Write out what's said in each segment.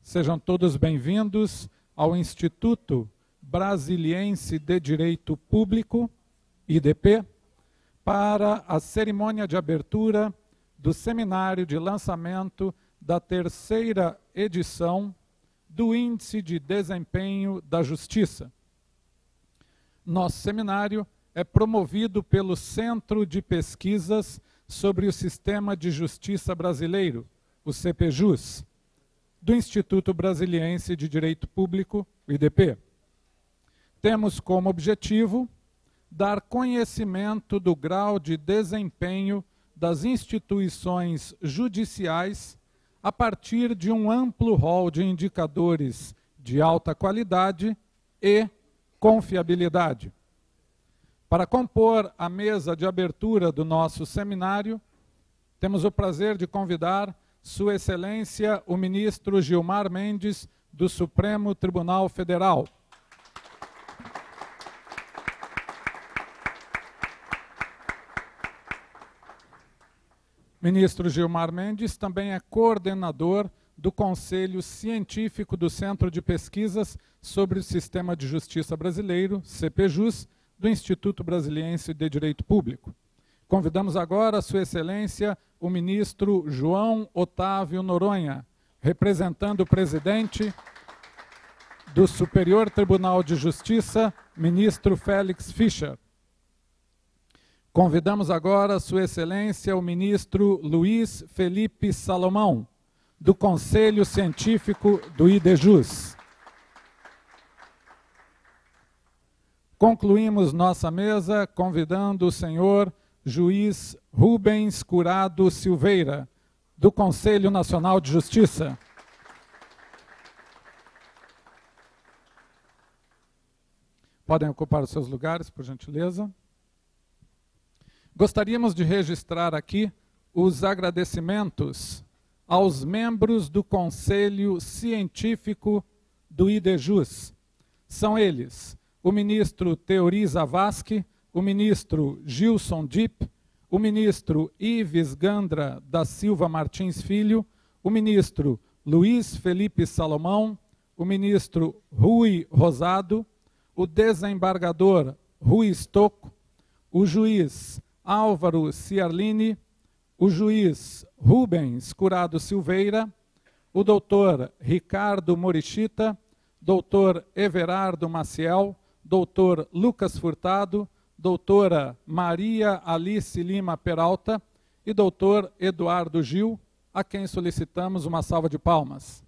Sejam todos bem-vindos ao Instituto Brasiliense de Direito Público, IDP, para a cerimônia de abertura do seminário de lançamento da terceira edição do Índice de Desempenho da Justiça. Nosso seminário é promovido pelo Centro de Pesquisas sobre o Sistema de Justiça Brasileiro, o CPJUS, do Instituto Brasiliense de Direito Público, o IDP. Temos como objetivo dar conhecimento do grau de desempenho das instituições judiciais a partir de um amplo rol de indicadores de alta qualidade e confiabilidade. Para compor a mesa de abertura do nosso seminário, temos o prazer de convidar Sua Excelência o ministro Gilmar Mendes, do Supremo Tribunal Federal. Ministro Gilmar Mendes também é coordenador do Conselho Científico do Centro de Pesquisas sobre o Sistema de Justiça Brasileiro, CPJUS, do Instituto Brasiliense de Direito Público. Convidamos agora Sua Excelência o ministro João Otávio Noronha, representando o presidente do Superior Tribunal de Justiça, ministro Félix Fischer. Convidamos agora Sua Excelência o ministro Luiz Felipe Salomão, do Conselho Científico do IDJUS. Concluímos nossa mesa convidando o senhor juiz Rubens Curado Silveira, do Conselho Nacional de Justiça. Podem ocupar os seus lugares, por gentileza. Gostaríamos de registrar aqui os agradecimentos aos membros do Conselho Científico do IDJUS. São eles o ministro Teori Zavascki, o ministro Gilson Dipp, o ministro Ives Gandra da Silva Martins Filho, o ministro Luiz Felipe Salomão, o ministro Rui Rosado, o desembargador Rui Stocco, o juiz Álvaro Ciarlini, o juiz Rubens Curado Silveira, o doutor Ricardo Morichita, doutor Everardo Maciel, doutor Lucas Furtado, doutora Maria Alice Lima Peralta e doutor Eduardo Gil, a quem solicitamos uma salva de palmas.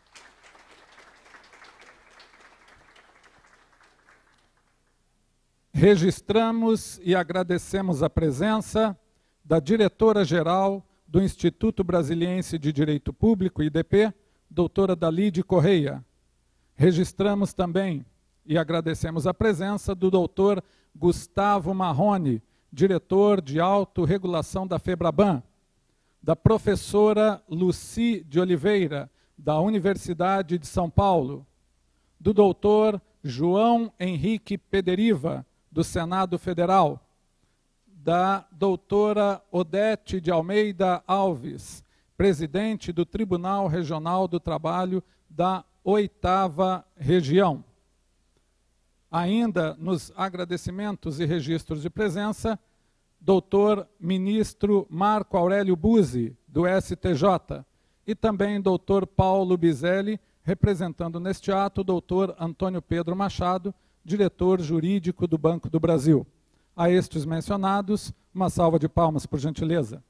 Registramos e agradecemos a presença da diretora-geral do Instituto Brasiliense de Direito Público, IDP, doutora Dalide Correia. Registramos também e agradecemos a presença do doutor Gustavo Marrone, diretor de autorregulação da FEBRABAN, da professora Luci de Oliveira, da Universidade de São Paulo, do doutor João Henrique Pederiva, do Senado Federal, da doutora Odete de Almeida Alves, presidente do Tribunal Regional do Trabalho da 8ª Região. Ainda nos agradecimentos e registros de presença, doutor ministro Marco Aurélio Buzzi, do STJ, e também doutor Paulo Bizelli, representando neste ato o doutor Antônio Pedro Machado, diretor jurídico do Banco do Brasil. A estes mencionados, uma salva de palmas, por gentileza.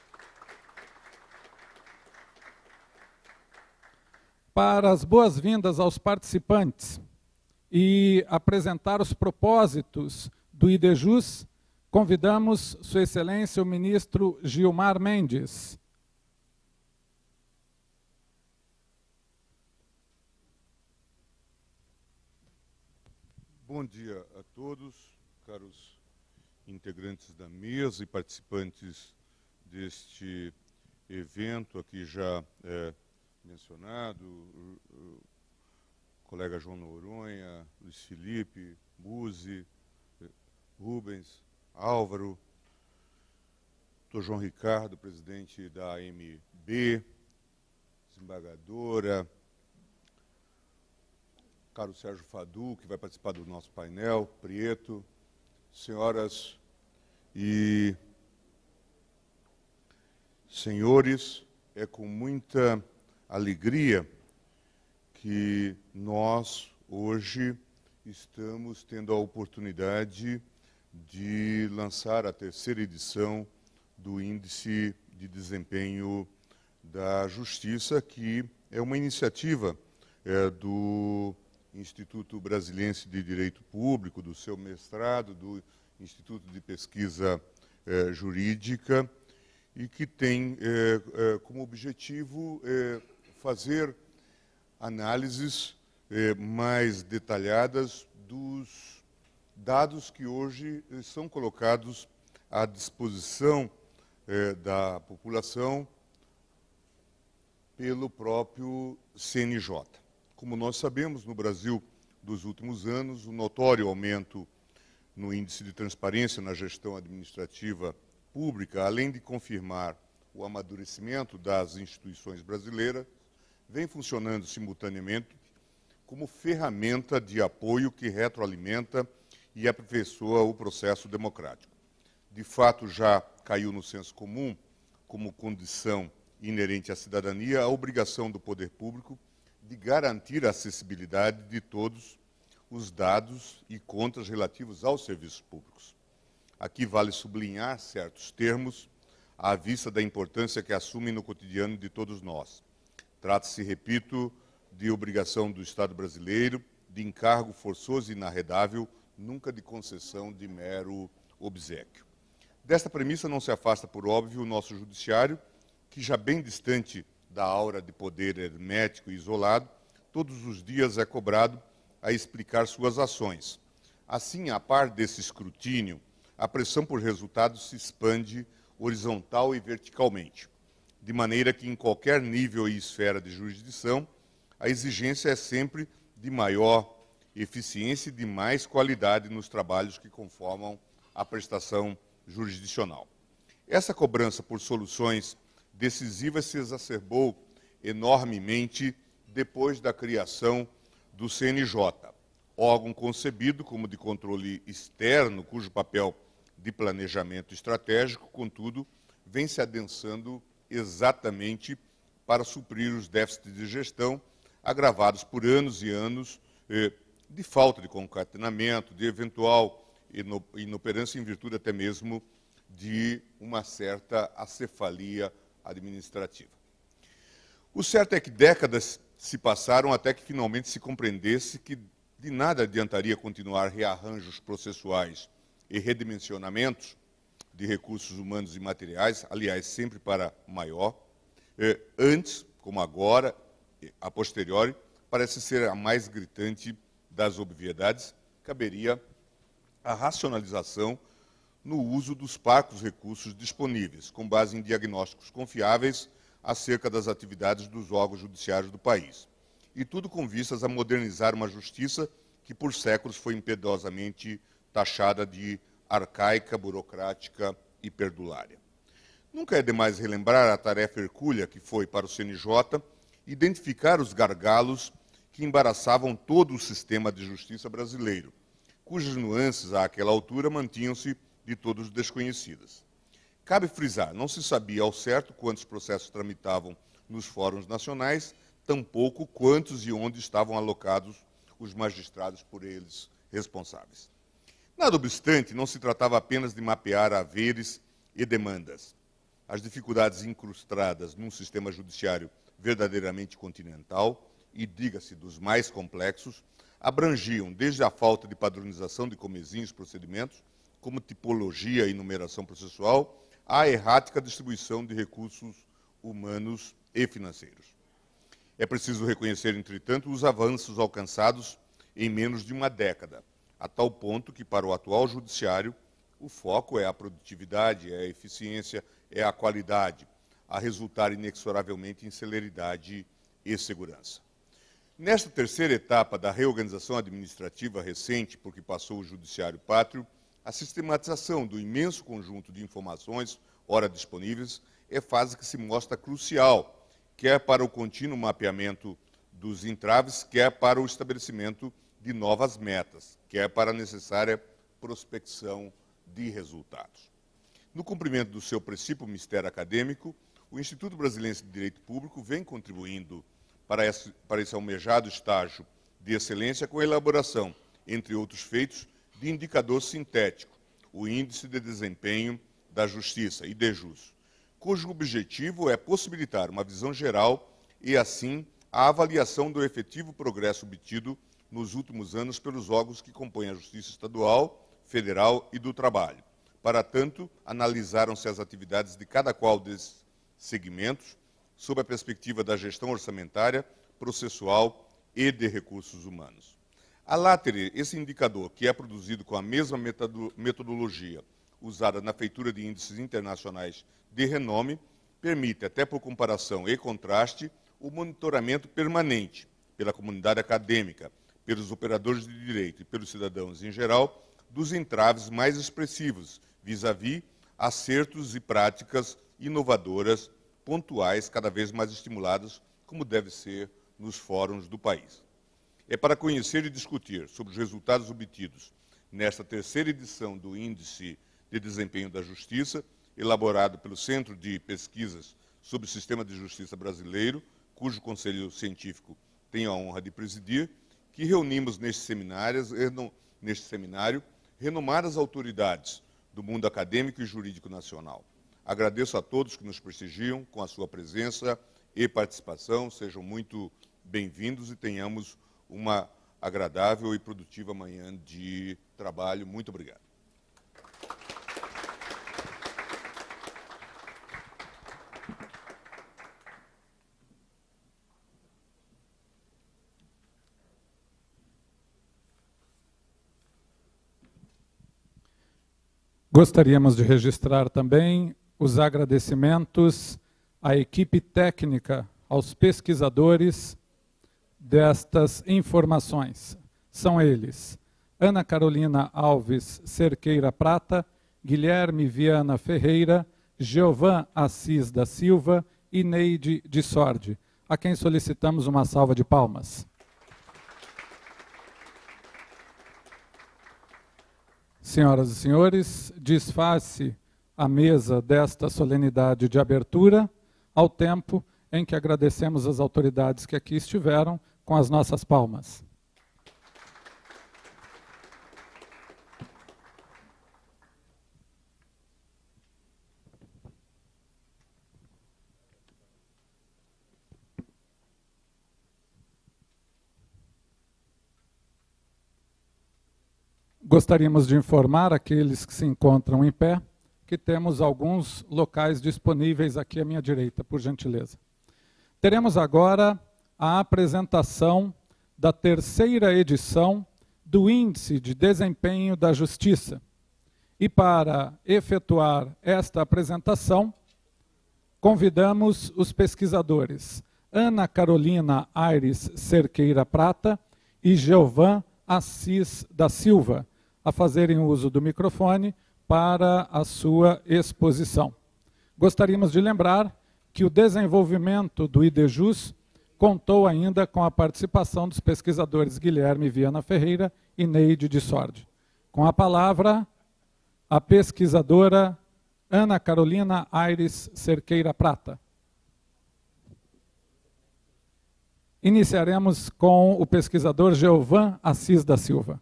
Para as boas-vindas aos participantes e apresentar os propósitos do IDJUS, convidamos Sua Excelência o ministro Gilmar Mendes. Bom dia a todos, caros integrantes da mesa e participantes deste evento aqui já mencionado, o colega João Noronha, Luiz Felipe, Buzzi, Rubens, Álvaro, Dr. João Ricardo, presidente da AMB, desembargadora, caro Sérgio Fadu, que vai participar do nosso painel, Prieto, senhoras e senhores, é com muita alegria que nós, hoje, estamos tendo a oportunidade de lançar a terceira edição do Índice de Desempenho da Justiça, que é uma iniciativa do Instituto Brasiliense de Direito Público, do seu mestrado, do Instituto de Pesquisa Jurídica, e que tem como objetivo fazer análises mais detalhadas dos dados que hoje são colocados à disposição da população pelo próprio CNJ. Como nós sabemos, no Brasil dos últimos anos, o notório aumento no índice de transparência na gestão administrativa pública, além de confirmar o amadurecimento das instituições brasileiras, vem funcionando simultaneamente como ferramenta de apoio que retroalimenta e aperfeiçoa o processo democrático. De fato, já caiu no senso comum, como condição inerente à cidadania, a obrigação do poder público de garantir a acessibilidade de todos os dados e contas relativos aos serviços públicos. Aqui vale sublinhar certos termos à vista da importância que assumem no cotidiano de todos nós. Trata-se, repito, de obrigação do Estado brasileiro, de encargo forçoso e inarredável, nunca de concessão de mero obséquio. Desta premissa não se afasta, por óbvio, o nosso judiciário, que já bem distante da aura de poder hermético e isolado, todos os dias é cobrado a explicar suas ações. Assim, a par desse escrutínio, a pressão por resultados se expande horizontal e verticalmente, de maneira que em qualquer nível e esfera de jurisdição, a exigência é sempre de maior eficiência e de mais qualidade nos trabalhos que conformam a prestação jurisdicional. Essa cobrança por soluções decisivas se exacerbou enormemente depois da criação do CNJ, órgão concebido como de controle externo, cujo papel de planejamento estratégico, contudo, vem se adensando exatamente para suprir os déficits de gestão agravados por anos e anos de falta de concatenamento, de eventual inoperância em virtude até mesmo de uma certa acefalia administrativa. O certo é que décadas se passaram até que finalmente se compreendesse que de nada adiantaria continuar rearranjos processuais e redimensionamentos de recursos humanos e materiais, aliás, sempre para maior, antes, como agora, a posteriori, parece ser a mais gritante das obviedades, caberia a racionalização no uso dos parcos recursos disponíveis, com base em diagnósticos confiáveis acerca das atividades dos órgãos judiciários do país. E tudo com vistas a modernizar uma justiça que por séculos foi impiedosamente taxada de arcaica, burocrática e perdulária. Nunca é demais relembrar a tarefa hercúlea que foi para o CNJ identificar os gargalos que embaraçavam todo o sistema de justiça brasileiro, cujas nuances, àquela altura, mantinham-se de todos desconhecidas. Cabe frisar, não se sabia ao certo quantos processos tramitavam nos fóruns nacionais, tampouco quantos e onde estavam alocados os magistrados por eles responsáveis. Nada obstante, não se tratava apenas de mapear haveres e demandas. As dificuldades incrustadas num sistema judiciário verdadeiramente continental, e diga-se dos mais complexos, abrangiam desde a falta de padronização de comezinhos procedimentos, como tipologia e numeração processual, à errática distribuição de recursos humanos e financeiros. É preciso reconhecer, entretanto, os avanços alcançados em menos de uma década, a tal ponto que, para o atual judiciário, o foco é a produtividade, é a eficiência, é a qualidade, a resultar inexoravelmente em celeridade e segurança. Nesta terceira etapa da reorganização administrativa recente, por que passou o Judiciário Pátrio, a sistematização do imenso conjunto de informações, ora disponíveis, é fase que se mostra crucial, quer para o contínuo mapeamento dos entraves, quer para o estabelecimento de novas metas, quer para a necessária prospecção de resultados. No cumprimento do seu princípio mistério acadêmico, o Instituto Brasiliense de Direito Público vem contribuindo para esse almejado estágio de excelência com a elaboração, entre outros feitos, de indicador sintético, o Índice de Desempenho da Justiça, IDJUS, cujo objetivo é possibilitar uma visão geral e, assim, a avaliação do efetivo progresso obtido nos últimos anos pelos órgãos que compõem a Justiça Estadual, Federal e do Trabalho. Para tanto, analisaram-se as atividades de cada qual desses segmentos, sob a perspectiva da gestão orçamentária, processual e de recursos humanos. A látere, esse indicador, que é produzido com a mesma metodologia usada na feitura de índices internacionais de renome, permite, até por comparação e contraste, o monitoramento permanente pela comunidade acadêmica, pelos operadores de direito e pelos cidadãos em geral, dos entraves mais expressivos, vis-à-vis acertos e práticas inovadoras, pontuais, cada vez mais estimuladas, como deve ser nos fóruns do país. É para conhecer e discutir sobre os resultados obtidos nesta terceira edição do Índice de Desempenho da Justiça, elaborado pelo Centro de Pesquisas sobre o Sistema de Justiça Brasileiro, cujo Conselho Científico tenho a honra de presidir, que reunimos neste seminário renomadas autoridades do mundo acadêmico e jurídico nacional. Agradeço a todos que nos prestigiam com a sua presença e participação. Sejam muito bem-vindos e tenhamos uma agradável e produtiva manhã de trabalho. Muito obrigado. Gostaríamos de registrar também os agradecimentos à equipe técnica, aos pesquisadores destas informações. São eles: Ana Carolina Alves Cerqueira Prata, Guilherme Viana Ferreira, Geovan Assis da Silva e Neide de Sordi, a quem solicitamos uma salva de palmas. Senhoras e senhores, desfaz-se a mesa desta solenidade de abertura, ao tempo em que agradecemos as autoridades que aqui estiveram com as nossas palmas. Gostaríamos de informar aqueles que se encontram em pé que temos alguns locais disponíveis aqui à minha direita, por gentileza. Teremos agora a apresentação da terceira edição do Índice de Desempenho da Justiça. E para efetuar esta apresentação, convidamos os pesquisadores Ana Carolina Aires Cerqueira Prata e Geovan Assis da Silva, a fazerem uso do microfone para a sua exposição. Gostaríamos de lembrar que o desenvolvimento do IDJUS contou ainda com a participação dos pesquisadores Guilherme Viana Ferreira e Neide de Sordi. Com a palavra, a pesquisadora Ana Carolina Aires Cerqueira Prata. Iniciaremos com o pesquisador Geovan Assis da Silva.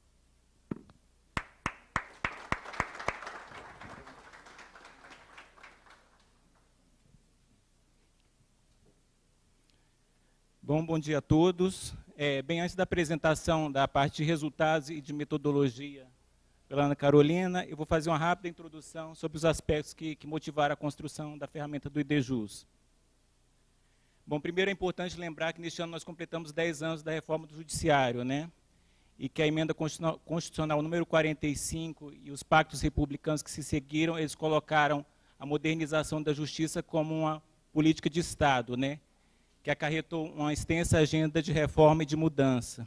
Bom dia a todos. Bem antes da apresentação da parte de resultados e de metodologia pela Ana Carolina, eu vou fazer uma rápida introdução sobre os aspectos que motivaram a construção da ferramenta do IDJUS. Bom, primeiro é importante lembrar que neste ano nós completamos 10 anos da reforma do Judiciário, né? E que a emenda constitucional número 45 e os pactos republicanos que se seguiram, eles colocaram a modernização da justiça como uma política de Estado, né? Que acarretou uma extensa agenda de reforma e de mudança.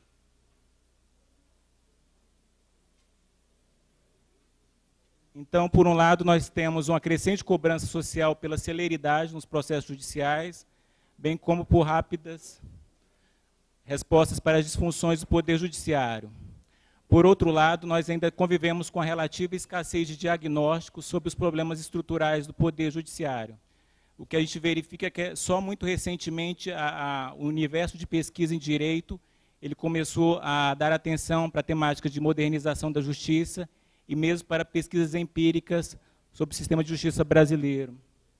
Então, por um lado, nós temos uma crescente cobrança social pela celeridade nos processos judiciais, bem como por rápidas respostas para as disfunções do Poder Judiciário. Por outro lado, nós ainda convivemos com a relativa escassez de diagnósticos sobre os problemas estruturais do Poder Judiciário. O que a gente verifica é que só muito recentemente o universo de pesquisa em direito ele começou a dar atenção para a temática de modernização da justiça e mesmo para pesquisas empíricas sobre o sistema de justiça brasileiro.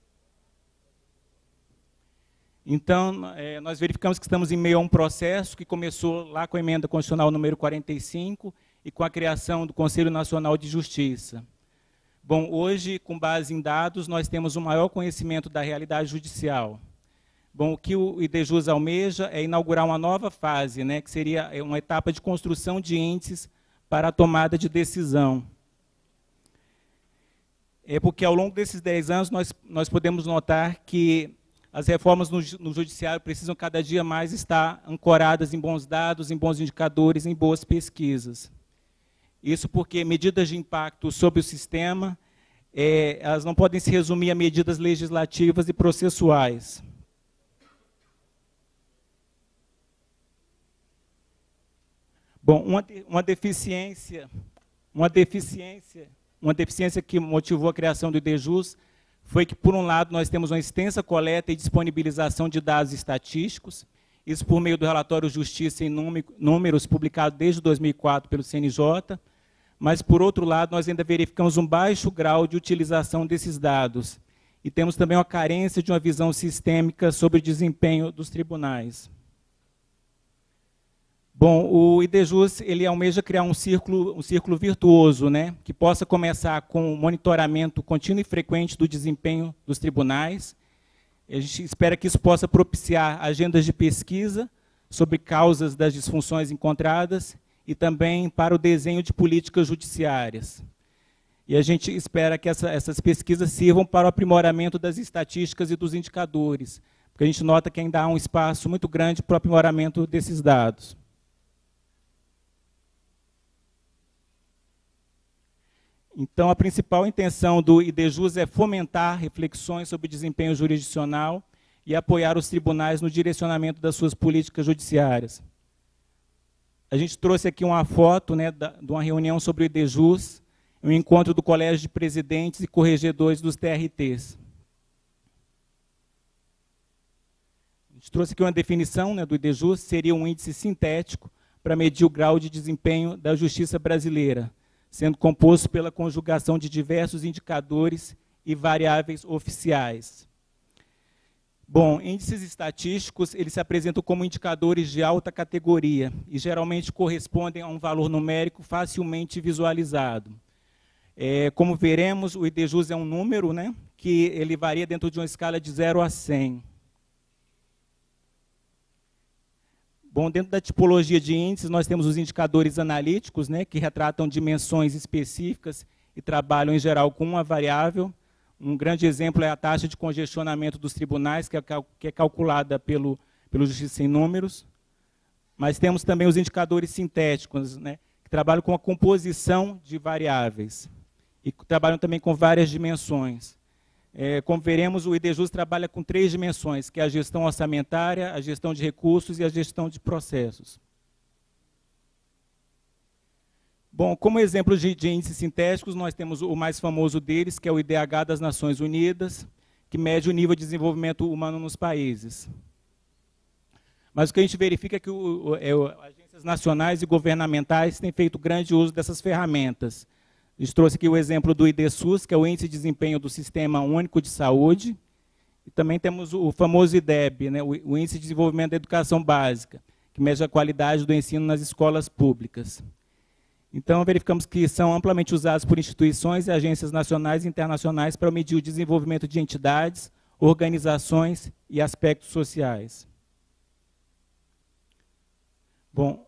Então, nós verificamos que estamos em meio a um processo que começou lá com a emenda constitucional número 45 e com a criação do Conselho Nacional de Justiça. Bom, hoje, com base em dados, nós temos um maior conhecimento da realidade judicial. Bom, o que o IDJUS almeja é inaugurar uma nova fase, né, que seria uma etapa de construção de índices para a tomada de decisão. É porque, ao longo desses 10 anos, nós podemos notar que as reformas no judiciário precisam cada dia mais estar ancoradas em bons dados, em bons indicadores, em boas pesquisas. Isso porque medidas de impacto sobre o sistema, elas não podem se resumir a medidas legislativas e processuais. Bom, uma deficiência que motivou a criação do IDJUS foi que, por um lado, nós temos uma extensa coleta e disponibilização de dados estatísticos, isso por meio do relatório Justiça em Números, publicado desde 2004 pelo CNJ, mas, por outro lado, nós ainda verificamos um baixo grau de utilização desses dados, e temos também uma carência de uma visão sistêmica sobre o desempenho dos tribunais. Bom, o IDJUS ele almeja criar um círculo virtuoso, né, que possa começar com o monitoramento contínuo e frequente do desempenho dos tribunais. A gente espera que isso possa propiciar agendas de pesquisa sobre causas das disfunções encontradas e também para o desenho de políticas judiciárias. E a gente espera que essas pesquisas sirvam para o aprimoramento das estatísticas e dos indicadores, porque a gente nota que ainda há um espaço muito grande para o aprimoramento desses dados. Então, a principal intenção do IDJUS é fomentar reflexões sobre desempenho jurisdicional e apoiar os tribunais no direcionamento das suas políticas judiciárias. A gente trouxe aqui uma foto, né, de uma reunião sobre o IDJUS, um encontro do Colégio de Presidentes e Corregedores dos TRTs. A gente trouxe aqui uma definição, né, do IDJUS, seria um índice sintético para medir o grau de desempenho da justiça brasileira, sendo composto pela conjugação de diversos indicadores e variáveis oficiais. Bom, índices estatísticos, eles se apresentam como indicadores de alta categoria e geralmente correspondem a um valor numérico facilmente visualizado. Como veremos, o IDJUS é um número, né, que ele varia dentro de uma escala de 0 a 100. Bom, dentro da tipologia de índices, nós temos os indicadores analíticos, né, que retratam dimensões específicas e trabalham, em geral, com uma variável. Um grande exemplo é a taxa de congestionamento dos tribunais, que é calculada pelo Justiça em Números. Mas temos também os indicadores sintéticos, né, que trabalham com a composição de variáveis e trabalham também com várias dimensões. Como veremos, o IDJUS trabalha com 3 dimensões, que é a gestão orçamentária, a gestão de recursos e a gestão de processos. Bom, como exemplo de índices sintéticos, nós temos o mais famoso deles, que é o IDH das Nações Unidas, que mede o nível de desenvolvimento humano nos países. Mas o que a gente verifica é que agências nacionais e governamentais têm feito grande uso dessas ferramentas. A gente trouxe aqui o exemplo do IDSUS, que é o Índice de Desempenho do Sistema Único de Saúde. E também temos o famoso IDEB, né, o Índice de Desenvolvimento da Educação Básica, que mede a qualidade do ensino nas escolas públicas. Então, verificamos que são amplamente usados por instituições e agências nacionais e internacionais para medir o desenvolvimento de entidades, organizações e aspectos sociais. Bom,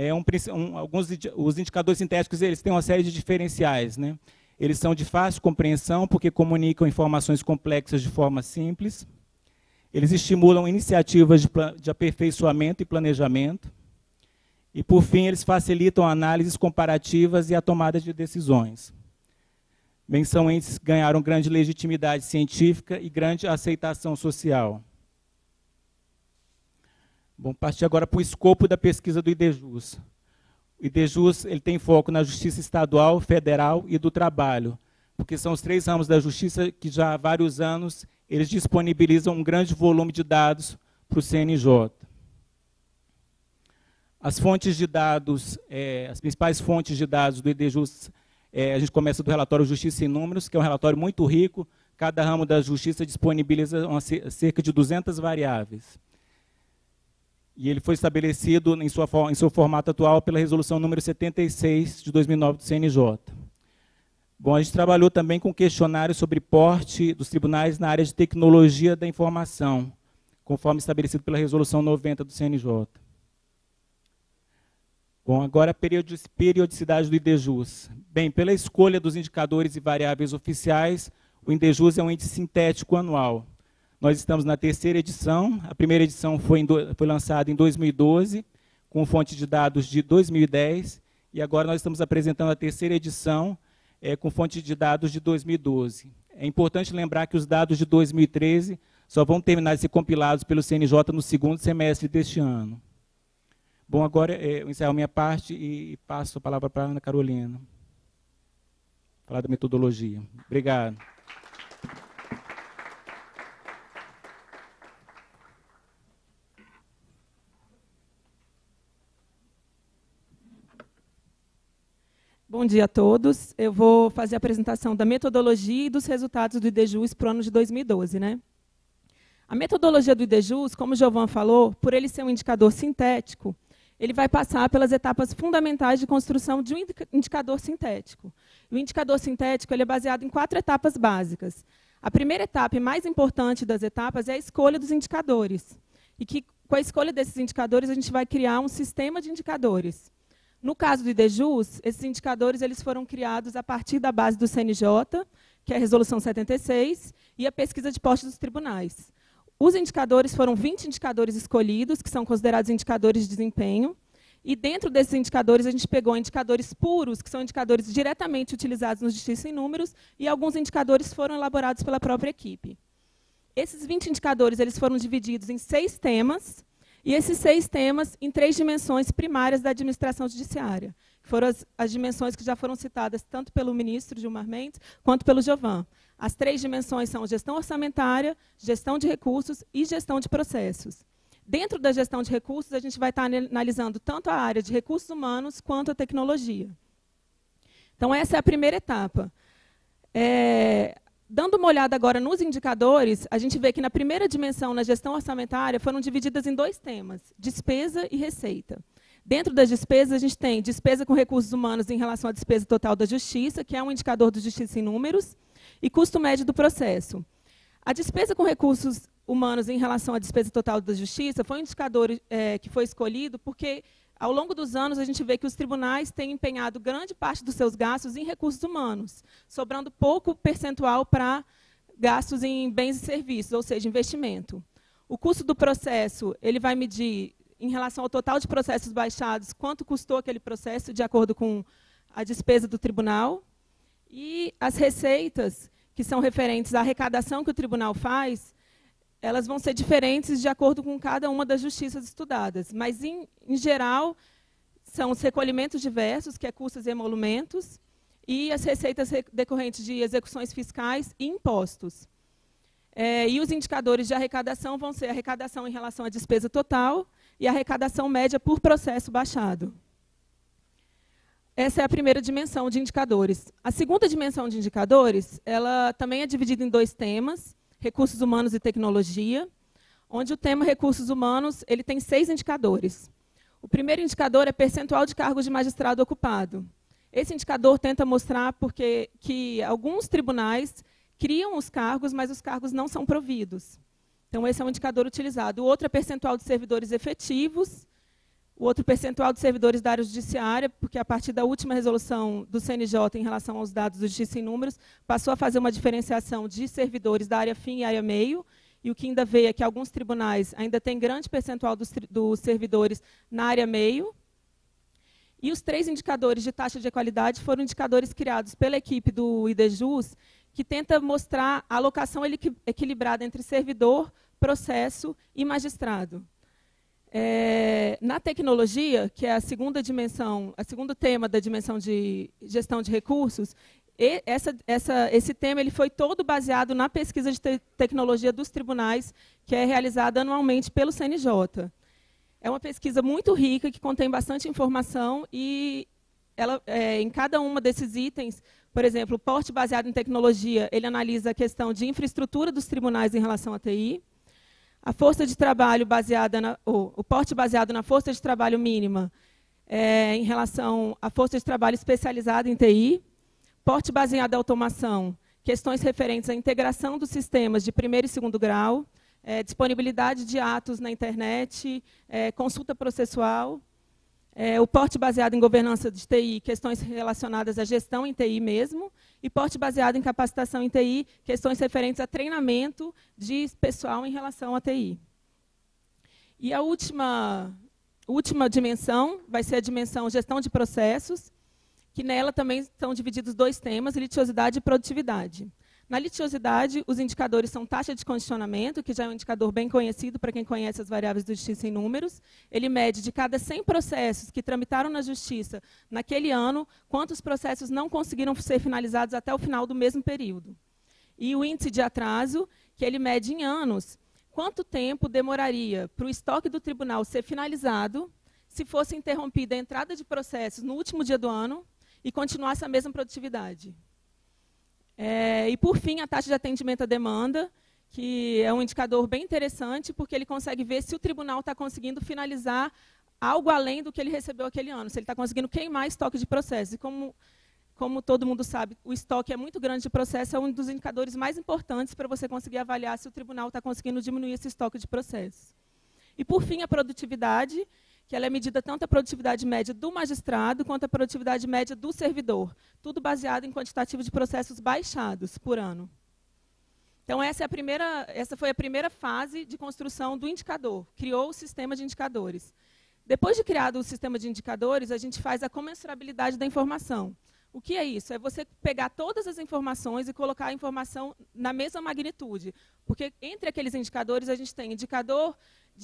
os indicadores sintéticos eles têm uma série de diferenciais, né? Eles são de fácil compreensão porque comunicam informações complexas de forma simples. Eles estimulam iniciativas de aperfeiçoamento e planejamento. E, por fim, eles facilitam análises comparativas e a tomada de decisões. Bem, são índices que ganharam grande legitimidade científica e grande aceitação social. Vamos partir agora para o escopo da pesquisa do IDJUS. O IDJUS ele tem foco na justiça estadual, federal e do trabalho, porque são os 3 ramos da justiça que já há vários anos eles disponibilizam um grande volume de dados para o CNJ. As fontes de dados, as principais fontes de dados do IDJUS, a gente começa do relatório Justiça em Números, que é um relatório muito rico. Cada ramo da justiça disponibiliza cerca de 200 variáveis. E ele foi estabelecido em seu formato atual pela resolução número 76 de 2009 do CNJ. Bom, a gente trabalhou também com questionários sobre porte dos tribunais na área de tecnologia da informação, conforme estabelecido pela resolução 90 do CNJ. Bom, agora a periodicidade do IDJUS. Bem, pela escolha dos indicadores e variáveis oficiais, o IDJUS é um índice sintético anual. Nós estamos na 3ª edição, a primeira edição foi lançada em 2012, com fonte de dados de 2010, e agora nós estamos apresentando a 3ª edição, com fonte de dados de 2012. É importante lembrar que os dados de 2013 só vão terminar de ser compilados pelo CNJ no 2º semestre deste ano. Bom, agora eu encerro a minha parte e passo a palavra para a Ana Carolina. Falar da metodologia. Obrigado. Bom dia a todos. Eu vou fazer a apresentação da metodologia e dos resultados do IDJUS para o ano de 2012. A metodologia do IDJUS, como o Giovan falou, por ele ser um indicador sintético, ele vai passar pelas etapas fundamentais de construção de um indicador sintético. O indicador sintético ele é baseado em 4 etapas básicas. A primeira etapa e mais importante das etapas é a escolha dos indicadores. E que, com a escolha desses indicadores, a gente vai criar um sistema de indicadores. No caso do IDJUS, esses indicadores eles foram criados a partir da base do CNJ, que é a Resolução 76, e a pesquisa de porte dos tribunais. Os indicadores foram 20 indicadores escolhidos, que são considerados indicadores de desempenho, e dentro desses indicadores a gente pegou indicadores puros, que são indicadores diretamente utilizados no Justiça em Números, e alguns indicadores foram elaborados pela própria equipe. Esses 20 indicadores eles foram divididos em 6 temas, e esses 6 temas em 3 dimensões primárias da administração judiciária. Foram as dimensões que já foram citadas tanto pelo ministro Gilmar Mendes, quanto pelo Giovan. As 3 dimensões são gestão orçamentária, gestão de recursos e gestão de processos. Dentro da gestão de recursos, a gente vai estar analisando tanto a área de recursos humanos quanto a tecnologia. Então, essa é a primeira etapa. Dando uma olhada agora nos indicadores, a gente vê que na primeira dimensão, na gestão orçamentária, foram divididas em 2 temas, despesa e receita. Dentro das despesas, a gente tem despesa com recursos humanos em relação à despesa total da justiça, que é um indicador do Justiça em Números, e custo médio do processo. A despesa com recursos humanos em relação à despesa total da justiça foi um indicador que foi escolhido porque, ao longo dos anos, a gente vê que os tribunais têm empenhado grande parte dos seus gastos em recursos humanos, sobrando pouco percentual para gastos em bens e serviços, ou seja, investimento. O custo do processo ele vai medir, em relação ao total de processos baixados, quanto custou aquele processo, de acordo com a despesa do tribunal. E as receitas, que são referentes à arrecadação que o tribunal faz, elas vão ser diferentes de acordo com cada uma das justiças estudadas. Mas, em geral, são os recolhimentos diversos, que é custos e emolumentos, e as receitas decorrentes de execuções fiscais e impostos. E os indicadores de arrecadação vão ser a arrecadação em relação à despesa total e a arrecadação média por processo baixado. Essa é a primeira dimensão de indicadores. A segunda dimensão de indicadores, ela também é dividida em 2 temas, recursos humanos e tecnologia, onde o tema recursos humanos ele tem 6 indicadores. O primeiro indicador é percentual de cargos de magistrado ocupado. Esse indicador tenta mostrar que alguns tribunais criam os cargos, mas os cargos não são providos. Então, esse é um indicador utilizado. O outro é percentual de servidores efetivos, o outro percentual de servidores da área judiciária, porque a partir da última resolução do CNJ em relação aos dados do Justiça em Números, passou a fazer uma diferenciação de servidores da área fim e área meio, e o que ainda vê é que alguns tribunais ainda têm grande percentual dos servidores na área meio. E os 3 indicadores de taxa de equalidade foram indicadores criados pela equipe do IDJUS, que tenta mostrar a alocação equilibrada entre servidor, processo e magistrado. Na tecnologia, que é a segunda dimensão, o segundo tema da dimensão de gestão de recursos, esse tema ele foi todo baseado na pesquisa de tecnologia dos tribunais, que é realizada anualmente pelo CNJ. É uma pesquisa muito rica, que contém bastante informação, e ela, em cada um desses itens, por exemplo, o porte baseado em tecnologia, ele analisa a questão de infraestrutura dos tribunais em relação à TI, a força de trabalho baseada o porte baseado na força de trabalho mínima em relação à força de trabalho especializada em TI, porte baseado em automação, questões referentes à integração dos sistemas de primeiro e segundo grau, disponibilidade de atos na internet, consulta processual, o porte baseado em governança de TI, questões relacionadas à gestão em TI mesmo, e porte baseado em capacitação em TI, questões referentes a treinamento de pessoal em relação à TI. E a última dimensão vai ser a dimensão gestão de processos, que nela também estão divididos dois temas, litigiosidade e produtividade. Na litigiosidade, os indicadores são taxa de condicionamento, que já é um indicador bem conhecido para quem conhece as variáveis da justiça em números. Ele mede de cada 100 processos que tramitaram na justiça naquele ano, quantos processos não conseguiram ser finalizados até o final do mesmo período. E o índice de atraso, que ele mede em anos, quanto tempo demoraria para o estoque do tribunal ser finalizado se fosse interrompida a entrada de processos no último dia do ano e continuasse a mesma produtividade. E, por fim, a taxa de atendimento à demanda, que é um indicador bem interessante, porque ele consegue ver se o tribunal está conseguindo finalizar algo além do que ele recebeu aquele ano, se ele está conseguindo queimar estoque de processos. E como todo mundo sabe, o estoque é muito grande de processo, é um dos indicadores mais importantes para você conseguir avaliar se o tribunal está conseguindo diminuir esse estoque de processos. E, por fim, a produtividade, que ela é medida tanto a produtividade média do magistrado quanto a produtividade média do servidor, tudo baseado em quantitativo de processos baixados por ano. Então, essa foi a primeira fase de construção do indicador, criou o sistema de indicadores. Depois de criado o sistema de indicadores, a gente faz a comensurabilidade da informação. O que é isso? É você pegar todas as informações e colocar a informação na mesma magnitude. Porque entre aqueles indicadores, a gente tem indicador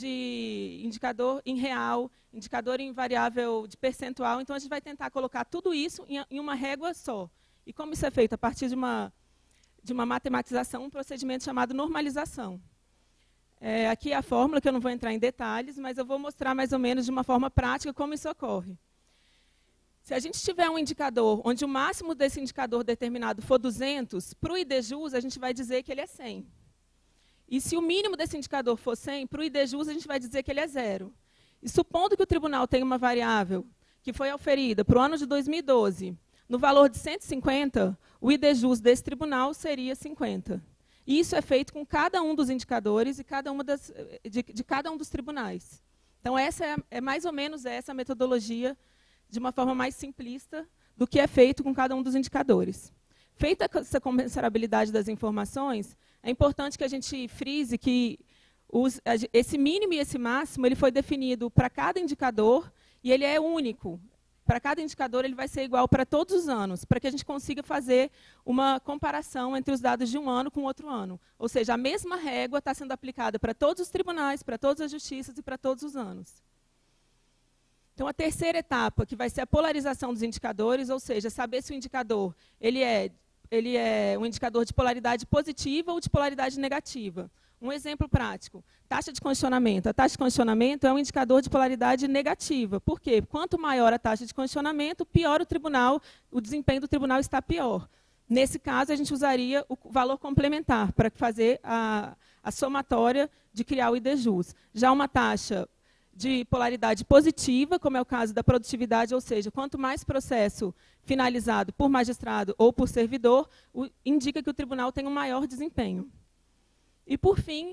em real, indicador em variável de percentual. Então, a gente vai tentar colocar tudo isso em uma régua só. E como isso é feito? A partir de uma matematização, um procedimento chamado normalização. Aqui é a fórmula, que eu não vou entrar em detalhes, mas eu vou mostrar mais ou menos de uma forma prática como isso ocorre. Se a gente tiver um indicador onde o máximo desse indicador determinado for 200, para o IDJUS a gente vai dizer que ele é 100. E se o mínimo desse indicador for 100, para o IDJUS a gente vai dizer que ele é 0. E supondo que o tribunal tenha uma variável que foi auferida para o ano de 2012, no valor de 150, o IDJUS desse tribunal seria 50. E isso é feito com cada um dos indicadores e de cada um dos tribunais. Então, essa é mais ou menos essa metodologia, de uma forma mais simplista, do que é feito com cada um dos indicadores. Feita essa comensurabilidade das informações, é importante que a gente frise que esse mínimo e esse máximo ele foi definido para cada indicador e ele é único. Para cada indicador, ele vai ser igual para todos os anos, para que a gente consiga fazer uma comparação entre os dados de um ano com outro ano. Ou seja, a mesma régua está sendo aplicada para todos os tribunais, para todas as justiças e para todos os anos. Então, a terceira etapa, que vai ser a polarização dos indicadores, ou seja, saber se o indicador ele é um indicador de polaridade positiva ou de polaridade negativa. Um exemplo prático, taxa de condicionamento. A taxa de condicionamento é um indicador de polaridade negativa. Por quê? Quanto maior a taxa de condicionamento, pior o desempenho do tribunal está pior. Nesse caso, a gente usaria o valor complementar para fazer a somatória de criar o IDJUS. Já uma taxa de polaridade positiva, como é o caso da produtividade, ou seja, quanto mais processo finalizado por magistrado ou por servidor, indica que o tribunal tem um maior desempenho. E, por fim,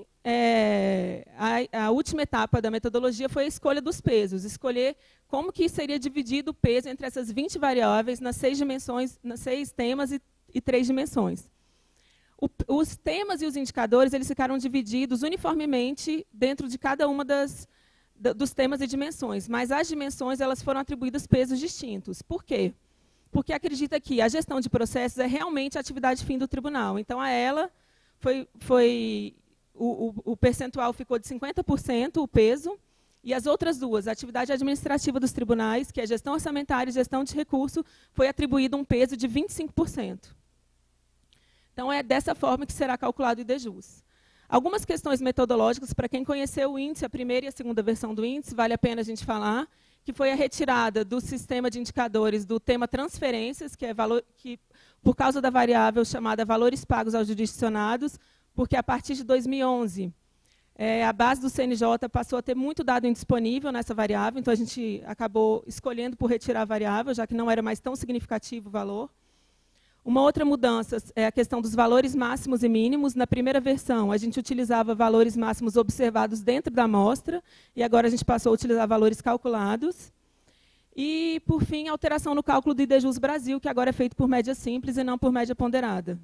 a última etapa da metodologia foi a escolha dos pesos, escolher como que seria dividido o peso entre essas 20 variáveis nas 6 dimensões, nas 6 temas e 3 dimensões. Os temas e os indicadores eles ficaram divididos uniformemente dentro de cada uma dos temas e dimensões, mas as dimensões elas foram atribuídas pesos distintos. Por quê? Porque acredita que a gestão de processos é realmente a atividade fim do tribunal. Então, a ela o percentual ficou de 50%, o peso, E as outras duas, a atividade administrativa dos tribunais, que é gestão orçamentária e gestão de recurso, foi atribuído um peso de 25%. Então, é dessa forma que será calculado o IDJUS. Algumas questões metodológicas, para quem conheceu o índice, a primeira e a segunda versão do índice, vale a pena a gente falar, que foi a retirada do sistema de indicadores do tema transferências, que é valor, que, por causa da variável chamada valores pagos aos jurisdicionados, porque a partir de 2011, a base do CNJ passou a ter muito dado indisponível nessa variável, então a gente acabou escolhendo por retirar a variável, já que não era mais tão significativo o valor. Uma outra mudança é a questão dos valores máximos e mínimos. Na primeira versão, a gente utilizava valores máximos observados dentro da amostra, e agora a gente passou a utilizar valores calculados. E, por fim, a alteração no cálculo do IDJUS Brasil, que agora é feito por média simples e não por média ponderada.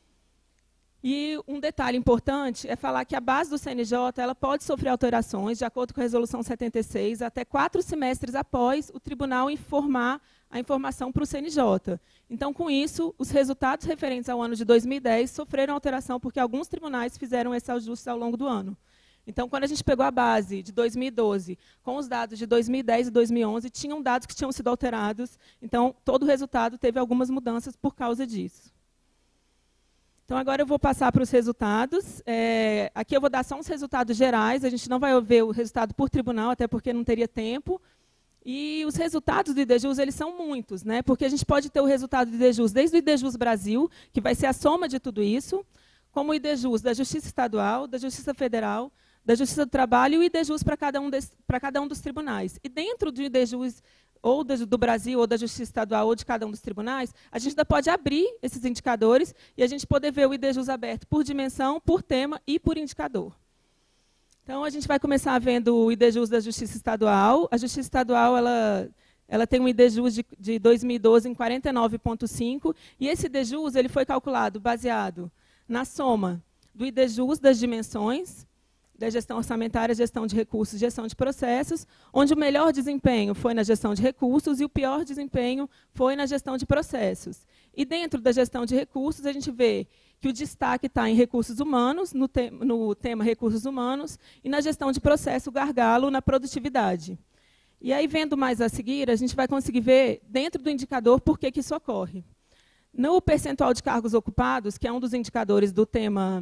E um detalhe importante é falar que a base do CNJ ela pode sofrer alterações, de acordo com a Resolução 76, até 4 semestres após o tribunal informar a informação para o CNJ. Então, com isso, os resultados referentes ao ano de 2010 sofreram alteração, porque alguns tribunais fizeram esses ajustes ao longo do ano. Então, quando a gente pegou a base de 2012 com os dados de 2010 e 2011, tinham dados que tinham sido alterados, então, todo o resultado teve algumas mudanças por causa disso. Então, agora eu vou passar para os resultados. Aqui eu vou dar só uns resultados gerais, a gente não vai ver o resultado por tribunal, até porque não teria tempo. E os resultados do IDJUS, eles são muitos, né? Porque a gente pode ter o resultado do IDJUS desde o IDJUS Brasil, que vai ser a soma de tudo isso, como o IDJUS da Justiça Estadual, da Justiça Federal, da Justiça do Trabalho e o IDJUS para cada um dos tribunais. E dentro do IDJUS ou do Brasil, ou da Justiça Estadual, ou de cada um dos tribunais, a gente ainda pode abrir esses indicadores e a gente poder ver o IDJUS aberto por dimensão, por tema e por indicador. Então, a gente vai começar vendo o IDJUS da Justiça Estadual. A Justiça Estadual ela tem um IDJUS de 2012 em 49,5, e esse IDJUS ele foi calculado baseado na soma do IDJUS das dimensões, da gestão orçamentária, gestão de recursos, gestão de processos, onde o melhor desempenho foi na gestão de recursos e o pior desempenho foi na gestão de processos. E dentro da gestão de recursos, a gente vê que o destaque está em recursos humanos, no tema recursos humanos, e na gestão de processo, o gargalo na produtividade. E aí, vendo mais a seguir, a gente vai conseguir ver, dentro do indicador, por que isso ocorre. No percentual de cargos ocupados, que é um dos indicadores do tema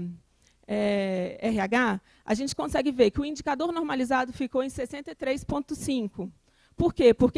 RH, a gente consegue ver que o indicador normalizado ficou em 63,5. Por quê? Porque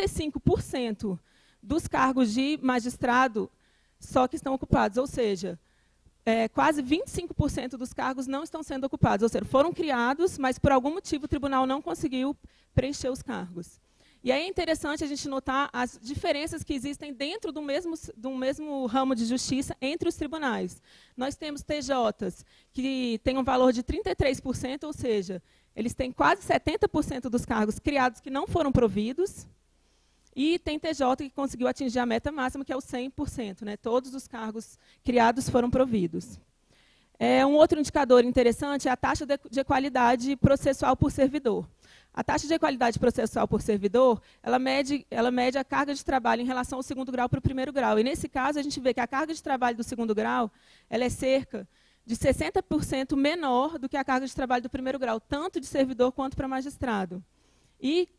75% dos cargos de magistrado só que estão ocupados, ou seja, quase 25% dos cargos não estão sendo ocupados, ou seja, foram criados, mas por algum motivo o tribunal não conseguiu preencher os cargos. E aí é interessante a gente notar as diferenças que existem dentro do mesmo ramo de justiça entre os tribunais. Nós temos TJs que têm um valor de 33%, ou seja, eles têm quase 70% dos cargos criados que não foram providos, e tem TJ que conseguiu atingir a meta máxima, que é o 100%. Né? Todos os cargos criados foram providos. Um outro indicador interessante é a taxa de equalidade processual por servidor. A taxa de equalidade processual por servidor, ela mede a carga de trabalho em relação ao segundo grau para o primeiro grau. E, nesse caso, a gente vê que a carga de trabalho do segundo grau ela é cerca de 60% menor do que a carga de trabalho do primeiro grau, tanto de servidor quanto para magistrado. E,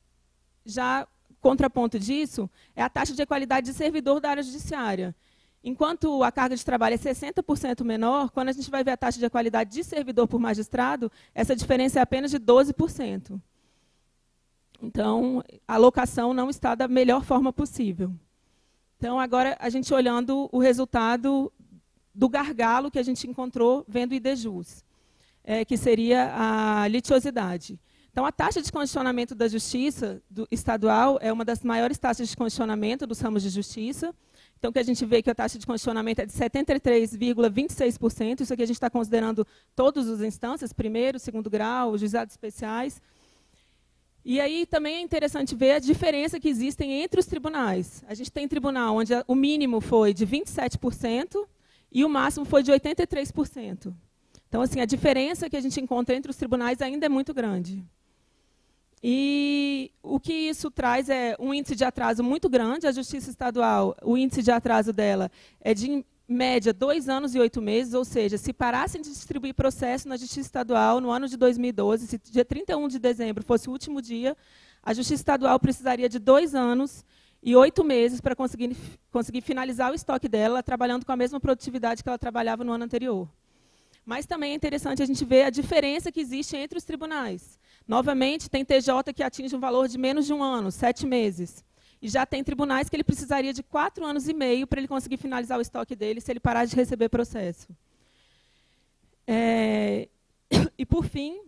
já contraponto disso, é a taxa de equalidade de servidor da área judiciária. Enquanto a carga de trabalho é 60% menor, quando a gente vai ver a taxa de equalidade de servidor por magistrado, essa diferença é apenas de 12%. Então, a alocação não está da melhor forma possível. Então, agora, a gente olhando o resultado do gargalo que a gente encontrou vendo o IDJUS, que seria a litiosidade. Então, a taxa de congestionamento da justiça estadual é uma das maiores taxas de congestionamento dos ramos de justiça. Então, que a gente vê que a taxa de congestionamento é de 73,26%. Isso aqui a gente está considerando todas as instâncias, primeiro, segundo grau, juizados especiais. E aí também é interessante ver a diferença que existem entre os tribunais. A gente tem tribunal onde o mínimo foi de 27% e o máximo foi de 83%. Então, assim, a diferença que a gente encontra entre os tribunais ainda é muito grande. E o que isso traz é um índice de atraso muito grande. A Justiça Estadual, o índice de atraso dela é de média, 2 anos e 8 meses, ou seja, se parassem de distribuir processo na Justiça Estadual no ano de 2012, se dia 31 de dezembro fosse o último dia, a Justiça Estadual precisaria de 2 anos e 8 meses para conseguir finalizar o estoque dela, trabalhando com a mesma produtividade que ela trabalhava no ano anterior. Mas também é interessante a gente ver a diferença que existe entre os tribunais. Novamente, tem TJ que atinge um valor de menos de 1 ano, 7 meses. E já tem tribunais que ele precisaria de 4 anos e meio para ele conseguir finalizar o estoque dele se ele parar de receber processo. E, por fim,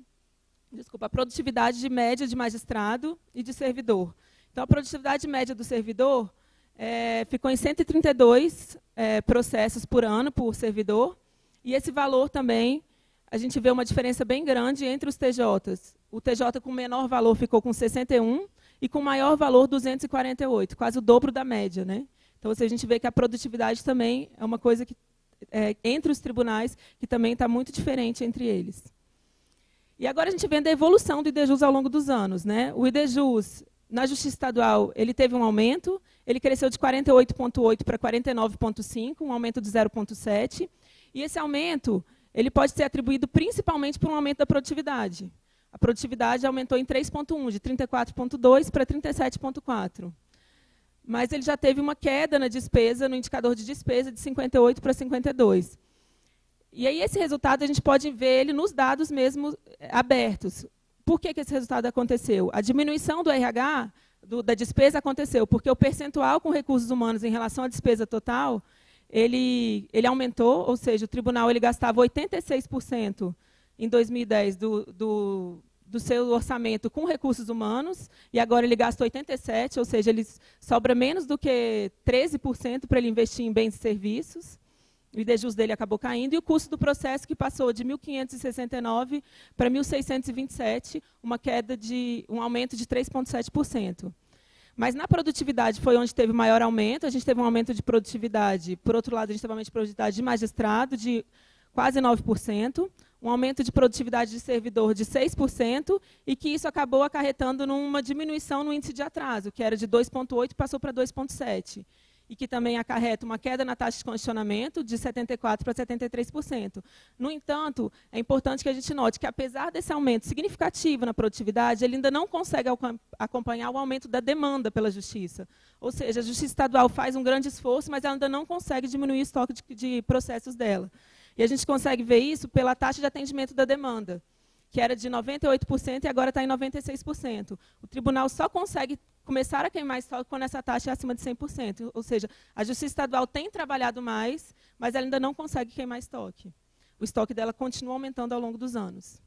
a produtividade de média de magistrado e de servidor. Então, a produtividade média do servidor ficou em 132 processos por ano por servidor. E esse valor também, a gente vê uma diferença bem grande entre os TJs. O TJ com menor valor ficou com 61 e com maior valor 248, quase o dobro da média, né? Então, a gente vê que a produtividade também é uma coisa que, entre os tribunais, que também está muito diferente entre eles. E agora a gente vê a evolução do IDJUS ao longo dos anos, né? O IDJUS, na Justiça Estadual, ele teve um aumento, ele cresceu de 48,8 para 49,5, um aumento de 0,7. E esse aumento ele pode ser atribuído principalmente por um aumento da produtividade. A produtividade aumentou em 3,1, de 34,2 para 37,4. Mas ele já teve uma queda na despesa, no indicador de despesa, de 58 para 52. E aí esse resultado a gente pode ver ele nos dados mesmo abertos. Por que esse resultado aconteceu? A diminuição do RH, da despesa, aconteceu porque o percentual com recursos humanos em relação à despesa total, ele aumentou, ou seja, o tribunal ele gastava 86% em 2010 do seu orçamento com recursos humanos, e agora ele gasta 87%, ou seja, ele sobra menos do que 13% para ele investir em bens e serviços. O IDJUS dele acabou caindo, e o custo do processo que passou de 1.569 para 1.627, um aumento de 3,7%. Mas na produtividade foi onde teve o maior aumento. A gente teve um aumento de produtividade. Por outro lado, a gente teve um aumento de produtividade de magistrado de quase 9%, um aumento de produtividade de servidor de 6%, e que isso acabou acarretando numa diminuição no índice de atraso, que era de 2,8% passou para 2,7%. E que também acarreta uma queda na taxa de congestionamento de 74% para 73%. No entanto, é importante que a gente note que, apesar desse aumento significativo na produtividade, ele ainda não consegue acompanhar o aumento da demanda pela justiça. Ou seja, a Justiça Estadual faz um grande esforço, mas ela ainda não consegue diminuir o estoque de processos dela. E a gente consegue ver isso pela taxa de atendimento da demanda, que era de 98% e agora está em 96%. O tribunal só consegue começar a queimar estoque quando essa taxa é acima de 100%. Ou seja, a Justiça Estadual tem trabalhado mais, mas ela ainda não consegue queimar estoque. O estoque dela continua aumentando ao longo dos anos.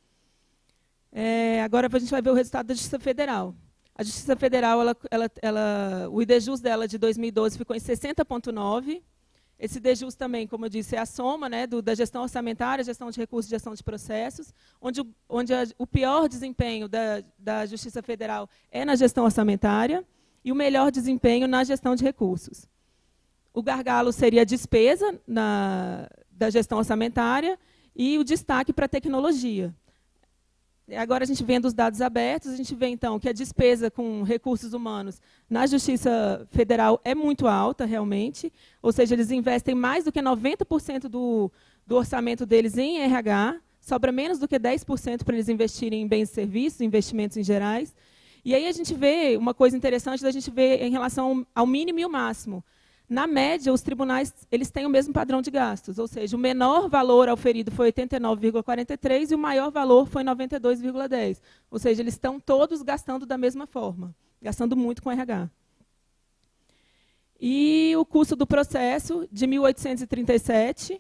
Agora a gente vai ver o resultado da Justiça Federal. A Justiça Federal, o IDJUS dela de 2012 ficou em 60,9%. Esse IDJUS também, como eu disse, é a soma, né, da gestão orçamentária, gestão de recursos e gestão de processos, onde o pior desempenho da Justiça Federal é na gestão orçamentária e o melhor desempenho na gestão de recursos. O gargalo seria a despesa da gestão orçamentária e o destaque para a tecnologia. Agora, a gente vendo os dados abertos, a gente vê, então, que a despesa com recursos humanos na Justiça Federal é muito alta, realmente. Ou seja, eles investem mais do que 90% do orçamento deles em RH, sobra menos do que 10% para eles investirem em bens e serviços, investimentos em gerais. E aí a gente vê uma coisa interessante da gente ver em relação ao mínimo e o máximo. Na média, os tribunais eles têm o mesmo padrão de gastos, ou seja, o menor valor auferido foi 89,43 e o maior valor foi 92,10. Ou seja, eles estão todos gastando da mesma forma, gastando muito com RH. E o custo do processo de 1.837,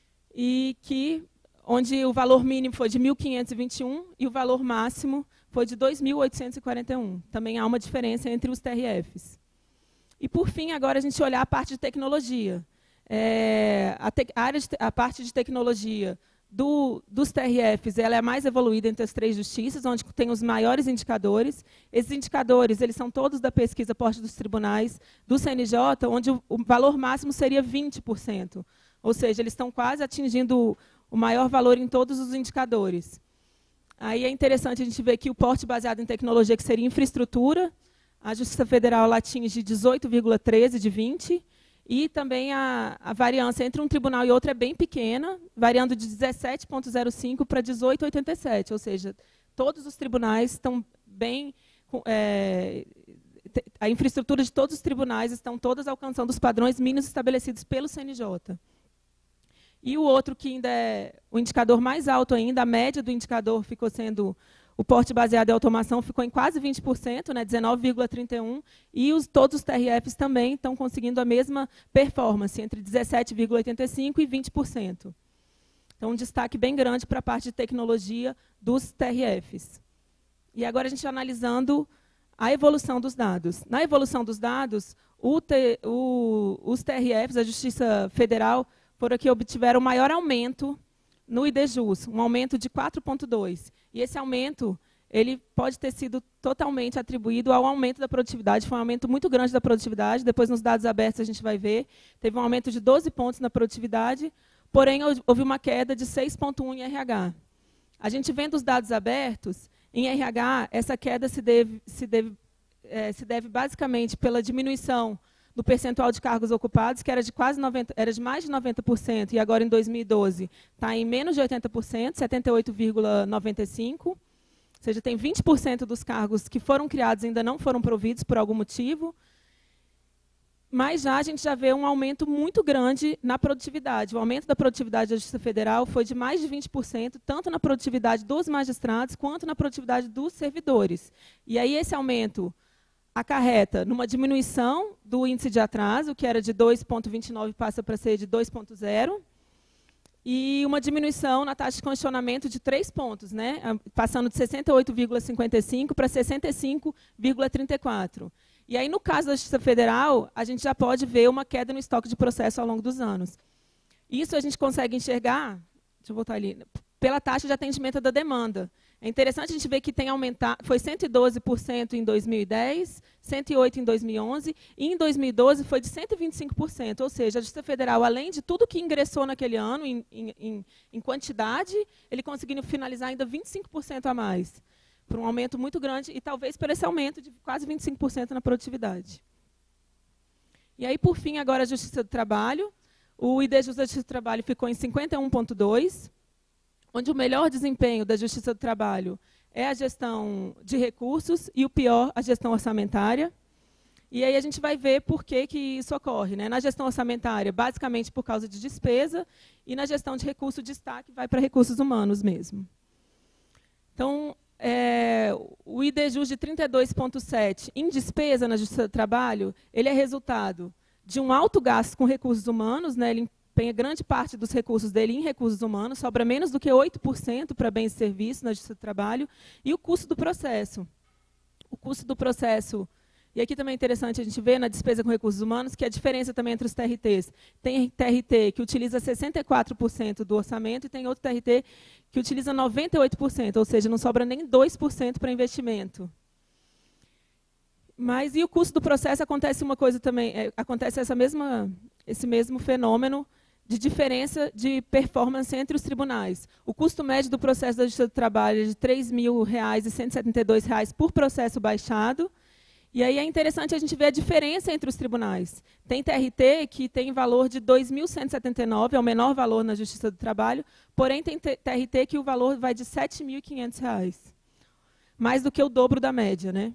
onde o valor mínimo foi de 1.521 e o valor máximo foi de 2.841. Também há uma diferença entre os TRFs. E, por fim, agora a gente olhar a parte de tecnologia. A parte de tecnologia dos TRFs ela é a mais evoluída entre as 3 justiças, onde tem os maiores indicadores. Esses indicadores eles são todos da pesquisa Porte dos Tribunais, do CNJ, onde o valor máximo seria 20%. Ou seja, eles estão quase atingindo o maior valor em todos os indicadores. Aí é interessante a gente ver que o porte baseado em tecnologia, que seria infraestrutura, a Justiça Federal ela atinge 18,13 de 20, E também a variância entre um tribunal e outro é bem pequena, variando de 17,05 para 18,87, ou seja, todos os tribunais estão bem... a infraestrutura de todos os tribunais estão todas alcançando os padrões mínimos estabelecidos pelo CNJ. E o outro, que ainda é o indicador mais alto ainda, a média do indicador ficou sendo... O porte baseado em automação ficou em quase 20%, né, 19,31%, e todos os TRFs também estão conseguindo a mesma performance, entre 17,85% e 20%. Então, um destaque bem grande para a parte de tecnologia dos TRFs. E agora a gente analisando a evolução dos dados. Na evolução dos dados, os TRFs, a Justiça Federal, foram que obtiveram o maior aumento no IDJUS, um aumento de 4,2%. E esse aumento ele pode ter sido totalmente atribuído ao aumento da produtividade. Foi um aumento muito grande da produtividade. Depois, nos dados abertos, a gente vai ver. Teve um aumento de 12 pontos na produtividade, porém, houve uma queda de 6,1 em RH. A gente vendo os dados abertos, em RH, essa queda se deve basicamente pela diminuição do percentual de cargos ocupados, que era de mais de 90%, e agora, em 2012, está em menos de 80%, 78,95%. Ou seja, tem 20% dos cargos que foram criados ainda não foram providos por algum motivo. Mas a gente já vê um aumento muito grande na produtividade. O aumento da produtividade da Justiça Federal foi de mais de 20%, tanto na produtividade dos magistrados, quanto na produtividade dos servidores. E aí esse aumento acarreta numa diminuição do índice de atraso, que era de 2,29 passa para ser de 2,0, e uma diminuição na taxa de congestionamento de 3 pontos, né? Passando de 68,55 para 65,34. E aí, no caso da Justiça Federal, a gente já pode ver uma queda no estoque de processo ao longo dos anos. Isso a gente consegue enxergar, deixa eu voltar ali, pela taxa de atendimento da demanda. É interessante a gente ver que tem aumentado, foi 112% em 2010, 108% em 2011, e em 2012 foi de 125%. Ou seja, a Justiça Federal, além de tudo que ingressou naquele ano em quantidade, ele conseguiu finalizar ainda 25% a mais, por um aumento muito grande, e talvez por esse aumento de quase 25% na produtividade. E aí, por fim, agora a Justiça do Trabalho. O IDJUS da Justiça do Trabalho ficou em 51,2%, onde o melhor desempenho da Justiça do Trabalho é a gestão de recursos e o pior, a gestão orçamentária. E aí a gente vai ver por que isso ocorre, né? Na gestão orçamentária, basicamente por causa de despesa, e na gestão de recurso, o destaque vai para recursos humanos mesmo. Então, o IDJUS de 32,7 em despesa na Justiça do Trabalho, ele é resultado de um alto gasto com recursos humanos, né? Ele empenha grande parte dos recursos dele em recursos humanos, sobra menos do que 8% para bens e serviços na Justiça do Trabalho, e o custo do processo. O custo do processo, e aqui também é interessante a gente ver na despesa com recursos humanos, que a diferença também entre os TRTs. Tem TRT que utiliza 64% do orçamento e tem outro TRT que utiliza 98%, ou seja, não sobra nem 2% para investimento. Mas e o custo do processo acontece uma coisa também, acontece esse mesmo fenômeno de diferença de performance entre os tribunais. O custo médio do processo da Justiça do Trabalho é de R$ 3.172 por processo baixado. E aí é interessante a gente ver a diferença entre os tribunais. Tem TRT que tem valor de R$ 2.179, é o menor valor na Justiça do Trabalho, porém tem TRT que o valor vai de R$ 7.500, mais do que o dobro da média, né?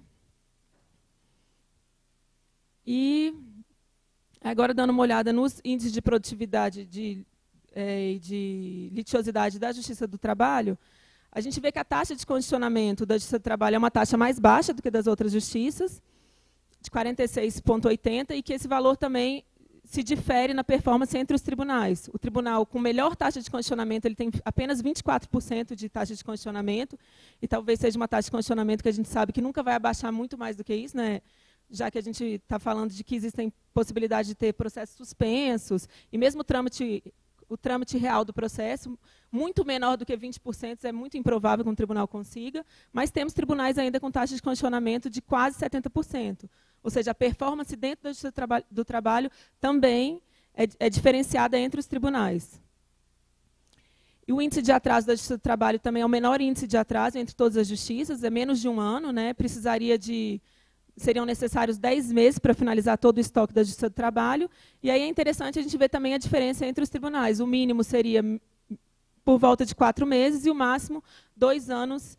E agora, dando uma olhada nos índices de produtividade de litigiosidade da Justiça do Trabalho, a gente vê que a taxa de condicionamento da Justiça do Trabalho é uma taxa mais baixa do que das outras justiças, de 46,80, e que esse valor também se difere na performance entre os tribunais. O tribunal com melhor taxa de condicionamento ele tem apenas 24% de taxa de condicionamento, e talvez seja uma taxa de condicionamento que a gente sabe que nunca vai abaixar muito mais do que isso, né? Já que a gente está falando de que existem possibilidades de ter processos suspensos, e mesmo o trâmite real do processo, muito menor do que 20%, é muito improvável que um tribunal consiga, mas temos tribunais ainda com taxa de condicionamento de quase 70%. Ou seja, a performance dentro da Justiça do Trabalho também é diferenciada entre os tribunais. E o índice de atraso da Justiça do Trabalho também é o menor índice de atraso entre todas as justiças, é menos de um ano, né? Precisaria de seriam necessários 10 meses para finalizar todo o estoque da Justiça do Trabalho. E aí é interessante a gente ver também a diferença entre os tribunais. O mínimo seria por volta de 4 meses e o máximo 2 anos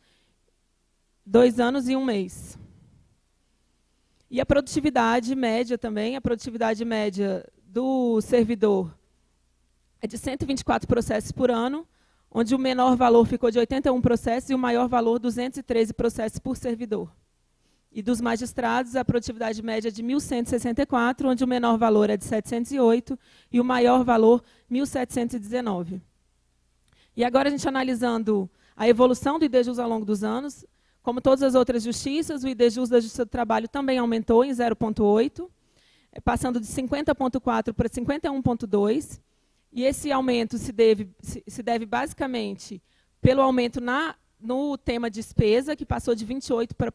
e 1 mês. E a produtividade média também, a produtividade média do servidor é de 124 processos por ano, onde o menor valor ficou de 81 processos e o maior valor 213 processos por servidor. E dos magistrados, a produtividade média é de 1.164, onde o menor valor é de 708 e o maior valor 1.719. E agora a gente analisando a evolução do IDJUS ao longo dos anos, como todas as outras justiças, o IDJUS da Justiça do Trabalho também aumentou em 0,8, passando de 50,4 para 51,2. E esse aumento se deve basicamente pelo aumento no tema despesa, que passou de 28 para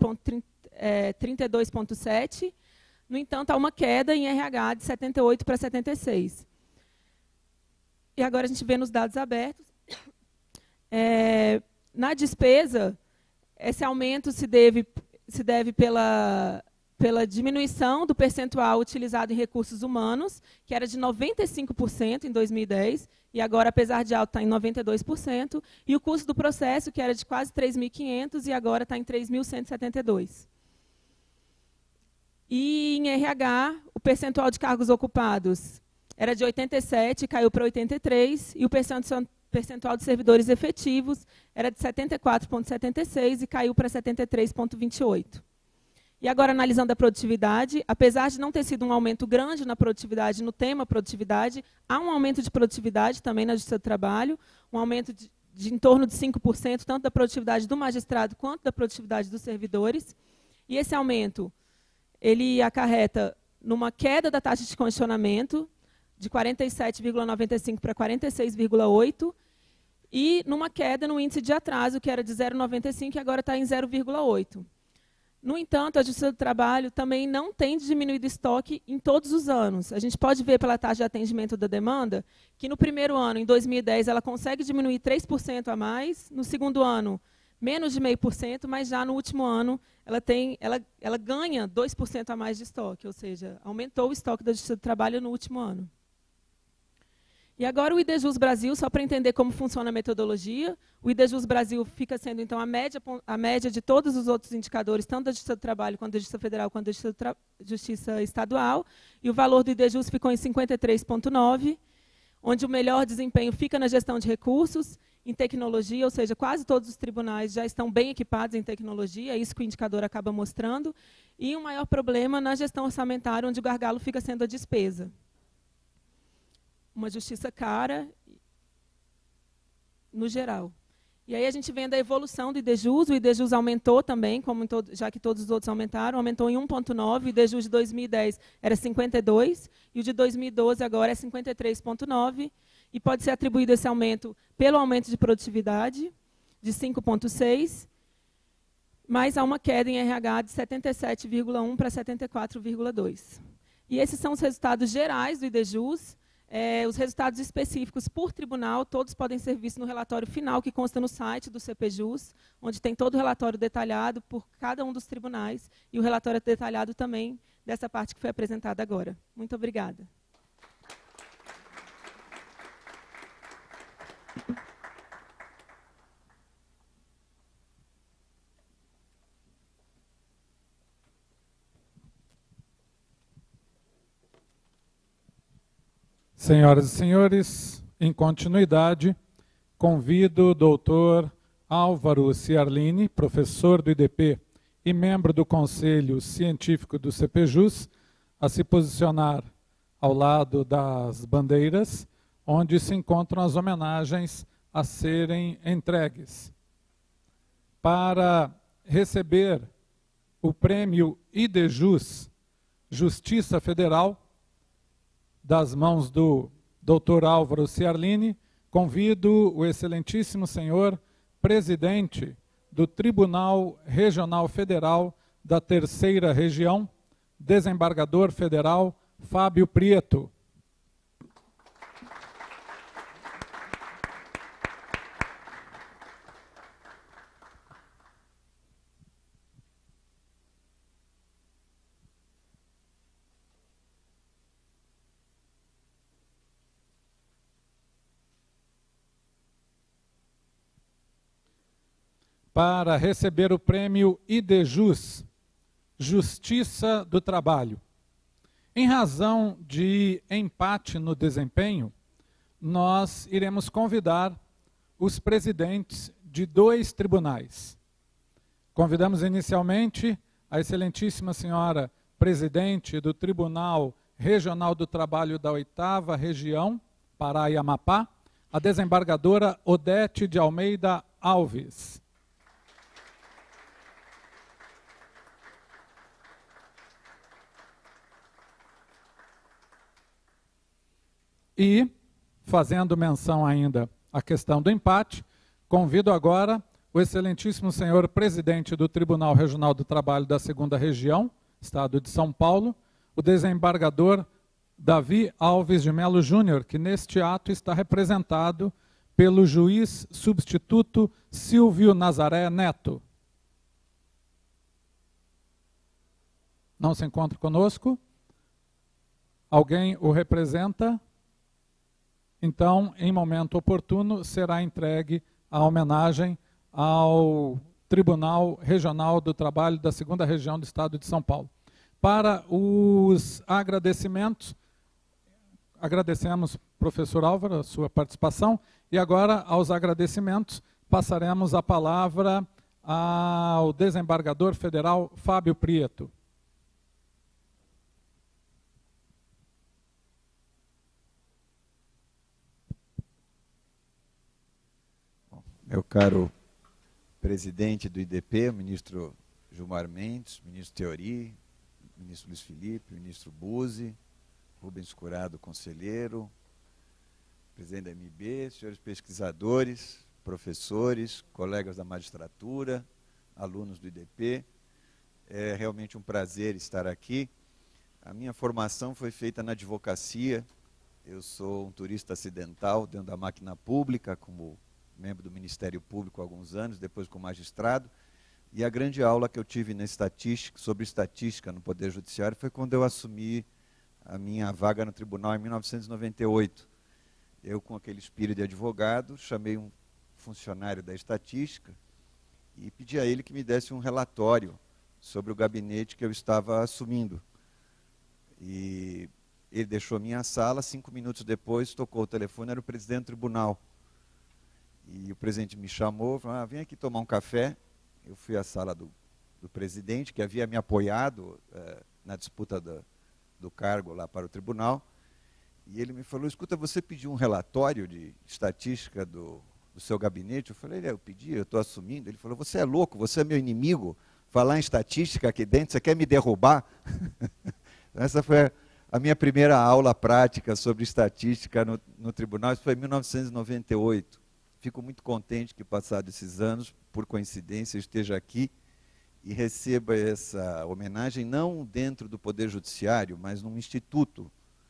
32,7. No entanto, há uma queda em RH de 78 para 76. E agora a gente vê nos dados abertos. Na despesa, esse aumento se deve pela diminuição do percentual utilizado em recursos humanos, que era de 95% em 2010, e agora, apesar de alto, está em 92%, e o custo do processo, que era de quase 3.500, e agora está em 3.172. E em RH, o percentual de cargos ocupados era de 87%, caiu para 83%, e o percentual de servidores efetivos era de 74,76% e caiu para 73,28%. E agora, analisando a produtividade, apesar de não ter sido um aumento grande na produtividade, no tema produtividade, há um aumento de produtividade também na Justiça do Trabalho, um aumento de em torno de 5%, tanto da produtividade do magistrado quanto da produtividade dos servidores. E esse aumento, ele acarreta numa queda da taxa de congestionamento, de 47,95 para 46,8, e numa queda no índice de atraso, que era de 0,95 e agora está em 0,8. No entanto, a Justiça do Trabalho também não tem diminuído estoque em todos os anos. A gente pode ver pela taxa de atendimento da demanda que no primeiro ano, em 2010, ela consegue diminuir 3% a mais, no segundo ano, menos de 0,5%, mas já no último ano ela ganha 2% a mais de estoque, ou seja, aumentou o estoque da Justiça do Trabalho no último ano. E agora o IDJUS Brasil, só para entender como funciona a metodologia, o IDJUS Brasil fica sendo, então, a média de todos os outros indicadores, tanto da Justiça do Trabalho, quanto da Justiça Federal, quanto da Justiça Estadual, e o valor do IDJUS ficou em 53,9, onde o melhor desempenho fica na gestão de recursos, em tecnologia, ou seja, quase todos os tribunais já estão bem equipados em tecnologia, é isso que o indicador acaba mostrando, e um maior problema na gestão orçamentária, onde o gargalo fica sendo a despesa. Uma justiça cara, no geral. E aí a gente vendo a evolução do IDJUS, o IDJUS aumentou também, já que todos os outros aumentaram, aumentou em 1,9, o IDJUS de 2010 era 52, e o de 2012 agora é 53,9, e pode ser atribuído esse aumento pelo aumento de produtividade, de 5,6, mas há uma queda em RH de 77,1 para 74,2. E esses são os resultados gerais do IDJUS. Os resultados específicos por tribunal, todos podem ser vistos no relatório final, que consta no site do CPJUS, onde tem todo o relatório detalhado por cada um dos tribunais, e o relatório detalhado também dessa parte que foi apresentada agora. Muito obrigada. Senhoras e senhores, em continuidade, convido o doutor Álvaro Ciarlini, professor do IDP e membro do Conselho Científico do CPJUS, a se posicionar ao lado das bandeiras, onde se encontram as homenagens a serem entregues. Para receber o prêmio IDJUS Justiça Federal, das mãos do Dr. Álvaro Ciarlini, convido o excelentíssimo senhor presidente do Tribunal Regional Federal da Terceira Região, desembargador federal Fábio Prieto. para receber o prêmio IDJUS, Justiça do Trabalho. Em razão de empate no desempenho, nós iremos convidar os presidentes de 2 tribunais. Convidamos inicialmente a excelentíssima senhora presidente do Tribunal Regional do Trabalho da 8ª Região, Pará e Amapá, a desembargadora Odete de Almeida Alves. E, fazendo menção ainda à questão do empate, convido agora o excelentíssimo senhor presidente do Tribunal Regional do Trabalho da 2ª Região, Estado de São Paulo, o desembargador Davi Alves de Melo Júnior, que neste ato está representado pelo juiz substituto Silvio Nazaré Neto. Não se encontra conosco? Alguém o representa? Então, em momento oportuno, será entregue a homenagem ao Tribunal Regional do Trabalho da 2ª Região do Estado de São Paulo. Para os agradecimentos, agradecemos, professor Álvaro, a sua participação, e agora, aos agradecimentos, passaremos a palavra ao desembargador federal Fábio Prieto. Meu caro presidente do IDP, ministro Gilmar Mendes, ministro Teori, ministro Luiz Felipe, ministro Buzzi, Rubens Curado, conselheiro, presidente da MB, senhores pesquisadores, professores, colegas da magistratura, alunos do IDP. É realmente um prazer estar aqui. A minha formação foi feita na advocacia. Eu sou um turista acidental dentro da máquina pública, como membro do Ministério Público há alguns anos, depois como magistrado, e a grande aula que eu tive na estatística, sobre estatística no Poder Judiciário foi quando eu assumi a minha vaga no tribunal em 1998. Eu, com aquele espírito de advogado, chamei um funcionário da estatística e pedi a ele que me desse um relatório sobre o gabinete que eu estava assumindo. E ele deixou a minha sala, 5 minutos depois tocou o telefone, era o presidente do tribunal. E o presidente me chamou, falou, vem aqui tomar um café. Eu fui à sala do presidente, que havia me apoiado na disputa do cargo lá para o tribunal. E ele me falou, escuta, você pediu um relatório de estatística do seu gabinete? Eu falei, eu pedi, eu estou assumindo. Ele falou, você é louco, você é meu inimigo, falar em estatística aqui dentro, você quer me derrubar? Essa foi a minha primeira aula prática sobre estatística no tribunal, isso foi em 1998. Fico muito contente que, passados esses anos, por coincidência, eu esteja aqui e receba essa homenagem, não dentro do Poder Judiciário, mas num instituto,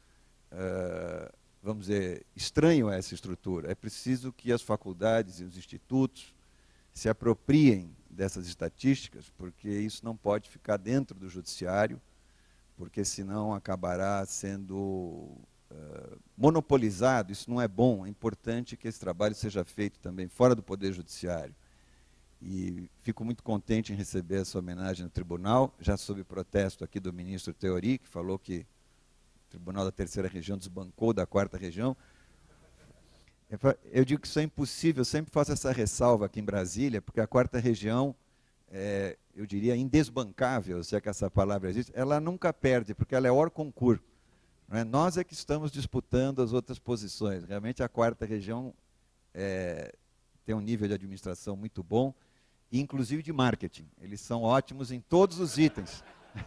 vamos dizer, estranho a essa estrutura. É preciso que as faculdades e os institutos se apropriem dessas estatísticas, porque isso não pode ficar dentro do Judiciário, porque senão acabará sendo monopolizado. Isso não é bom, é importante que esse trabalho seja feito também fora do Poder Judiciário. E fico muito contente em receber essa homenagem no tribunal, já sob protesto aqui do ministro Teori, que falou que o Tribunal da 3ª Região desbancou da 4ª Região. Eu digo que isso é impossível, eu sempre faço essa ressalva aqui em Brasília, porque a 4ª Região, eu diria, indesbancável, se é que essa palavra existe, ela nunca perde, porque ela é hors concours. Nós é que estamos disputando as outras posições. Realmente a 4ª Região tem um nível de administração muito bom, e inclusive de marketing. Eles são ótimos em todos os itens.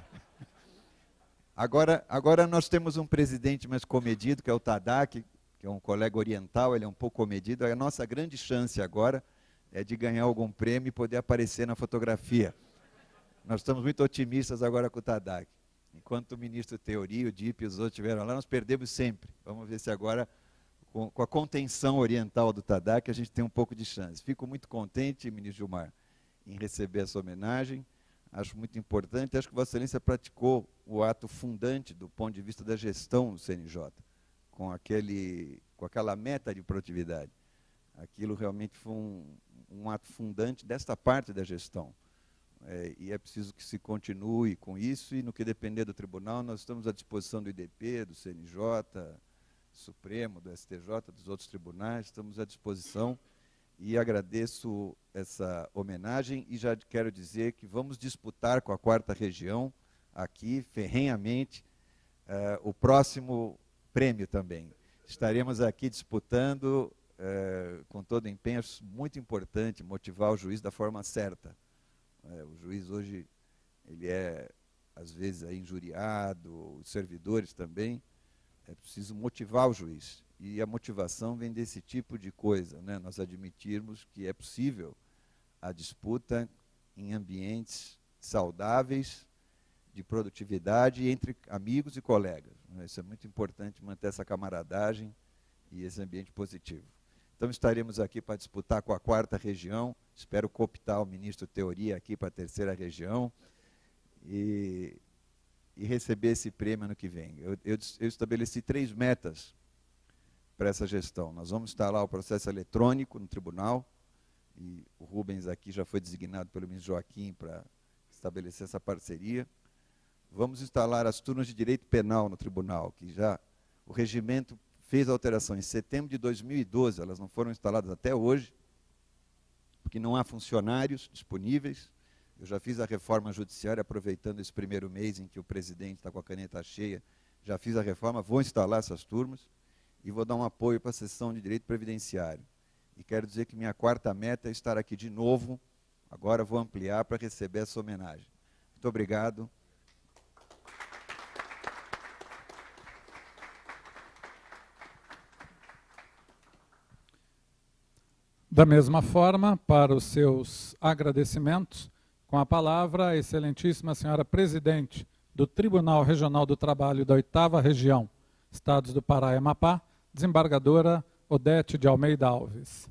Agora nós temos um presidente mais comedido, que é o Tadak, que é um colega oriental, ele é um pouco comedido. A nossa grande chance agora é de ganhar algum prêmio e poder aparecer na fotografia. Nós estamos muito otimistas agora com o Tadak. Enquanto o ministro Teori, o DIP e os outros estiveram lá, nós perdemos sempre. Vamos ver se agora, com a contenção oriental do Tadak, a gente tem um pouco de chance. Fico muito contente, ministro Gilmar, em receber essa homenagem. Acho muito importante. Acho que Vossa Excelência praticou o ato fundante do ponto de vista da gestão do CNJ, com aquela meta de produtividade. Aquilo realmente foi um ato fundante desta parte da gestão. E é preciso que se continue com isso, e no que depender do tribunal, nós estamos à disposição do IDP, do CNJ, Supremo, do STJ, dos outros tribunais, estamos à disposição, e agradeço essa homenagem, e já quero dizer que vamos disputar com a 4ª Região, aqui, ferrenhamente, o próximo prêmio também. Estaremos aqui disputando com todo empenho. Acho muito importante motivar o juiz da forma certa. O juiz hoje, ele é, às vezes, injuriado, os servidores também. É preciso motivar o juiz. E a motivação vem desse tipo de coisa, né? Nós admitirmos que é possível a disputa em ambientes saudáveis, de produtividade entre amigos e colegas. Isso é muito importante, manter essa camaradagem e esse ambiente positivo. Então, estaremos aqui para disputar com a 4ª Região, espero cooptar o ministro Teori aqui para a 3ª Região e receber esse prêmio ano que vem. Eu estabeleci 3 metas para essa gestão. Nós vamos instalar o processo eletrônico no tribunal, e o Rubens aqui já foi designado pelo ministro Joaquim para estabelecer essa parceria. Vamos instalar as turmas de direito penal no tribunal, que já o regimento fez alteração em setembro de 2012, elas não foram instaladas até hoje, porque não há funcionários disponíveis. Eu já fiz a reforma judiciária, aproveitando esse primeiro mês em que o presidente está com a caneta cheia, já fiz a reforma, vou instalar essas turmas e vou dar um apoio para a sessão de direito previdenciário. E quero dizer que minha 4ª meta é estar aqui de novo, agora vou ampliar para receber essa homenagem. Muito obrigado. Da mesma forma, para os seus agradecimentos, com a palavra a excelentíssima senhora presidente do Tribunal Regional do Trabalho da 8ª Região, Estados do Pará e Amapá, desembargadora Odete de Almeida Alves.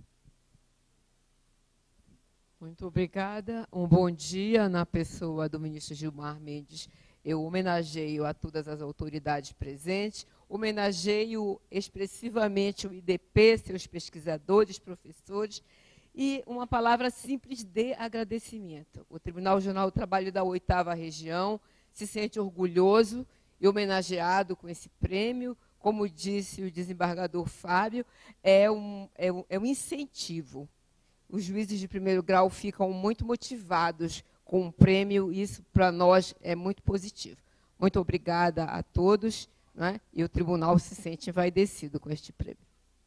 Muito obrigada. Um bom dia na pessoa do ministro Gilmar Mendes. Eu homenageio a todas as autoridades presentes, homenageio expressivamente o IDP, seus pesquisadores, professores, e uma palavra simples de agradecimento. O Tribunal Regional do Trabalho da 8ª Região se sente orgulhoso e homenageado com esse prêmio. Como disse o desembargador Fábio, é um incentivo. Os juízes de primeiro grau ficam muito motivados com o prêmio, e isso para nós é muito positivo. Muito obrigada a todos, né? E o tribunal se sente envaidecido com este prêmio.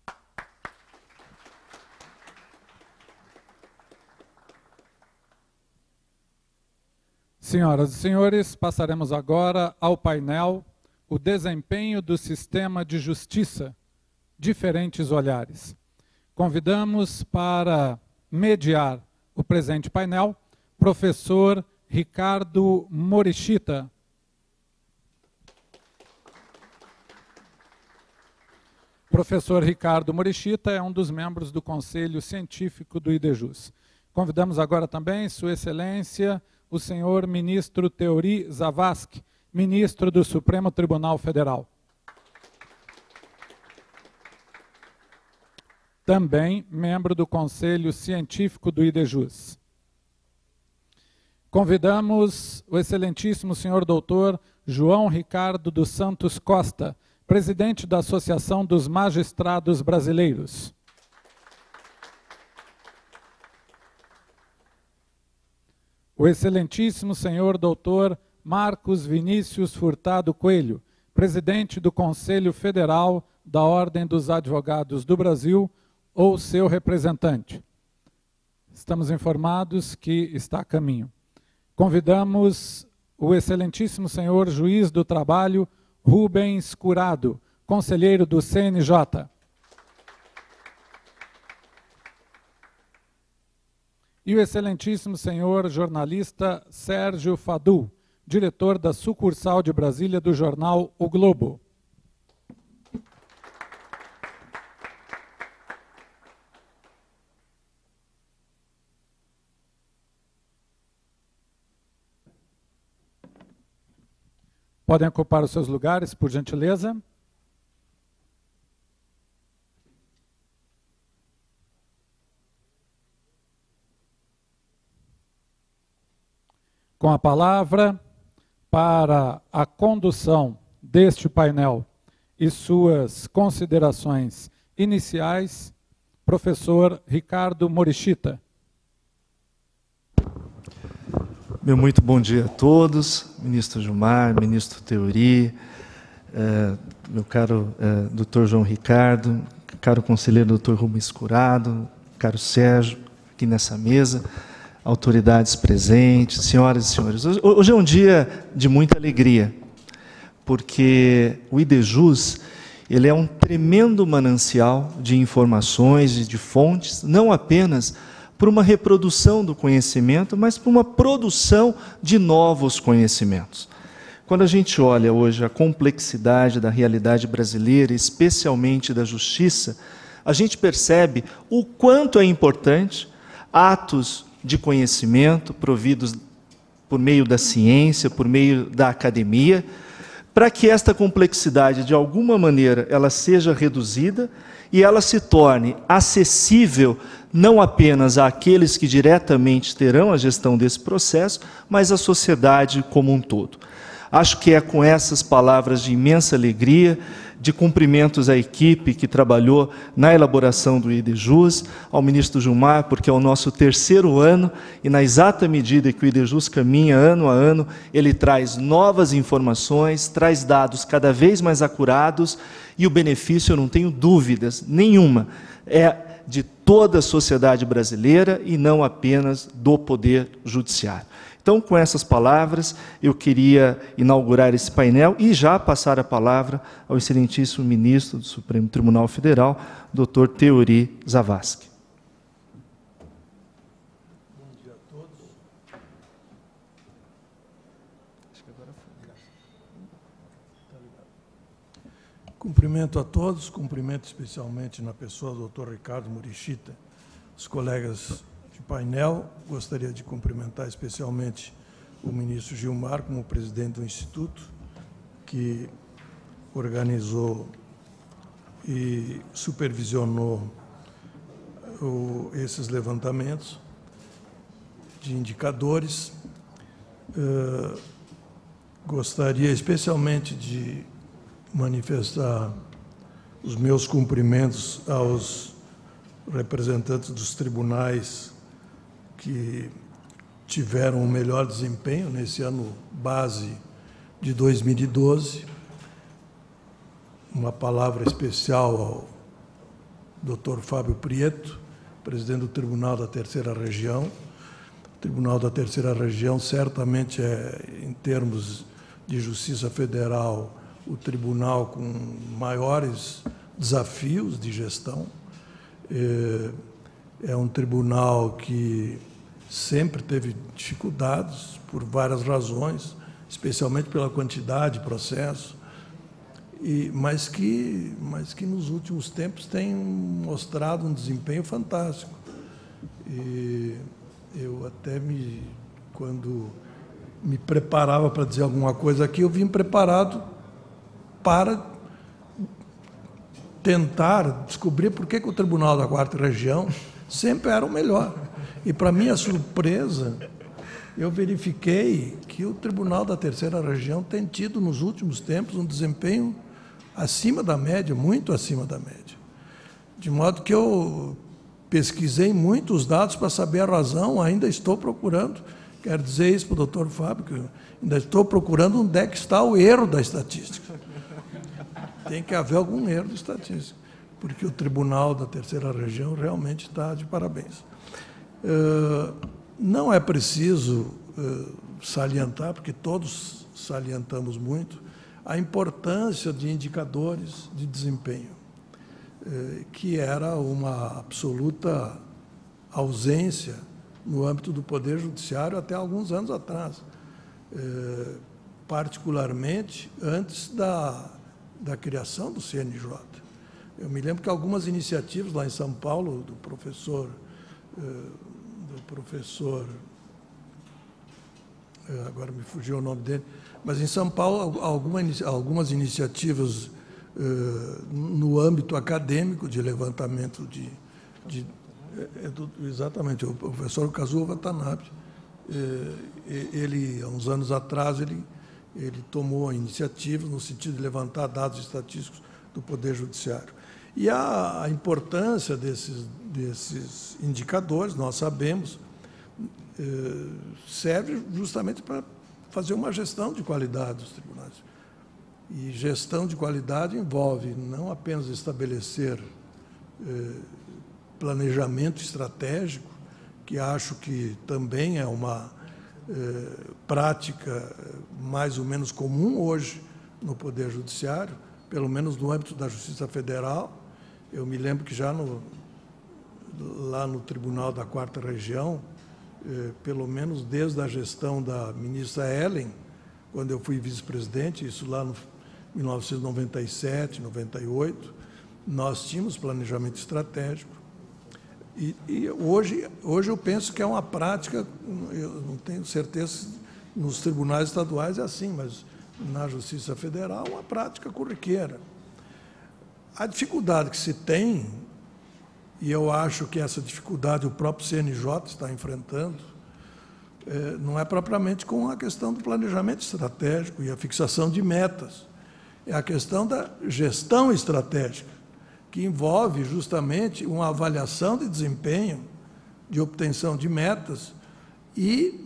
Senhoras e senhores, passaremos agora ao painel o desempenho do sistema de justiça, diferentes olhares. Convidamos para mediar o presente painel professor Ricardo Morishita. Professor Ricardo Morishita é um dos membros do Conselho Científico do IDJUS. Convidamos agora também Sua Excelência, o senhor ministro Teori Zavascki, ministro do Supremo Tribunal Federal. Também membro do Conselho Científico do IDJUS. Convidamos o excelentíssimo senhor doutor João Ricardo dos Santos Costa, presidente da Associação dos Magistrados Brasileiros. O excelentíssimo senhor doutor Marcos Vinícius Furtado Coelho, presidente do Conselho Federal da Ordem dos Advogados do Brasil, ou seu representante. Estamos informados que está a caminho. Convidamos o excelentíssimo senhor juiz do trabalho, Rubens Curado, conselheiro do CNJ. E o excelentíssimo senhor jornalista Sérgio Fadu, diretor da sucursal de Brasília do jornal O Globo. Podem ocupar os seus lugares, por gentileza. Com a palavra, para a condução deste painel e suas considerações iniciais, professor Ricardo Morishita. Meu muito bom dia a todos, ministro Gilmar, ministro Theory, meu caro doutor João Ricardo, caro conselheiro doutor Rubens Curado, caro Sérgio, aqui nessa mesa, autoridades presentes, senhoras e senhores. Hoje é um dia de muita alegria, porque o IDJUS, ele é um tremendo manancial de informações e de fontes, não apenas para uma reprodução do conhecimento, mas para uma produção de novos conhecimentos. Quando a gente olha hoje a complexidade da realidade brasileira, especialmente da justiça, a gente percebe o quanto é importante atos de conhecimento providos por meio da ciência, por meio da academia, para que esta complexidade, de alguma maneira, ela seja reduzida e ela se torne acessível não apenas àqueles que diretamente terão a gestão desse processo, mas à sociedade como um todo. Acho que é com essas palavras de imensa alegria, de cumprimentos à equipe que trabalhou na elaboração do IDJUS, ao ministro Gilmar, porque é o nosso 3º ano, e na exata medida que o IDJUS caminha ano a ano, ele traz novas informações, traz dados cada vez mais acurados, e o benefício, eu não tenho dúvidas nenhuma, é de toda a sociedade brasileira e não apenas do Poder Judiciário. Então, com essas palavras, eu queria inaugurar esse painel e já passar a palavra ao excelentíssimo ministro do Supremo Tribunal Federal, Dr. Theory Zavascki. Bom dia a todos. Acho que agora foi. Cumprimento a todos, cumprimento especialmente na pessoa do Dr. Ricardo Morishita, os colegas de painel. Gostaria de cumprimentar especialmente o ministro Gilmar, como presidente do Instituto, que organizou e supervisionou esses levantamentos de indicadores. Gostaria especialmente de manifestar os meus cumprimentos aos representantes dos tribunais que tiveram o melhor desempenho nesse ano base de 2012. Uma palavra especial ao Dr. Fábio Prieto, presidente do Tribunal da Terceira Região. O Tribunal da Terceira Região certamente é, em termos de Justiça Federal, o tribunal com maiores desafios de gestão. É um tribunal que sempre teve dificuldades por várias razões, especialmente pela quantidade de processos, mas que nos últimos tempos tem mostrado um desempenho fantástico. E eu até quando me preparava para dizer alguma coisa aqui, eu vim preparado para tentar descobrir por que o Tribunal da Quarta Região sempre era o melhor. E, para minha surpresa, eu verifiquei que o Tribunal da Terceira Região tem tido, nos últimos tempos, um desempenho acima da média, muito acima da média. De modo que eu pesquisei muitos dados para saber a razão, ainda estou procurando, quero dizer isso para o doutor Fábio, que eu ainda estou procurando onde é que está o erro da estatística. Tem que haver algum erro de estatística, porque o Tribunal da Terceira Região realmente está de parabéns. Não é preciso salientar, porque todos salientamos muito, a importância de indicadores de desempenho, que era uma absoluta ausência no âmbito do Poder Judiciário até alguns anos atrás, particularmente antes da criação do CNJ. Eu me lembro que algumas iniciativas lá em São Paulo, do professor, agora me fugiu o nome dele, mas em São Paulo algumas iniciativas no âmbito acadêmico de levantamento exatamente, o professor Kazuo Watanabe, Ele, há uns anos atrás, ele tomou a iniciativa no sentido de levantar dados estatísticos do Poder Judiciário. E a importância desses indicadores, nós sabemos, serve justamente para fazer uma gestão de qualidade dos tribunais. E gestão de qualidade envolve não apenas estabelecer planejamento estratégico, que acho que também é uma prática mais ou menos comum hoje no Poder Judiciário, pelo menos no âmbito da Justiça Federal. Eu me lembro que já lá no Tribunal da 4ª Região, pelo menos desde a gestão da ministra Helen, quando eu fui vice-presidente, isso lá no 1997, 98, nós tínhamos planejamento estratégico. E hoje eu penso que é uma prática, eu não tenho certeza se nos tribunais estaduais é assim, mas na Justiça Federal é uma prática corriqueira. A dificuldade que se tem, e eu acho que essa dificuldade o próprio CNJ está enfrentando, não é propriamente com a questão do planejamento estratégico e a fixação de metas, é a questão da gestão estratégica, que envolve justamente uma avaliação de desempenho, de obtenção de metas e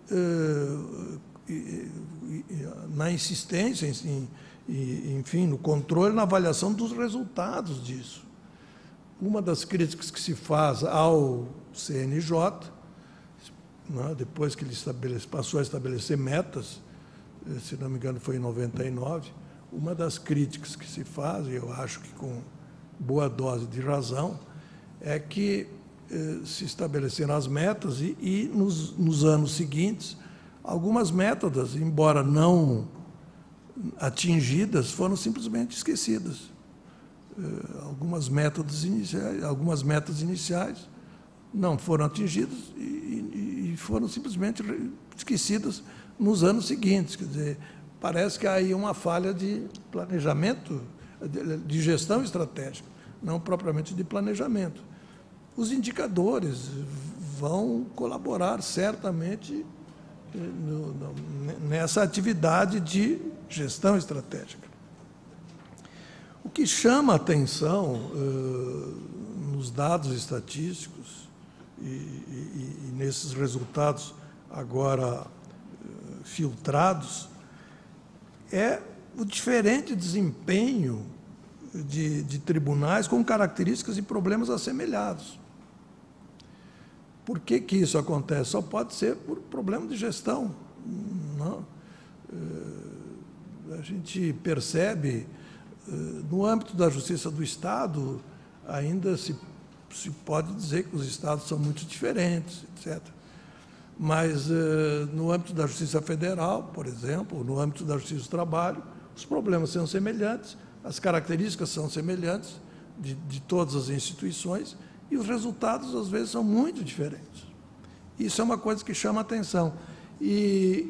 na insistência, enfim, no controle, na avaliação dos resultados disso. Uma das críticas que se faz ao CNJ, depois que ele passou a estabelecer metas, se não me engano foi em 99, uma das críticas que se faz, e eu acho que com boa dose de razão, é que se estabeleceram as metas e nos anos seguintes, algumas metas, embora não atingidas, foram simplesmente esquecidas. Algumas metas iniciais não foram atingidas e foram simplesmente esquecidas nos anos seguintes. Quer dizer, parece que há aí uma falha de planejamento, de gestão estratégica, não propriamente de planejamento. Os indicadores vão colaborar certamente nessa atividade de gestão estratégica. O que chama a atenção nos dados estatísticos e nesses resultados agora filtrados é o diferente desempenho de tribunais com características e problemas assemelhados. Por que isso acontece? Só pode ser por problema de gestão. Não? A gente percebe, no âmbito da Justiça do Estado, ainda se pode dizer que os estados são muito diferentes, etc. Mas, no âmbito da Justiça Federal, por exemplo, no âmbito da Justiça do Trabalho, os problemas são semelhantes, as características são semelhantes de todas as instituições e os resultados, às vezes, são muito diferentes. Isso é uma coisa que chama a atenção. E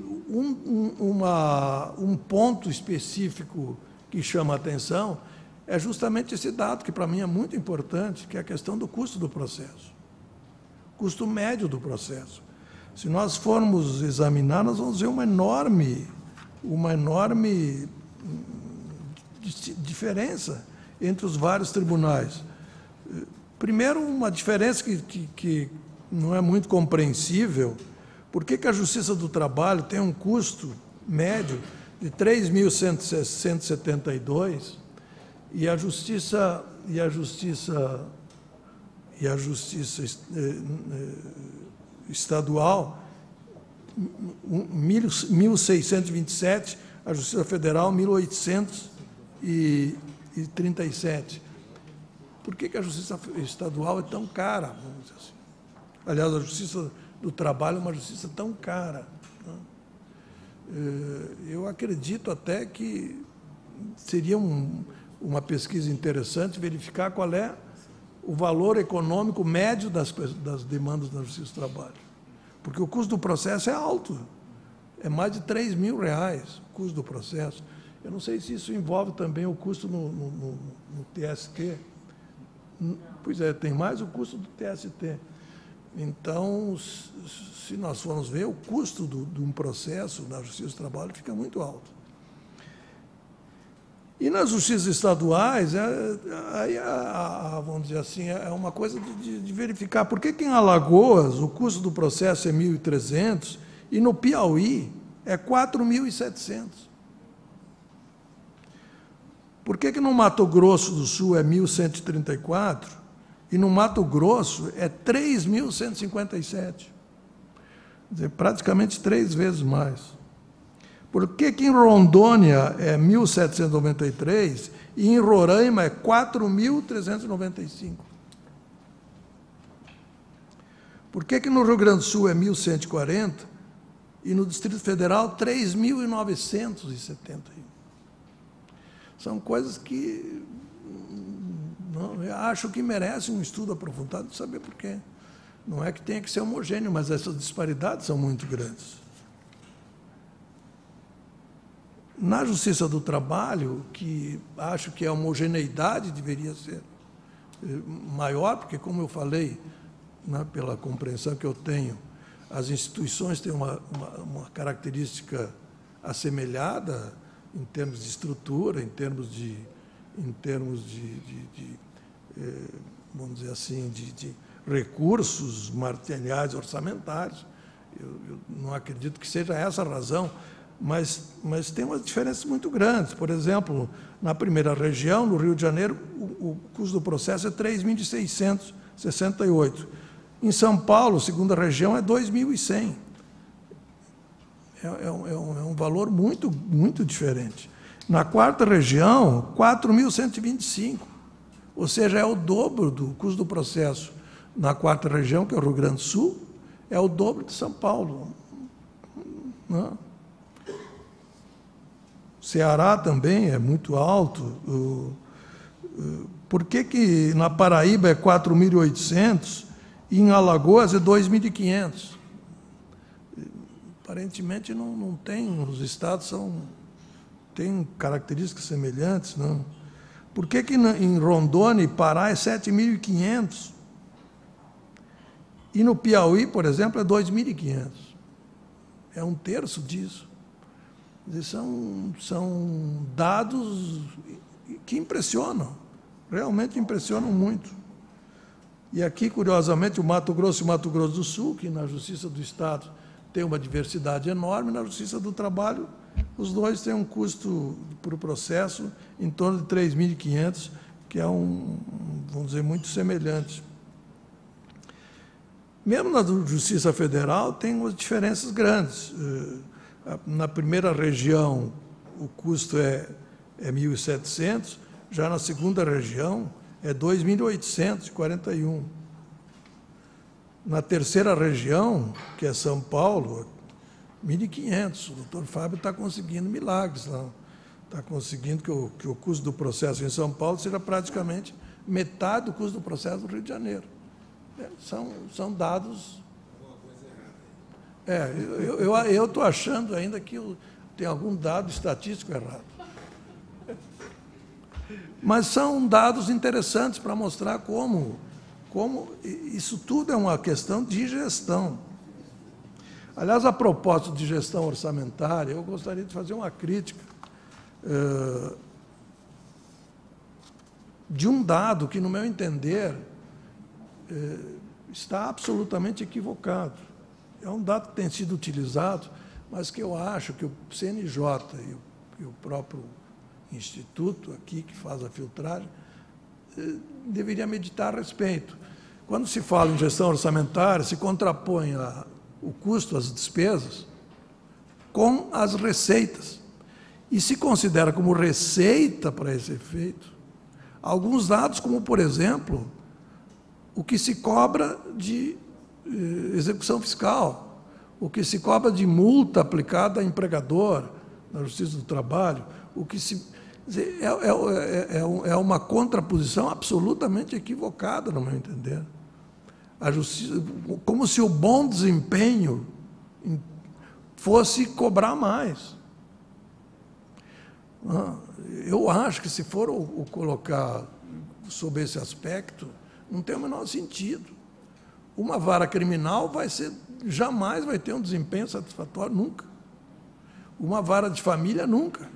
um ponto específico que chama a atenção é justamente esse dado, que para mim é muito importante, que é a questão do custo do processo, custo médio do processo. Se nós formos examinar, nós vamos ver uma enorme diferença entre os vários tribunais. Primeiro, uma diferença que não é muito compreensível. Por que a Justiça do Trabalho tem um custo médio de 3.172 e a Justiça Estadual 1.627, a Justiça Federal 1.837. Por que a Justiça Estadual é tão cara? Vamos dizer assim. Aliás, a Justiça do Trabalho é uma justiça tão cara. Eu acredito até que seria uma pesquisa interessante verificar qual é o valor econômico médio das demandas da Justiça do Trabalho. Porque o custo do processo é alto. É mais de R$3.000 o custo do processo. Eu não sei se isso envolve também o custo no TST. Pois é, tem mais o custo do TST. Então, se nós formos ver, o custo de um processo na Justiça do Trabalho fica muito alto. E nas justiças estaduais, aí, vamos dizer assim, é uma coisa de verificar. Por que em Alagoas o custo do processo é 1.300 e no Piauí é 4.700? Por que no Mato Grosso do Sul é 1.134 e no Mato Grosso é 3.157? Quer dizer, praticamente 3 vezes mais. Por que em Rondônia é 1.793 e em Roraima é 4.395? Por que no Rio Grande do Sul é 1.140 e no Distrito Federal 3.971? São coisas que eu acho que merecem um estudo aprofundado de saber por quê. Não é que tenha que ser homogêneo, mas essas disparidades são muito grandes. Na Justiça do Trabalho, que acho que a homogeneidade deveria ser maior, porque, como eu falei, né, pela compreensão que eu tenho, as instituições têm uma característica assemelhada em termos de estrutura, em termos de vamos dizer assim, de recursos materiais orçamentários. Eu não acredito que seja essa a razão, mas tem umas diferenças muito grandes. Por exemplo, na primeira região, no Rio de Janeiro, o custo do processo é 3.668. Em São Paulo, segunda região, é 2.100. É um valor muito, muito diferente. Na quarta região, 4.125. Ou seja, é o dobro do custo do processo na quarta região, que é o Rio Grande do Sul, é o dobro de São Paulo. Não? Ceará também é muito alto. Por que na Paraíba é 4.800 e em Alagoas é 2.500? Aparentemente não tem, os estados têm características semelhantes, não? Por que em Rondônia e Pará é 7.500? E no Piauí, por exemplo, é 2.500. É um terço disso. São dados que impressionam, realmente impressionam muito. E aqui, curiosamente, o Mato Grosso e o Mato Grosso do Sul, que na Justiça do Estado tem uma diversidade enorme, na Justiça do Trabalho, os dois têm um custo por processo em torno de 3.500, que é vamos dizer, muito semelhante. Mesmo na Justiça Federal, tem umas diferenças grandes. Na primeira região, o custo é 1.700, já na segunda região, é 2.841. Na terceira região, que é São Paulo, 1.500. O doutor Fábio está conseguindo milagres lá. Está conseguindo que o custo do processo em São Paulo seja praticamente metade do custo do processo do Rio de Janeiro. São dados... eu estou achando ainda que tem algum dado estatístico errado. Mas são dados interessantes para mostrar como isso tudo é uma questão de gestão. Aliás, a propósito de gestão orçamentária, eu gostaria de fazer uma crítica de um dado que, no meu entender, está absolutamente equivocado. É um dado que tem sido utilizado, mas que eu acho que o CNJ e o próprio Instituto aqui, que faz a filtragem, deveria meditar a respeito. Quando se fala em gestão orçamentária, se contrapõe o custo, as despesas, com as receitas. E se considera como receita para esse efeito alguns dados, como, por exemplo, o que se cobra de execução fiscal, o que se cobra de multa aplicada a empregador na Justiça do Trabalho, o que se... É uma contraposição absolutamente equivocada, no meu entender. A justiça, como se o bom desempenho fosse cobrar mais. Eu acho que, se for colocar sob esse aspecto, não tem o menor sentido. Uma vara criminal jamais vai ter um desempenho satisfatório, nunca. Uma vara de família, nunca.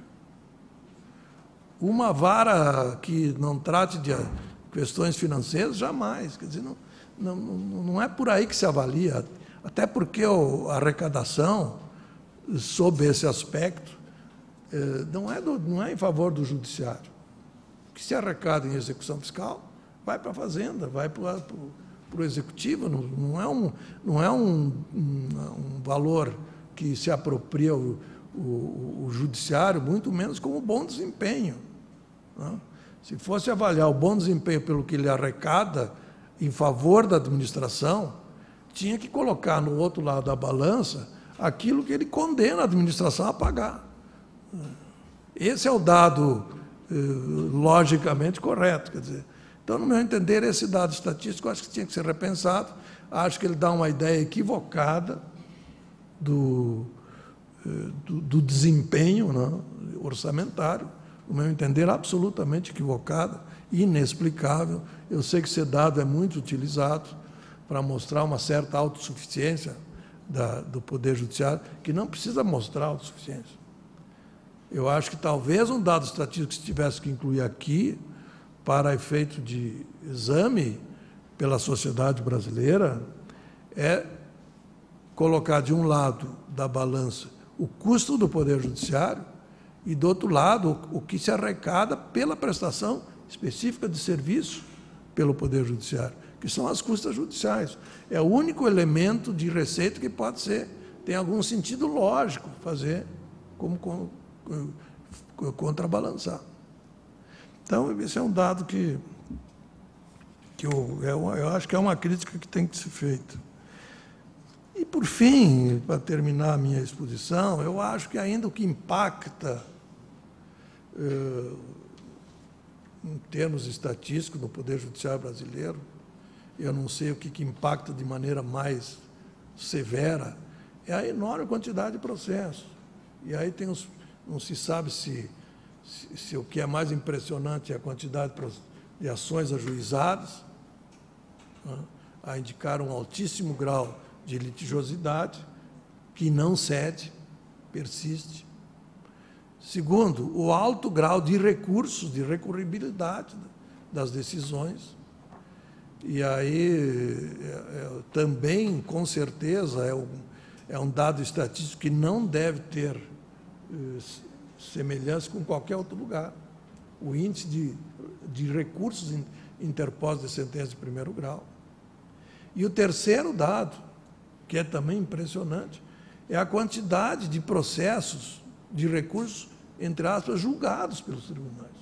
Uma vara que não trate de questões financeiras, jamais. Quer dizer, não é por aí que se avalia, até porque a arrecadação, sob esse aspecto, não é em favor do judiciário. O que se arrecada em execução fiscal vai para a Fazenda, vai para o Executivo, não é um valor que se apropria o Judiciário, muito menos como bom desempenho. Não? Se fosse avaliar o bom desempenho pelo que ele arrecada em favor da administração, tinha que colocar no outro lado da balança aquilo que ele condena a administração a pagar. Esse é o dado logicamente correto. Quer dizer, então, no meu entender, esse dado estatístico eu acho que tinha que ser repensado. Acho que ele dá uma ideia equivocada do desempenho, não, orçamentário, no meu entender, absolutamente equivocada, inexplicável. Eu sei que esse dado é muito utilizado para mostrar uma certa autossuficiência do Poder Judiciário, que não precisa mostrar autossuficiência. Eu acho que talvez um dado estatístico que se tivesse que incluir aqui, para efeito de exame pela sociedade brasileira, é colocar de um lado da balança o custo do Poder Judiciário e, do outro lado, o que se arrecada pela prestação específica de serviço pelo Poder Judiciário, que são as custas judiciais. É o único elemento de receita que tem algum sentido lógico fazer como contrabalançar. Então, esse é um dado que eu acho que é uma crítica que tem que ser feita. E, por fim, para terminar a minha exposição, eu acho que ainda o que impacta, em termos estatísticos, no Poder Judiciário brasileiro, eu não sei o que impacta de maneira mais severa, é a enorme quantidade de processos. E aí não se sabe se o que é mais impressionante é a quantidade de ações ajuizadas, né, a indicar um altíssimo grau de litigiosidade, que não cede, persiste. Segundo, o alto grau de recursos, de recorribilidade das decisões. E aí, também, com certeza, é um dado estatístico que não deve ter semelhança com qualquer outro lugar. O índice de recursos interpostos de sentença de primeiro grau. E o terceiro dado, que é também impressionante, é a quantidade de processos, de recursos, entre aspas, julgados pelos tribunais.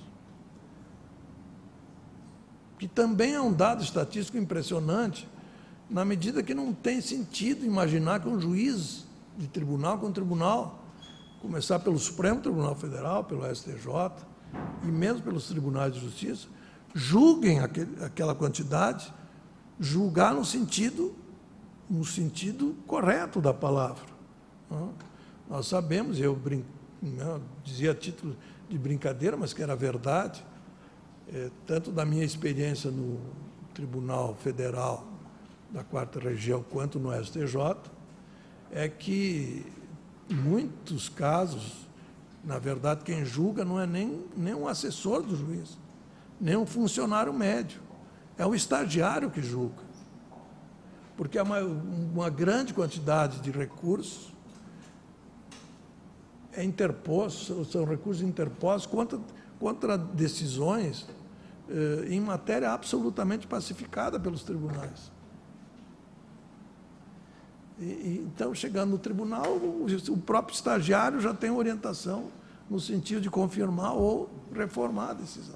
Que também é um dado estatístico impressionante, na medida que não tem sentido imaginar que um juiz de tribunal com tribunal, começar pelo Supremo Tribunal Federal, pelo STJ, e mesmo pelos tribunais de justiça, julguem aquela quantidade, julgar no sentido correto da palavra. Nós sabemos, eu dizia a título de brincadeira, mas que era verdade, tanto da minha experiência no Tribunal Federal da 4ª Região quanto no STJ, é que, em muitos casos, na verdade, quem julga não é nem um assessor do juiz, nem um funcionário médio, é o estagiário que julga. Porque é uma grande quantidade de recursos são recursos interpostos contra decisões em matéria absolutamente pacificada pelos tribunais. Então, chegando no tribunal, o próprio estagiário já tem orientação no sentido de confirmar ou reformar a decisão.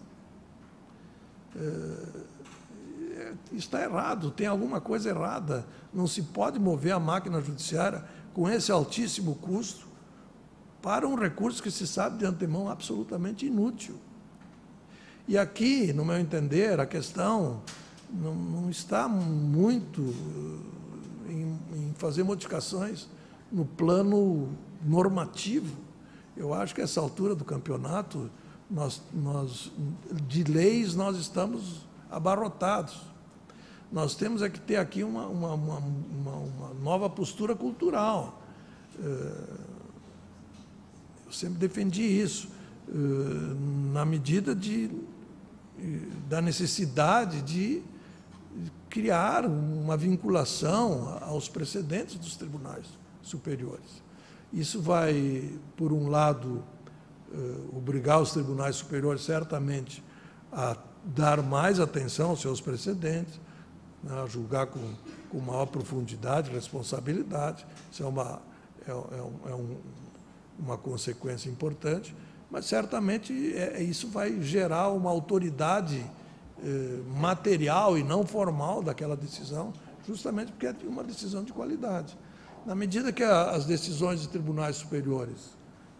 Está errado, tem alguma coisa errada. Não se pode mover a máquina judiciária com esse altíssimo custo para um recurso que se sabe de antemão absolutamente inútil. E aqui, no meu entender, a questão não está muito em fazer modificações no plano normativo. Eu acho que a essa altura do campeonato, de leis, nós estamos abarrotados. Nós temos é que ter aqui uma nova postura cultural. Eu sempre defendi isso, na medida da necessidade de criar uma vinculação aos precedentes dos tribunais superiores. Isso vai, por um lado, obrigar os tribunais superiores, certamente, a dar mais atenção aos seus precedentes, né, a julgar com maior profundidade e responsabilidade. Isso é uma consequência importante, mas, certamente, isso vai gerar uma autoridade material e não formal daquela decisão, justamente porque é uma decisão de qualidade. Na medida que as decisões de tribunais superiores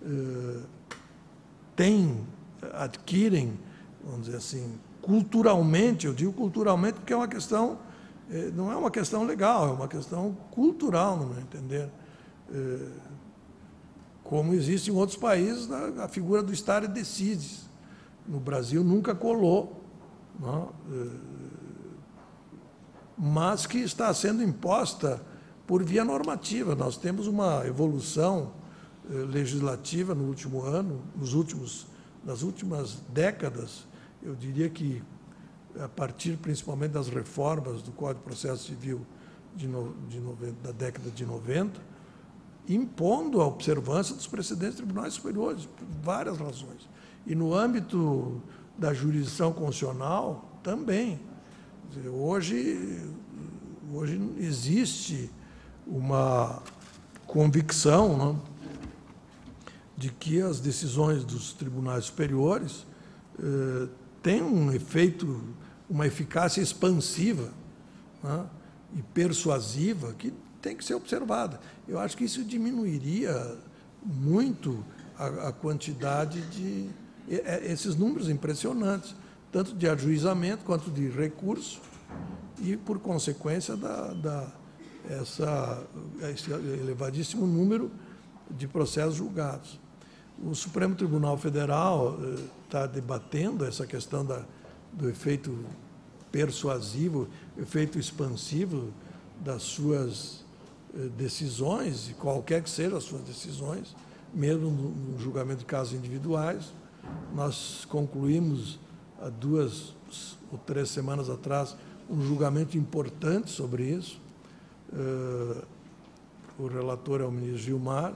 adquirem, vamos dizer assim, culturalmente, eu digo culturalmente porque é uma questão, não é uma questão legal, é uma questão cultural, no meu entender. Como existe em outros países, a figura do stare decisis. No Brasil nunca colou, não? Mas que está sendo imposta por via normativa. Nós temos uma evolução legislativa no último ano, nas últimas décadas, eu diria que a partir principalmente das reformas do Código de Processo Civil da década de 90, impondo a observância dos precedentes de tribunais superiores, por várias razões. E no âmbito da jurisdição constitucional, também. Quer dizer, hoje existe uma convicção, não, de que as decisões dos tribunais superiores têm um efeito, uma eficácia expansiva, né, e persuasiva que tem que ser observada. Eu acho que isso diminuiria muito a quantidade de esses números impressionantes, tanto de ajuizamento quanto de recurso, e, por consequência, esse elevadíssimo número de processos julgados. O Supremo Tribunal Federal está debatendo essa questão do efeito persuasivo, efeito expansivo das suas decisões, e qualquer que sejam as suas decisões, mesmo no julgamento de casos individuais. Nós concluímos há 2 ou 3 semanas atrás um julgamento importante sobre isso. O relator é o ministro Gilmar,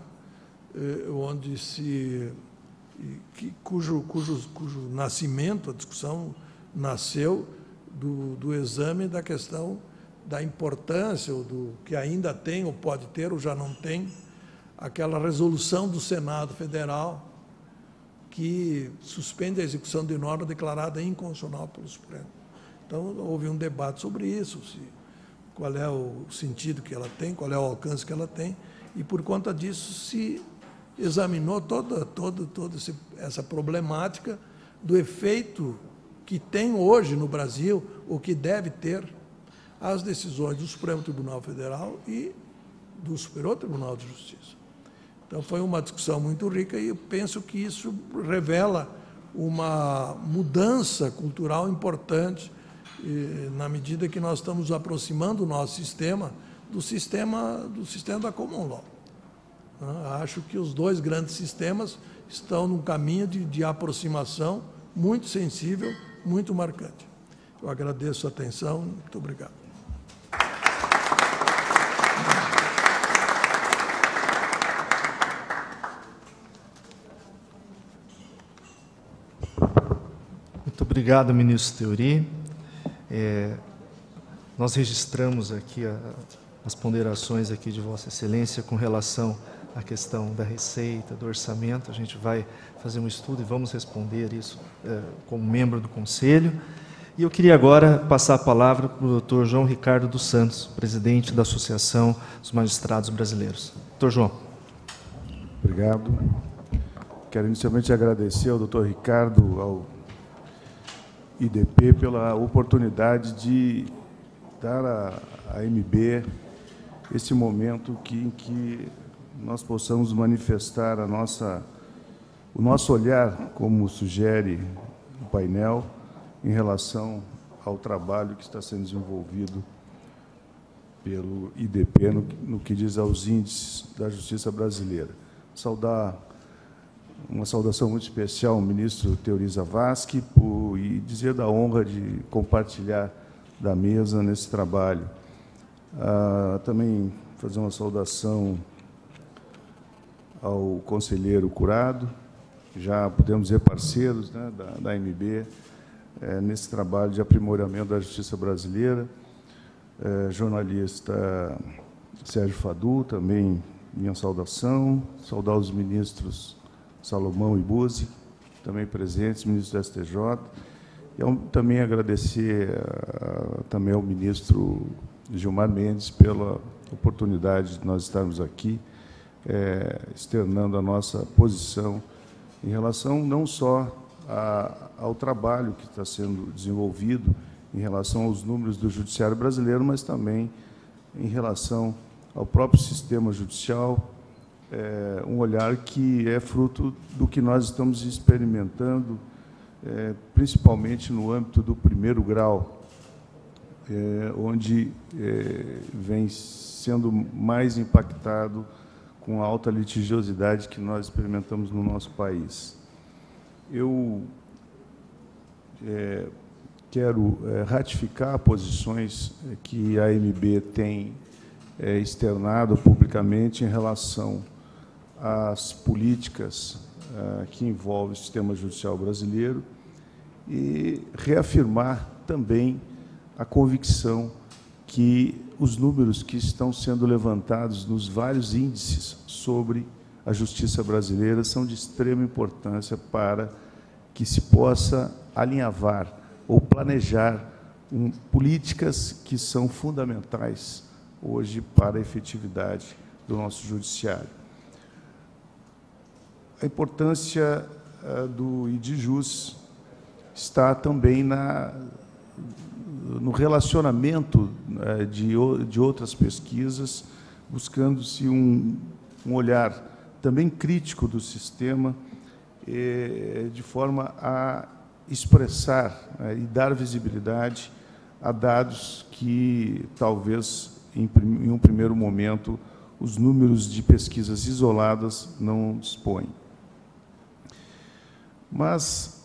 cujo nascimento, a discussão nasceu do exame da questão da importância, ou do que ainda tem, ou pode ter, ou já não tem, aquela resolução do Senado Federal que suspende a execução de norma declarada inconstitucional pelo Supremo. Então, houve um debate sobre isso, qual é o sentido que ela tem, qual é o alcance que ela tem, e, por conta disso, se examinou toda essa problemática do efeito que tem hoje no Brasil, ou que deve ter, as decisões do Supremo Tribunal Federal e do Superior Tribunal de Justiça. Então, foi uma discussão muito rica e eu penso que isso revela uma mudança cultural importante, na medida que nós estamos aproximando o nosso sistema do sistema da Common Law. Acho que os 2 grandes sistemas estão num caminho de aproximação muito sensível, muito marcante. Eu agradeço a atenção. Muito obrigado. Muito obrigado, ministro Theory. Nós registramos aqui as ponderações aqui de Vossa Excelência com relação à questão da receita, do orçamento. A gente vai fazer um estudo e vamos responder isso como membro do Conselho. E eu queria agora passar a palavra para o doutor João Ricardo dos Santos, presidente da Associação dos Magistrados Brasileiros. Doutor João. Obrigado. Quero inicialmente agradecer ao doutor Ricardo, ao IDP, pela oportunidade de dar à MB esse momento em que nós possamos manifestar o nosso olhar, como sugere o painel, em relação ao trabalho que está sendo desenvolvido pelo IDP no que diz aos índices da justiça brasileira. Uma saudação muito especial ao ministro Teori Zavascki e dizer da honra de compartilhar da mesa nesse trabalho. Também fazer uma saudação ao conselheiro Curado, já podemos dizer parceiros, né, da AMB, nesse trabalho de aprimoramento da justiça brasileira. Jornalista Sérgio Fadu, também minha saudação. Saudar os ministros Salomão e Buzzi, também presentes, ministro do STJ. E também agradecer também ao ministro Gilmar Mendes pela oportunidade de nós estarmos aqui, externando a nossa posição em relação não só ao trabalho que está sendo desenvolvido em relação aos números do judiciário brasileiro, mas também em relação ao próprio sistema judicial, um olhar que é fruto do que nós estamos experimentando, principalmente no âmbito do primeiro grau, onde vem sendo mais impactado com a alta litigiosidade que nós experimentamos no nosso país. Eu quero ratificar posições que a AMB tem externado publicamente em relação às políticas que envolvem o sistema judicial brasileiro e reafirmar também a convicção que os números que estão sendo levantados nos vários índices sobre a justiça brasileira são de extrema importância para que se possa alinhavar ou planejar políticas que são fundamentais hoje para a efetividade do nosso judiciário. A importância do IDJUS está também no relacionamento de outras pesquisas, buscando-se um olhar também crítico do sistema, de forma a expressar e dar visibilidade a dados que, talvez, em um primeiro momento, os números de pesquisas isoladas não dispõem. Mas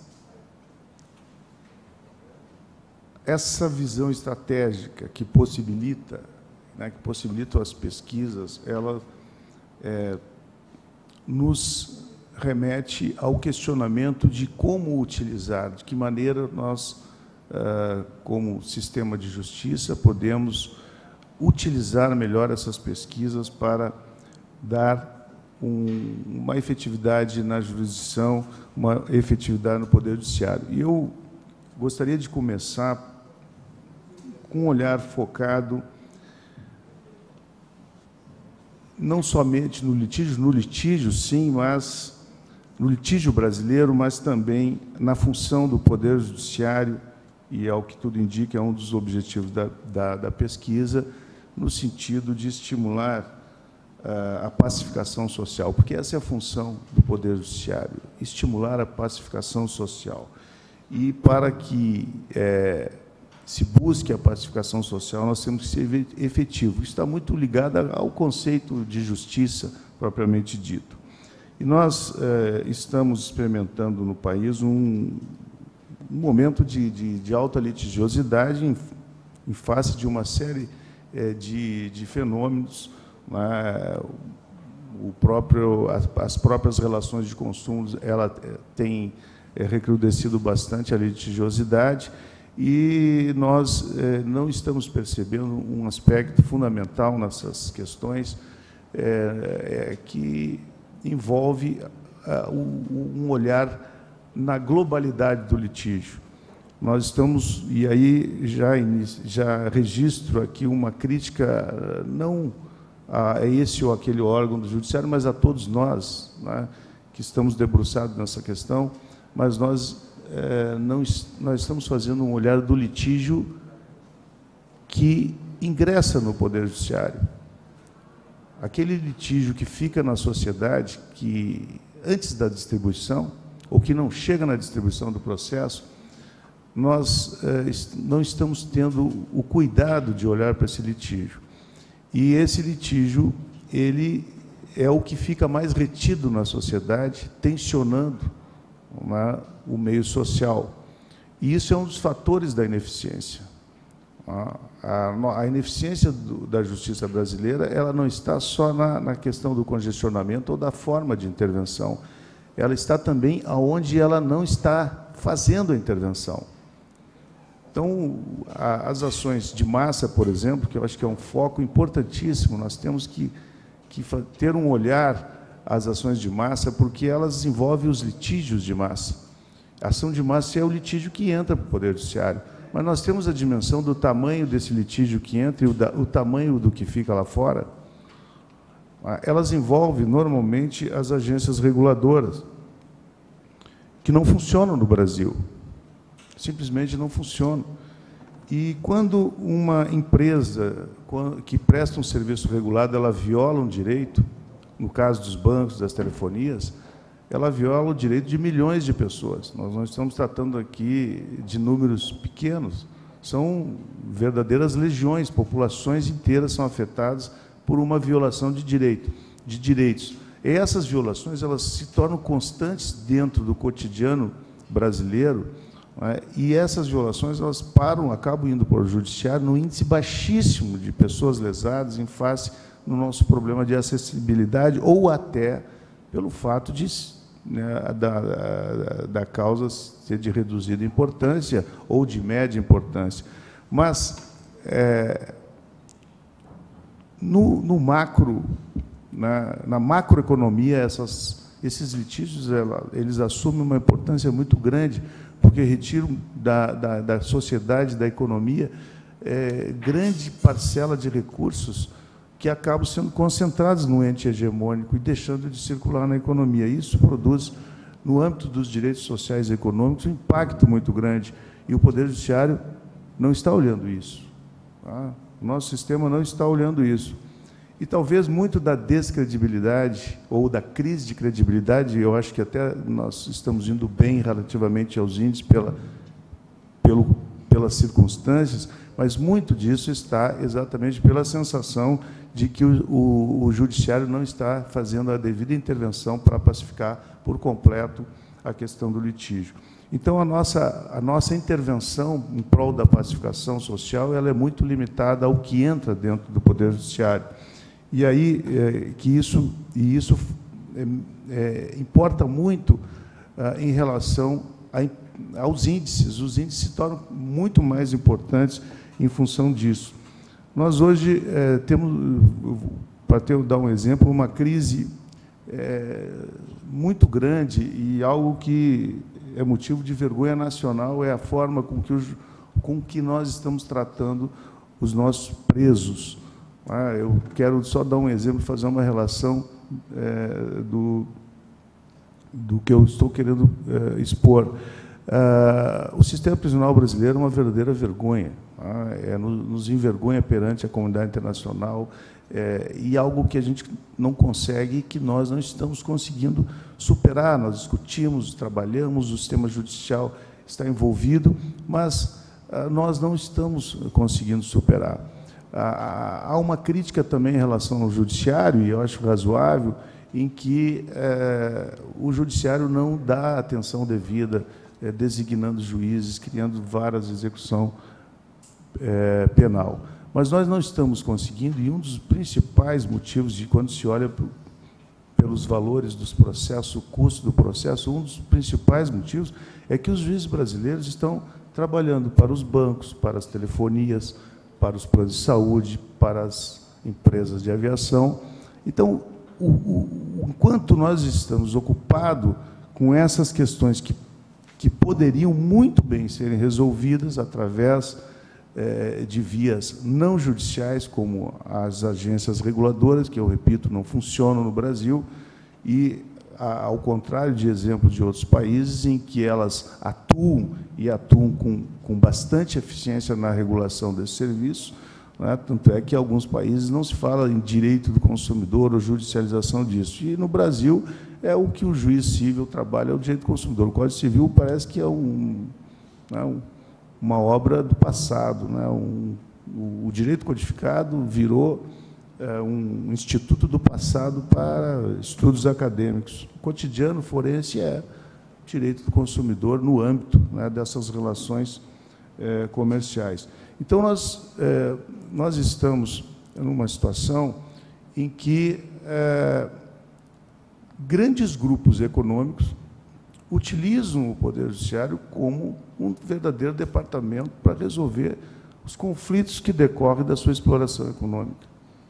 essa visão estratégica que possibilita as pesquisas, ela nos remete ao questionamento de como utilizar, de que maneira nós, como sistema de justiça, podemos utilizar melhor essas pesquisas para dar uma efetividade na jurisdição, uma efetividade no Poder Judiciário. E eu gostaria de começar com um olhar focado não somente no litígio, sim, mas no litígio brasileiro, mas também na função do Poder Judiciário, e, ao que tudo indica, é um dos objetivos da pesquisa, no sentido de estimular a pacificação social, porque essa é a função do Poder Judiciário, estimular a pacificação social. E, para que se busque a pacificação social, nós temos que ser efetivos. Está muito ligado ao conceito de justiça, propriamente dito. E nós estamos experimentando no país um momento de alta litigiosidade em face de uma série de fenômenos, as próprias relações de consumo, ela tem recrudescido bastante a litigiosidade, e nós não estamos percebendo um aspecto fundamental nessas questões, que envolve um olhar na globalidade do litígio. Nós estamos, e aí já registro aqui uma crítica, não a esse ou aquele órgão do judiciário, mas a todos nós, né, que estamos debruçados nessa questão, mas nós estamos fazendo um olhar do litígio que ingressa no Poder Judiciário. Aquele litígio que fica na sociedade, que antes da distribuição, ou que não chega na distribuição do processo, nós não estamos tendo o cuidado de olhar para esse litígio. E esse litígio, ele é o que fica mais retido na sociedade, tensionando o meio social. E isso é um dos fatores da ineficiência. A ineficiência da justiça brasileira, ela não está só na questão do congestionamento ou da forma de intervenção. Ela está também aonde ela não está fazendo a intervenção. Então, as ações de massa, por exemplo, que eu acho que é um foco importantíssimo, nós temos que ter um olhar às ações de massa, porque elas envolvem os litígios de massa. A ação de massa é o litígio que entra para o Poder Judiciário, mas nós temos a dimensão do tamanho desse litígio que entra e o tamanho do que fica lá fora. Elas envolvem, normalmente, as agências reguladoras, que não funcionam no Brasil. Simplesmente não funcionam. E quando uma empresa que presta um serviço regulado, ela viola um direito, no caso dos bancos, das telefonias, ela viola o direito de milhões de pessoas. Nós não estamos tratando aqui de números pequenos, são verdadeiras legiões, populações inteiras são afetadas por uma violação de direitos. E essas violações, elas se tornam constantes dentro do cotidiano brasileiro, e essas violações, elas acabam indo para o judiciário no índice baixíssimo de pessoas lesadas em face do nosso problema de acessibilidade, ou até pelo fato da causa ser de reduzida importância ou de média importância. Mas, no macro, na macroeconomia, esses litígios eles assumem uma importância muito grande, porque retiram da sociedade, da economia, grande parcela de recursos que acabam sendo concentrados no ente hegemônico e deixando de circular na economia. Isso produz, no âmbito dos direitos sociais e econômicos, um impacto muito grande. E o Poder Judiciário não está olhando isso. O nosso sistema não está olhando isso. E talvez muito da descredibilidade ou da crise de credibilidade, eu acho que até nós estamos indo bem relativamente aos índices pelas circunstâncias, mas muito disso está exatamente pela sensação de que o judiciário não está fazendo a devida intervenção para pacificar por completo a questão do litígio. Então, a nossa intervenção em prol da pacificação social, ela é muito limitada ao que entra dentro do Poder Judiciário. E aí isso importa muito em relação aos índices. Os índices se tornam muito mais importantes em função disso. Nós hoje temos, para dar um exemplo, uma crise muito grande e algo que é motivo de vergonha nacional, é a forma com que nós estamos tratando os nossos presos. Eu quero só dar um exemplo, fazer uma relação do que eu estou querendo expor. O sistema prisional brasileiro é uma verdadeira vergonha, nos envergonha perante a comunidade internacional, e algo que a gente não consegue, que nós não estamos conseguindo superar. Nós discutimos, trabalhamos, o sistema judicial está envolvido, mas nós não estamos conseguindo superar. Há uma crítica também em relação ao judiciário, e eu acho razoável, em que o judiciário não dá atenção devida, designando juízes, criando varas de execução penal. Mas nós não estamos conseguindo, e um dos principais motivos de quando se olha pelos valores dos processos, o custo do processo, um dos principais motivos é que os juízes brasileiros estão trabalhando para os bancos, para as telefonias, para os planos de saúde, para as empresas de aviação. Então, enquanto nós estamos ocupados com essas questões que poderiam muito bem serem resolvidas através de vias não judiciais, como as agências reguladoras, que, eu repito, não funcionam no Brasil, e, ao contrário de exemplos de outros países, em que elas atuam com bastante eficiência na regulação desse serviço, tanto é que em alguns países não se fala em direito do consumidor ou judicialização disso. E, no Brasil, é o que o juiz civil trabalha, é o direito do consumidor. O Código Civil parece que é uma obra do passado, né? O direito codificado virou um instituto do passado para estudos acadêmicos. O cotidiano forense é direito do consumidor no âmbito, né, dessas relações comerciais. Então, nós estamos numa situação em que grandes grupos econômicos utilizam o Poder Judiciário como um verdadeiro departamento para resolver os conflitos que decorrem da sua exploração econômica.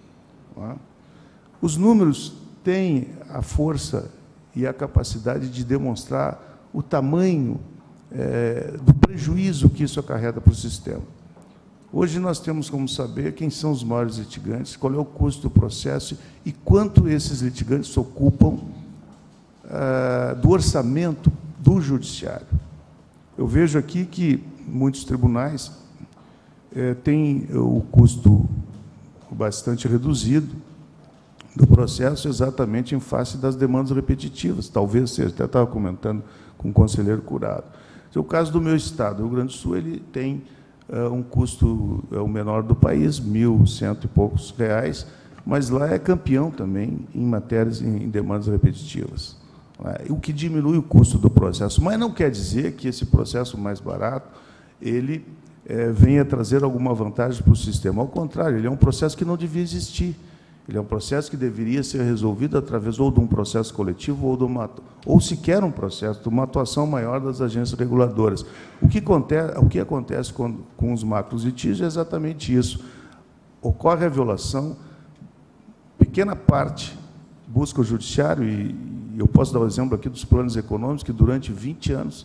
Os números têm a força e a capacidade de demonstrar o tamanho do prejuízo que isso acarreta para o sistema. Hoje nós temos como saber quem são os maiores litigantes, qual é o custo do processo e quanto esses litigantes ocupam do orçamento do judiciário. Eu vejo aqui que muitos tribunais têm o custo bastante reduzido do processo, exatamente em face das demandas repetitivas. Talvez seja, até estava comentando com o conselheiro Curado. O caso do meu estado, o Rio Grande do Sul, ele tem um custo o menor do país, 1.100 e poucos reais, mas lá é campeão também em matérias, em demandas repetitivas, o que diminui o custo do processo. Mas não quer dizer que esse processo mais barato ele venha trazer alguma vantagem para o sistema. Ao contrário, ele é um processo que não devia existir. Ele é um processo que deveria ser resolvido através ou de um processo coletivo ou sequer um processo de uma atuação maior das agências reguladoras. O que acontece com os macros litígios é exatamente isso. Ocorre a violação, pequena parte busca o judiciário, e eu posso dar o exemplo aqui dos planos econômicos, que durante 20 anos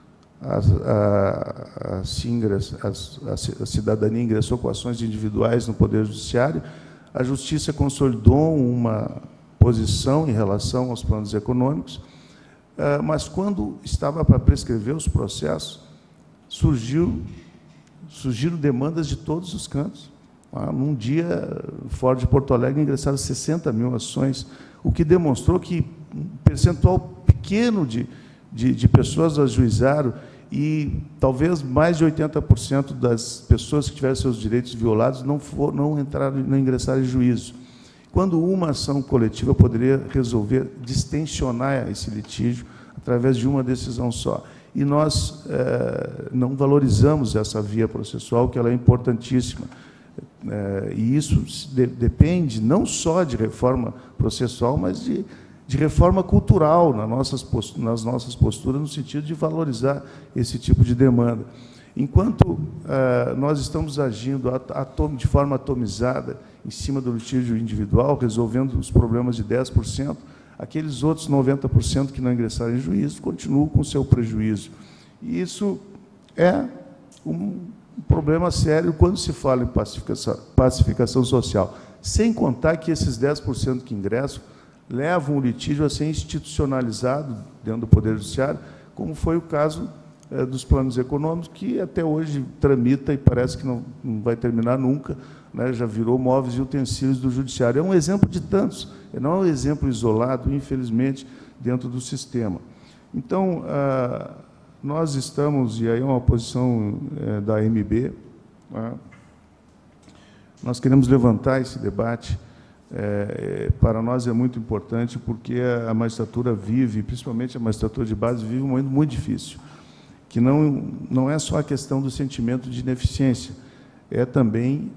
a cidadania ingressou com ações individuais no Poder Judiciário. A Justiça consolidou uma posição em relação aos planos econômicos, mas, quando estava para prescrever os processos, surgiram demandas de todos os cantos. Num dia, fora de Porto Alegre, ingressaram 60 mil ações, o que demonstrou que um percentual pequeno de pessoas ajuizaram, e talvez mais de 80% das pessoas que tiveram seus direitos violados não ingressaram em juízo. Quando uma ação coletiva poderia resolver, distensionar esse litígio através de uma decisão só. E nós não valorizamos essa via processual, que ela é importantíssima. E isso depende não só de reforma processual, mas de reforma cultural nas nossas posturas, no sentido de valorizar esse tipo de demanda. Enquanto nós estamos agindo de forma atomizada em cima do litígio individual, resolvendo os problemas de 10%, aqueles outros 90% que não ingressaram em juízo continuam com o seu prejuízo. E isso é um problema sério quando se fala em pacificação social, sem contar que esses 10% que ingressam levam o litígio a ser institucionalizado dentro do Poder Judiciário, como foi o caso dos planos econômicos, que até hoje tramita e parece que não vai terminar nunca, né? Já virou móveis e utensílios do Judiciário. É um exemplo de tantos, não é um exemplo isolado, infelizmente, dentro do sistema. Então, nós estamos, e aí é uma posição da AMB, nós queremos levantar esse debate. Para nós é muito importante, porque a magistratura vive, principalmente a magistratura de base, vive um momento muito difícil, que não é só a questão do sentimento de ineficiência, é também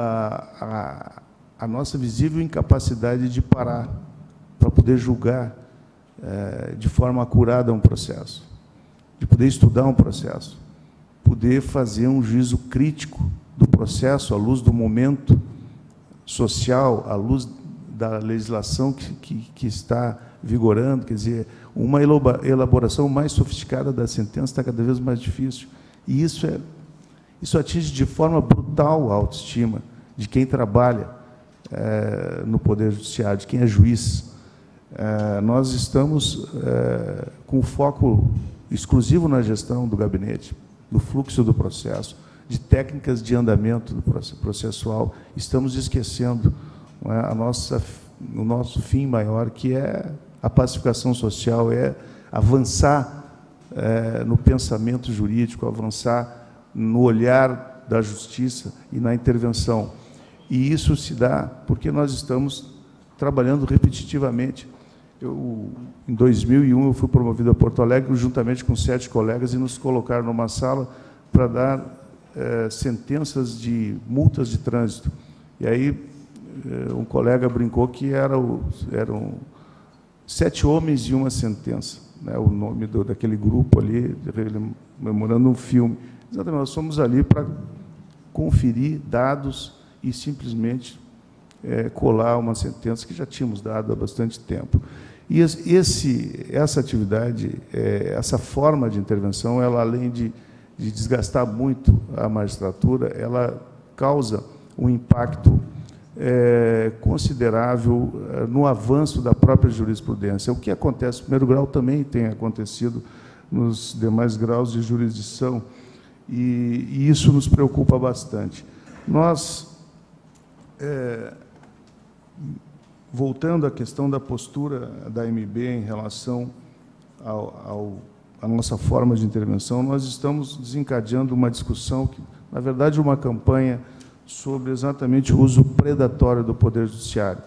a nossa visível incapacidade de parar para poder julgar de forma acurada um processo, de poder estudar um processo, poder fazer um juízo crítico do processo à luz do momento social, à luz da legislação que está vigorando. Quer dizer, uma elaboração mais sofisticada da sentença está cada vez mais difícil. E isso atinge de forma brutal a autoestima de quem trabalha no Poder Judiciário, de quem é juiz. Nós estamos com foco exclusivo na gestão do gabinete, do fluxo do processo, de técnicas de andamento do processual. Estamos esquecendo o nosso fim maior, que é a pacificação social, é avançar no pensamento jurídico, avançar no olhar da justiça e na intervenção. E isso se dá porque nós estamos trabalhando repetitivamente. Em 2001, eu fui promovido a Porto Alegre, juntamente com 7 colegas, e nos colocaram numa sala para dar sentenças de multas de trânsito. E aí um colega brincou que eram 7 homens e uma sentença, né? O nome daquele grupo ali, memorando um filme. Exatamente, nós fomos ali para conferir dados e simplesmente colar uma sentença que já tínhamos dado há bastante tempo. E essa atividade, essa forma de intervenção, ela, além de desgastar muito a magistratura, ela causa um impacto considerável no avanço da própria jurisprudência. O que acontece no primeiro grau também tem acontecido nos demais graus de jurisdição, e isso nos preocupa bastante. Nós, voltando à questão da postura da MB em relação à nossa forma de intervenção, nós estamos desencadeando uma discussão, que, na verdade, uma campanha sobre exatamente o uso predatório do Poder Judiciário,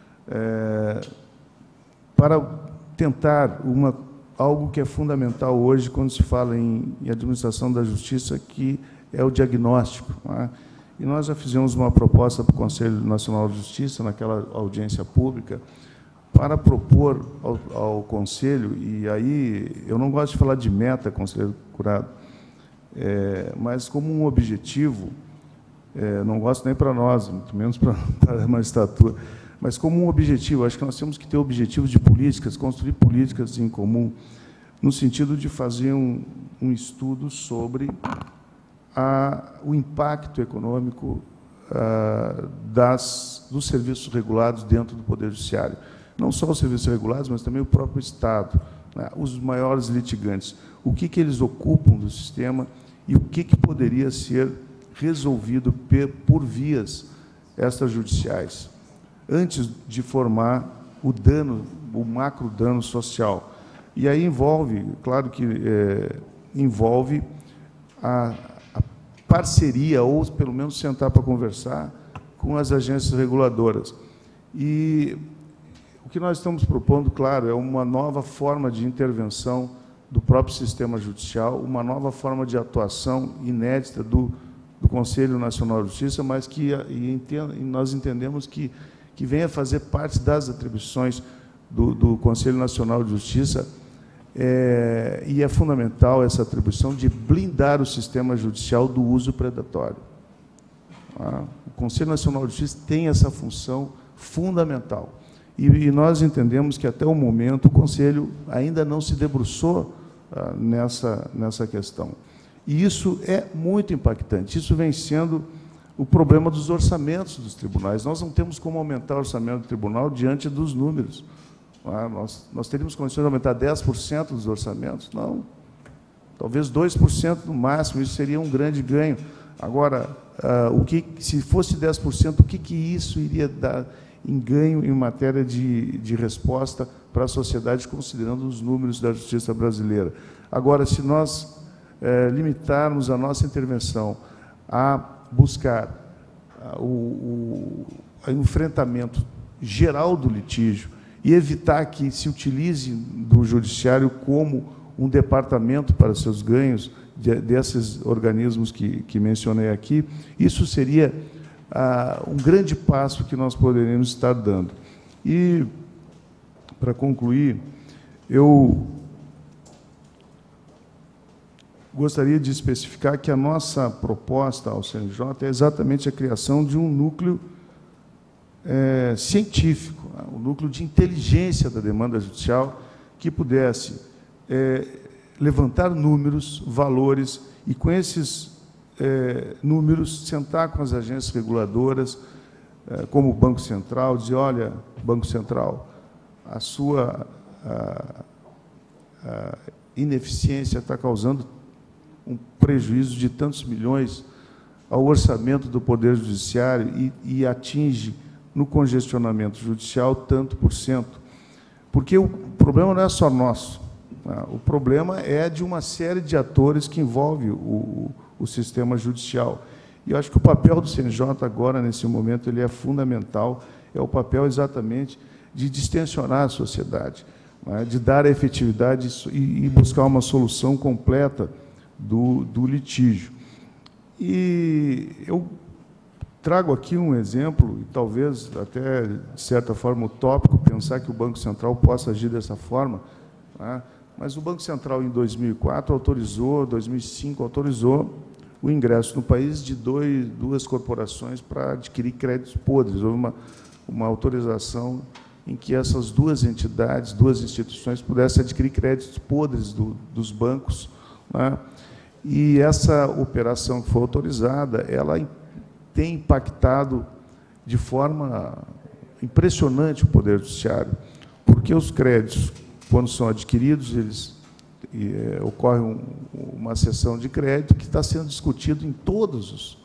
para tentar algo que é fundamental hoje quando se fala em administração da justiça, que é o diagnóstico, não é? E nós já fizemos uma proposta para o Conselho Nacional de Justiça, naquela audiência pública, para propor ao Conselho, e aí eu não gosto de falar de meta, conselheiro Curado, mas como um objetivo, não gosto nem para nós, muito menos para a magistratura, mas como um objetivo. Acho que nós temos que ter objetivos de políticas, construir políticas em comum, no sentido de fazer um estudo sobre o impacto econômico dos serviços regulados dentro do Poder Judiciário. Não só os serviços regulados, mas também o próprio Estado, né? Os maiores litigantes. O que eles ocupam do sistema e o que poderia ser resolvido por vias extrajudiciais, antes de formar o macro dano social. E aí envolve, claro que envolve a parceria, ou pelo menos sentar para conversar com as agências reguladoras. E o que nós estamos propondo, claro, é uma nova forma de intervenção do próprio sistema judicial, uma nova forma de atuação inédita do Conselho Nacional de Justiça, mas que nós entendemos que venha fazer parte das atribuições do Conselho Nacional de Justiça, e é fundamental essa atribuição de blindar o sistema judicial do uso predatório. O Conselho Nacional de Justiça tem essa função fundamental. E nós entendemos que, até o momento, o Conselho ainda não se debruçou nessa questão. E isso é muito impactante. Isso vem sendo o problema dos orçamentos dos tribunais. Nós não temos como aumentar o orçamento do tribunal diante dos números. Nós teríamos condições de aumentar 10% dos orçamentos? Não. Talvez 2% no máximo, isso seria um grande ganho. Agora, se fosse 10%, o que isso iria dar em ganho em matéria de resposta para a sociedade, considerando os números da justiça brasileira? Agora, se nós limitarmos a nossa intervenção a buscar o enfrentamento geral do litígio e evitar que se utilize do judiciário como um departamento para seus ganhos, desses organismos que mencionei aqui, isso seria um grande passo que nós poderíamos estar dando. E, para concluir, eu gostaria de especificar que a nossa proposta ao CNJ é exatamente a criação de um núcleo científico, um núcleo de inteligência da demanda judicial, que pudesse levantar números, valores, e, com esses números, sentar com as agências reguladoras, como o Banco Central, dizer: olha, Banco Central, a sua ineficiência está causando um prejuízo de tantos milhões ao orçamento do Poder Judiciário e atinge, no congestionamento judicial, tanto por cento. Porque o problema não é só nosso, o problema é de uma série de atores que envolve o o sistema judicial. E eu acho que o papel do CNJ agora, nesse momento, ele é fundamental, é o papel exatamente de distensionar a sociedade, né, de dar efetividade e buscar uma solução completa do litígio. E eu trago aqui um exemplo, e talvez até, de certa forma, utópico, pensar que o Banco Central possa agir dessa forma, né, mas o Banco Central, em 2004, autorizou, 2005, autorizou o ingresso no país de duas corporações para adquirir créditos podres. Houve uma autorização em que essas duas entidades, duas instituições, pudessem adquirir créditos podres dos bancos, né? E essa operação que foi autorizada, ela tem impactado de forma impressionante o Poder Judiciário, porque os créditos, quando são adquiridos, ocorre uma sessão de crédito que está sendo discutido em todos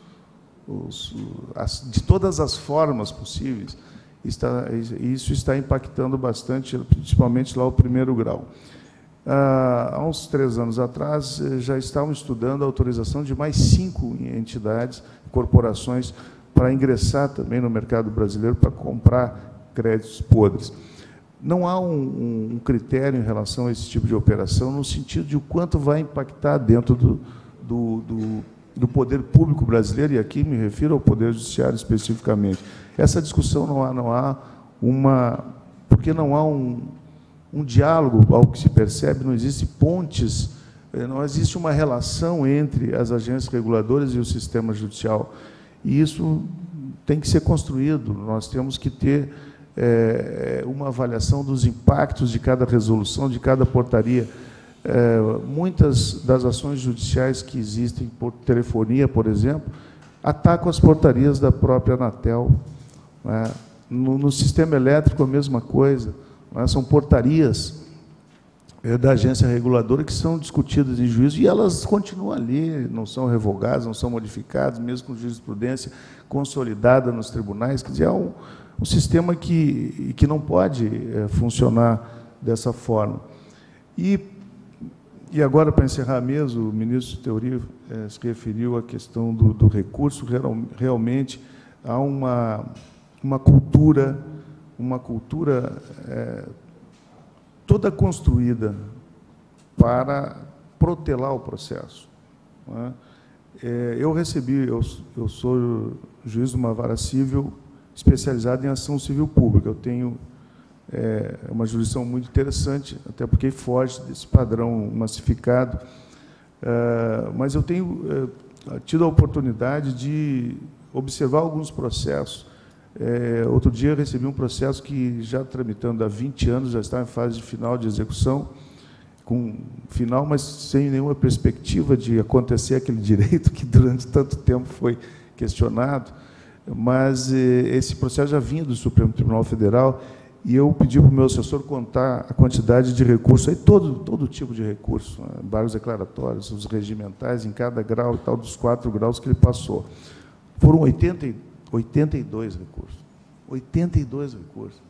de todas as formas possíveis. Isso está impactando bastante, principalmente lá o primeiro grau. Há uns 3 anos atrás, já estavam estudando a autorização de mais 5 entidades, corporações, para ingressar também no mercado brasileiro para comprar créditos podres. Não há um critério em relação a esse tipo de operação, no sentido de o quanto vai impactar dentro do poder público brasileiro, e aqui me refiro ao Poder Judiciário especificamente. Essa discussão porque não há um diálogo, ao que se percebe, não existe pontes, não existe uma relação entre as agências reguladoras e o sistema judicial. E isso tem que ser construído, nós temos que ter uma avaliação dos impactos de cada resolução, de cada portaria. Muitas das ações judiciais que existem por telefonia, por exemplo, atacam as portarias da própria Anatel, né? No sistema elétrico, a mesma coisa, né? São portarias da agência reguladora que são discutidas em juízo e elas continuam ali, não são revogadas, não são modificadas, mesmo com jurisprudência consolidada nos tribunais. Quer dizer, é um sistema que não pode funcionar dessa forma. E agora, para encerrar mesmo, o ministro Teori se referiu à questão do recurso. Realmente há uma cultura toda construída para protelar o processo, né? Eu sou juiz de uma vara civil especializada em ação civil pública. Eu tenho uma jurisdição muito interessante, até porque foge desse padrão massificado, mas eu tenho tido a oportunidade de observar alguns processos. Outro dia eu recebi um processo que, já tramitando há 20 anos, já está em fase final de execução, mas sem nenhuma perspectiva de acontecer aquele direito que durante tanto tempo foi questionado. Mas esse processo já vinha do Supremo Tribunal Federal, e eu pedi para o meu assessor contar a quantidade de recursos, todo tipo de recurso, embargos declaratórios, os regimentais, em cada grau, tal dos 4 graus que ele passou. Foram 82 recursos. 82 recursos.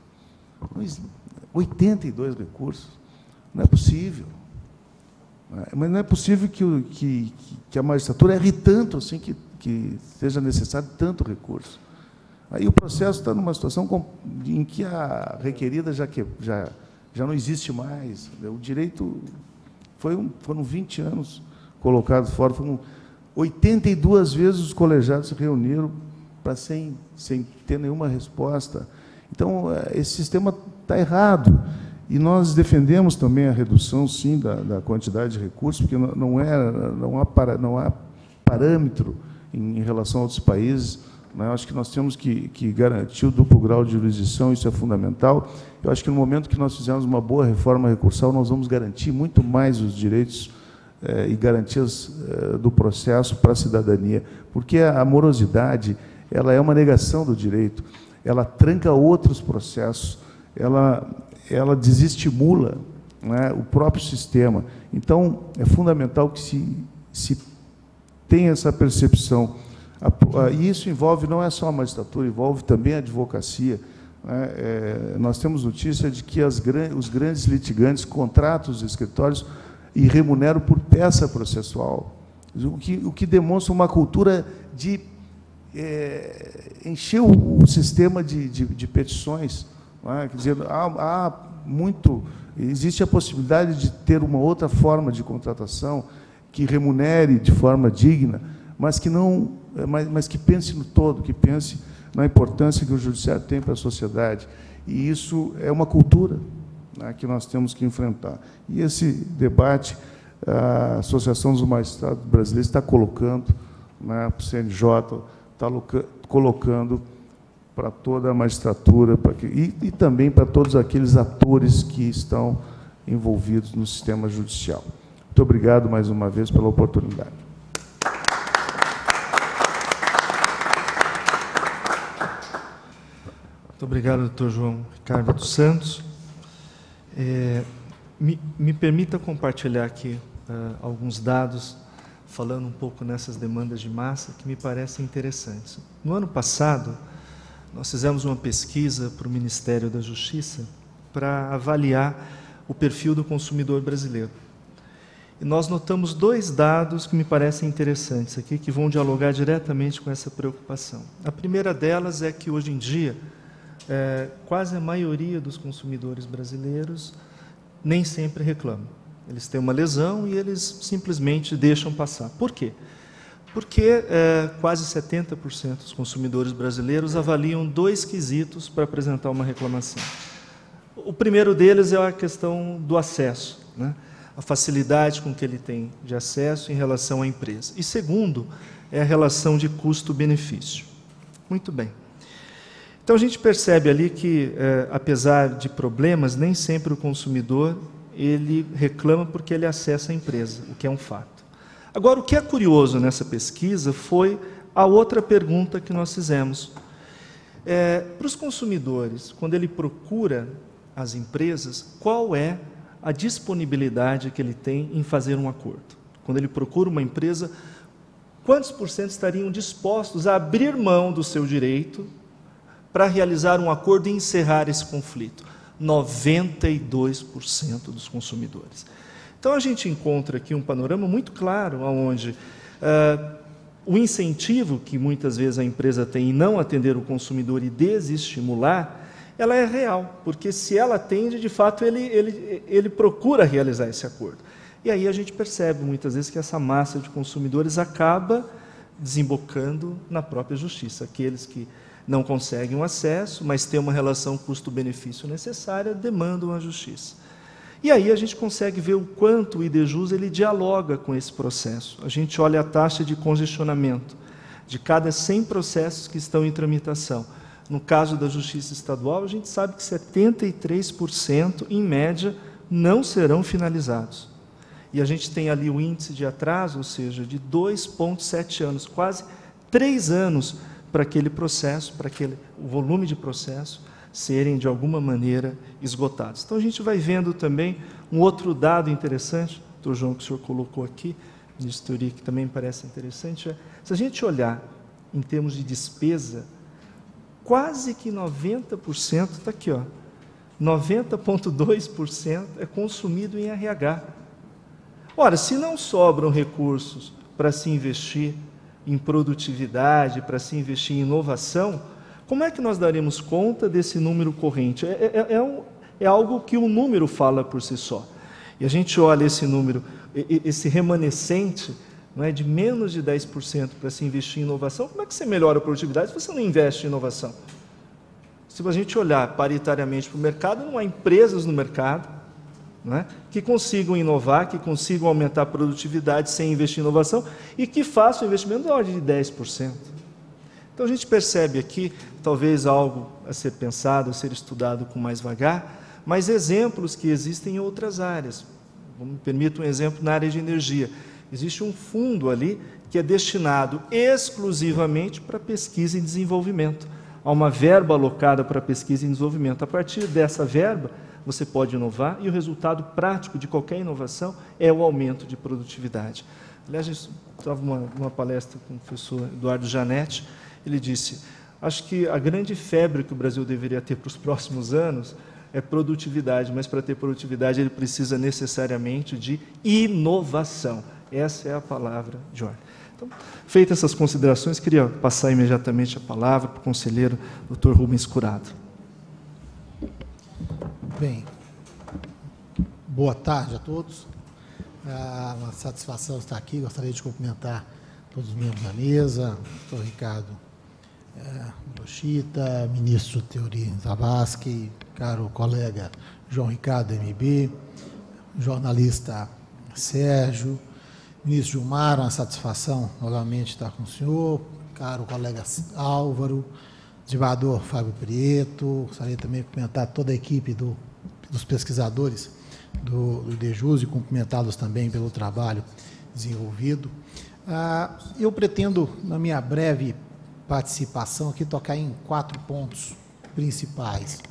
82 recursos. Não é possível. Mas não é possível que a magistratura erre tanto assim, que seja necessário tanto recurso. Aí o processo está numa situação em que a requerida já não existe mais. O direito foram 20 anos colocados fora, foram 82 vezes os colegiados se reuniram sem ter nenhuma resposta. Então, esse sistema está errado. E nós defendemos também a redução, sim, da quantidade de recursos, porque não há parâmetro em relação a outros países. Eu acho que nós temos que garantir o duplo grau de jurisdição, isso é fundamental. Eu acho que, no momento que nós fizermos uma boa reforma recursal, nós vamos garantir muito mais os direitos e garantias do processo para a cidadania, porque a morosidade, ela é uma negação do direito, ela tranca outros processos, ela desestimula, né, o próprio sistema. Então, é fundamental que se tenha essa percepção. E isso envolve, não é só a magistratura, envolve também a advocacia. Nós temos notícia de que os grandes litigantes contratam os escritórios e remuneram por peça processual. o que demonstra uma cultura de encher o sistema de petições. Não é? Quer dizer, existe a possibilidade de ter uma outra forma de contratação que remunere de forma digna, mas que pense no todo, que pense na importância que o judiciário tem para a sociedade. E isso é uma cultura, né, que nós temos que enfrentar. E esse debate, a Associação dos Magistrados Brasileiros está colocando, né, para o CNJ, está colocando para toda a magistratura e também para todos aqueles atores que estão envolvidos no sistema judicial. Muito obrigado mais uma vez pela oportunidade. Muito obrigado, doutor João Ricardo dos Santos. Me permita compartilhar aqui alguns dados, falando um pouco nessas demandas de massa, que me parecem interessantes. No ano passado, nós fizemos uma pesquisa para o Ministério da Justiça para avaliar o perfil do consumidor brasileiro. E nós notamos dois dados que me parecem interessantes aqui, que vão dialogar diretamente com essa preocupação. A primeira delas é que, hoje em dia, quase a maioria dos consumidores brasileiros nem sempre reclamam. Eles têm uma lesão e eles simplesmente deixam passar. Por quê? Porque quase 70% dos consumidores brasileiros avaliam dois quesitos para apresentar uma reclamação. O primeiro deles é a questão do acesso, né? A facilidade com que ele tem de acesso em relação à empresa. E segundo, é a relação de custo-benefício. Muito bem. Então, a gente percebe ali que, apesar de problemas, nem sempre o consumidor ele reclama porque ele acessa a empresa, o que é um fato. Agora, o que é curioso nessa pesquisa foi a outra pergunta que nós fizemos. Para os consumidores, quando ele procura as empresas, qual é a disponibilidade que ele tem em fazer um acordo? Quando ele procura uma empresa, quantos por cento estariam dispostos a abrir mão do seu direito para realizar um acordo e encerrar esse conflito? 92% dos consumidores. Então, a gente encontra aqui um panorama muito claro, onde o incentivo que muitas vezes a empresa tem em não atender o consumidor e desestimular, ela é real, porque se ela atende, de fato, ele procura realizar esse acordo. E aí a gente percebe, muitas vezes, que essa massa de consumidores acaba desembocando na própria justiça. Aqueles que não conseguem o acesso, mas têm uma relação custo-benefício necessária, demandam a justiça. E aí a gente consegue ver o quanto o IDJUS ele dialoga com esse processo. A gente olha a taxa de congestionamento de cada 100 processos que estão em tramitação. No caso da Justiça Estadual, a gente sabe que 73%, em média, não serão finalizados. E a gente tem ali o índice de atraso, ou seja, de 2,7 anos, quase 3 anos para aquele processo, o volume de processo, serem, de alguma maneira, esgotados. Então, a gente vai vendo também um outro dado interessante, doutor João, que o senhor colocou aqui, ministro Teori, que também parece interessante, se a gente olhar em termos de despesa, quase que 90%, está aqui, 90,2% é consumido em RH. Ora, se não sobram recursos para se investir em produtividade, para se investir em inovação, como é que nós daremos conta desse número corrente? É algo que o número fala por si só. E a gente olha esse número, esse remanescente, não é, de menos de 10% para se investir em inovação. Como é que você melhora a produtividade se você não investe em inovação? Se a gente olhar paritariamente para o mercado, não há empresas no mercado, não é, que consigam inovar, que consigam aumentar a produtividade sem investir em inovação e que façam investimento da ordem de 10%. Então, a gente percebe aqui, talvez algo a ser pensado, a ser estudado com mais vagar, mas exemplos que existem em outras áreas. Me permita um exemplo na área de energia. Existe um fundo ali que é destinado exclusivamente para pesquisa e desenvolvimento. Há uma verba alocada para pesquisa e desenvolvimento. A partir dessa verba, você pode inovar e o resultado prático de qualquer inovação é o aumento de produtividade. Aliás, eu estava numa palestra com o professor Eduardo Janetti, ele disse, acho que a grande febre que o Brasil deveria ter para os próximos anos é produtividade, mas para ter produtividade ele precisa necessariamente de inovação. Essa é a palavra de ordem. Então, feitas essas considerações, queria passar imediatamente a palavra para o conselheiro Dr. Rubens Curado. Bem, boa tarde a todos. É uma satisfação estar aqui. Gostaria de cumprimentar todos os membros da mesa, o Dr. Ricardo Yoshita, ministro Teori Zavascki, caro colega João Ricardo, MB, jornalista Sérgio, ministro Gilmar, uma satisfação novamente estar com o senhor, caro colega Álvaro, desembargador Fábio Prieto. Gostaria também de cumprimentar toda a equipe dos pesquisadores do IDJUS e cumprimentá-los também pelo trabalho desenvolvido. Eu pretendo, na minha breve participação aqui, tocar em 4 pontos principais.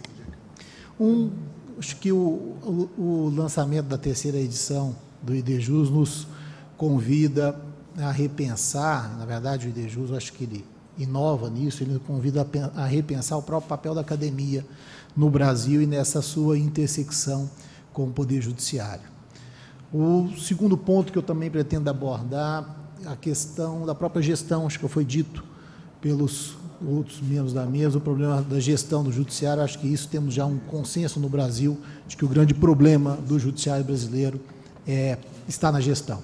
Acho que o lançamento da 3ª edição do IDJUS nos convida a repensar, na verdade o IDJUS, acho que ele inova nisso, ele nos convida a repensar o próprio papel da academia no Brasil e nessa sua intersecção com o Poder Judiciário. O segundo ponto que eu também pretendo abordar, a questão da própria gestão, acho que foi dito pelos outros membros da mesa, o problema da gestão do Judiciário. Acho que isso temos já um consenso no Brasil, de que o grande problema do Judiciário brasileiro está na gestão.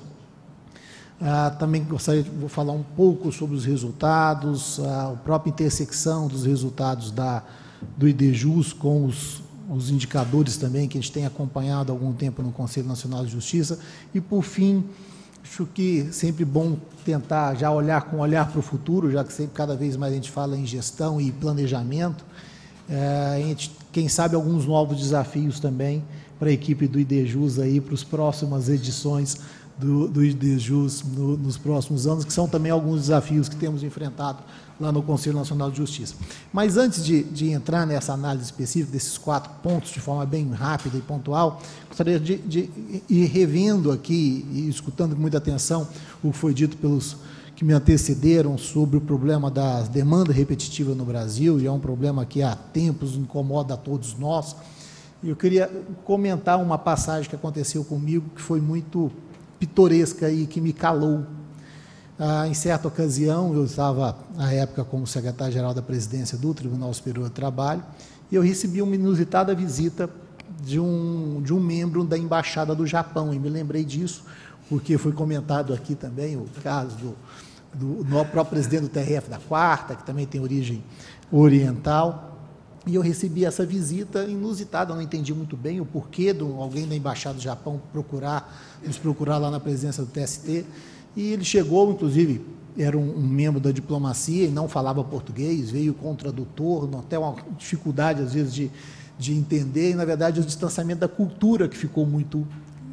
Também gostaria de falar um pouco sobre os resultados, a própria intersecção dos resultados do IDJUS com os indicadores também, que a gente tem acompanhado há algum tempo no Conselho Nacional de Justiça. E, por fim, acho que sempre bom tentar já olhar com olhar para o futuro, já que sempre, cada vez mais a gente fala em gestão e planejamento. Quem sabe alguns novos desafios também para a equipe do IDJUS aí, para as próximas edições do IDJUS nos próximos anos, que são também alguns desafios que temos enfrentado lá no Conselho Nacional de Justiça. Mas antes de entrar nessa análise específica desses 4 pontos, de forma bem rápida e pontual, gostaria de ir revendo aqui e escutando com muita atenção o que foi dito pelos que me antecederam sobre o problema da demanda repetitiva no Brasil, e é um problema que há tempos incomoda a todos nós. E eu queria comentar uma passagem que aconteceu comigo, que foi muito pitoresca e que me calou. Em certa ocasião, eu estava, na época, como secretário-geral da presidência do Tribunal Superior do Trabalho, e eu recebi uma inusitada visita de um membro da Embaixada do Japão, e me lembrei disso, porque foi comentado aqui também o caso do próprio presidente do TRF da 4ª, que também tem origem oriental. E eu recebi essa visita inusitada, eu não entendi muito bem o porquê de alguém da Embaixada do Japão nos procurar lá na presidência do TST, e ele chegou, inclusive, era um membro da diplomacia e não falava português, veio com o tradutor, até uma dificuldade, às vezes, de entender, e, na verdade, o distanciamento da cultura que ficou muito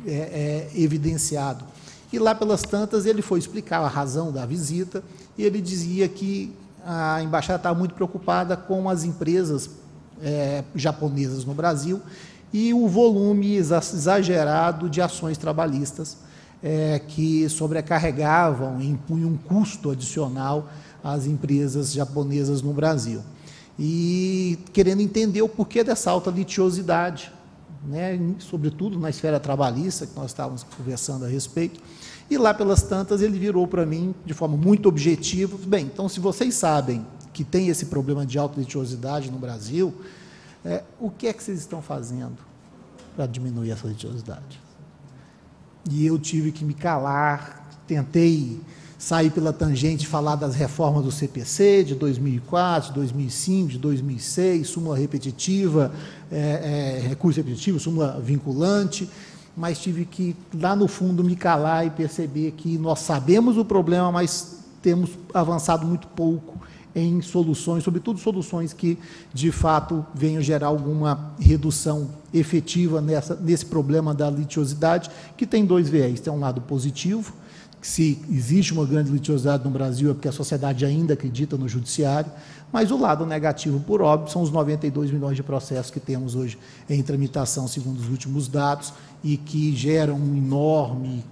evidenciado. E lá pelas tantas ele foi explicar a razão da visita, e ele dizia que a Embaixada estava muito preocupada com as empresas japonesas no Brasil e o volume exagerado de ações trabalhistas que sobrecarregavam e impunham um custo adicional às empresas japonesas no Brasil. E querendo entender o porquê dessa alta litigiosidade, né, sobretudo na esfera trabalhista, que nós estávamos conversando a respeito. E lá pelas tantas ele virou para mim de forma muito objetiva: bem, então se vocês sabem que tem esse problema de alta litigiosidade no Brasil, o que é que vocês estão fazendo para diminuir essa litigiosidade? E eu tive que me calar, tentei sair pela tangente de falar das reformas do CPC de 2004, de 2005, de 2006, súmula repetitiva, recurso repetitivo, súmula vinculante, mas tive que, lá no fundo, me calar e perceber que nós sabemos o problema, mas temos avançado muito pouco em soluções, sobretudo soluções que, de fato, venham gerar alguma redução efetiva nesse problema da litigiosidade, que tem 2 viés. Tem um lado positivo, que se existe uma grande litigiosidade no Brasil é porque a sociedade ainda acredita no judiciário, mas o lado negativo, por óbvio, são os 92 milhões de processos que temos hoje em tramitação, segundo os últimos dados, e que geram um enorme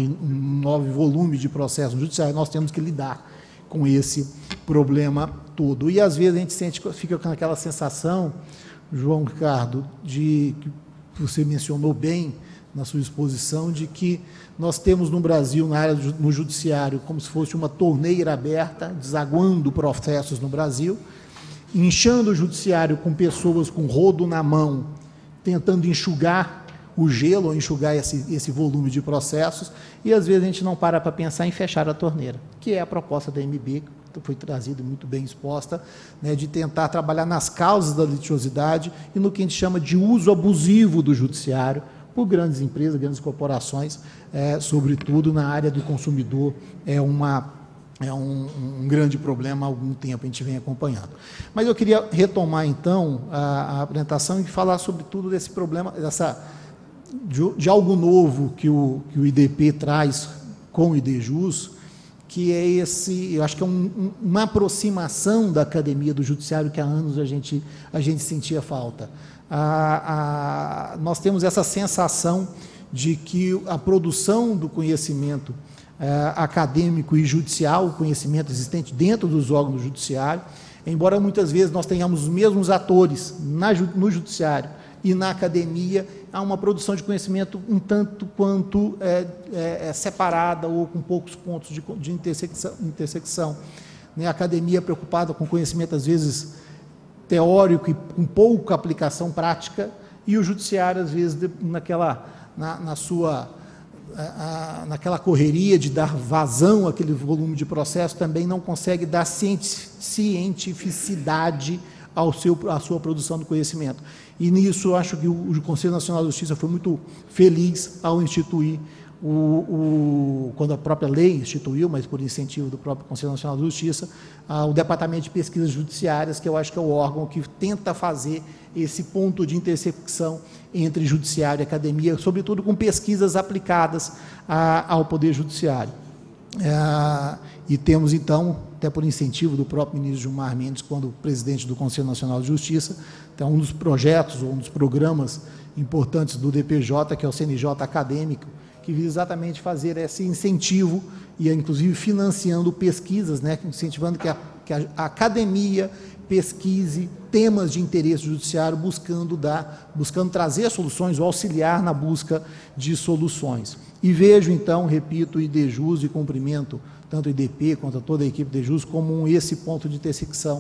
volume de processos no judiciário. Nós temos que lidar com esse problema todo. E, às vezes, a gente fica com aquela sensação, João Ricardo, de que você mencionou bem, na sua exposição, de que nós temos no Brasil, na área no judiciário, como se fosse uma torneira aberta, desaguando processos no Brasil, inchando o judiciário com pessoas com rodo na mão, tentando enxugar o gelo, ou enxugar esse volume de processos, e às vezes a gente não para pensar em fechar a torneira, que é a proposta da MB, que foi trazida muito bem exposta, né, de tentar trabalhar nas causas da litigiosidade e no que a gente chama de uso abusivo do judiciário por grandes empresas, grandes corporações, sobretudo na área do consumidor, é um grande problema há algum tempo, a gente vem acompanhando. Mas eu queria retomar, então, a apresentação e falar, sobretudo, desse problema, de algo novo que o IDP traz com o IDJUS, que é eu acho que é uma aproximação da academia do judiciário que há anos a gente sentia falta. Nós temos essa sensação de que a produção do conhecimento acadêmico e judicial, o conhecimento existente dentro dos órgãos do judiciário, embora muitas vezes nós tenhamos os mesmos atores no judiciário e na academia, há uma produção de conhecimento um tanto quanto separada ou com poucos pontos de intersecção. A academia preocupada com conhecimento, às vezes, teórico e com pouca aplicação prática, e o judiciário, às vezes, naquela correria de dar vazão àquele volume de processo, também não consegue dar cientificidade à sua produção do conhecimento. E nisso eu acho que o Conselho Nacional de Justiça foi muito feliz ao instituir, quando a própria lei instituiu, mas por incentivo do próprio Conselho Nacional de Justiça, o Departamento de Pesquisas Judiciárias, que eu acho que é o órgão que tenta fazer esse ponto de intersecção entre judiciário e academia, sobretudo com pesquisas aplicadas ao Poder Judiciário. E temos, então, até por incentivo do próprio ministro Gilmar Mendes, quando presidente do Conselho Nacional de Justiça, então, um dos projetos, ou um dos programas importantes do DPJ, que é o CNJ acadêmico, que visa exatamente fazer esse incentivo, e inclusive financiando pesquisas, incentivando que a academia pesquise temas de interesse judiciário, buscando trazer soluções, ou auxiliar na busca de soluções. E vejo, então, repito, o IDJUS, e cumprimento tanto o IDP quanto toda a equipe do IDJUS, como esse ponto de intersecção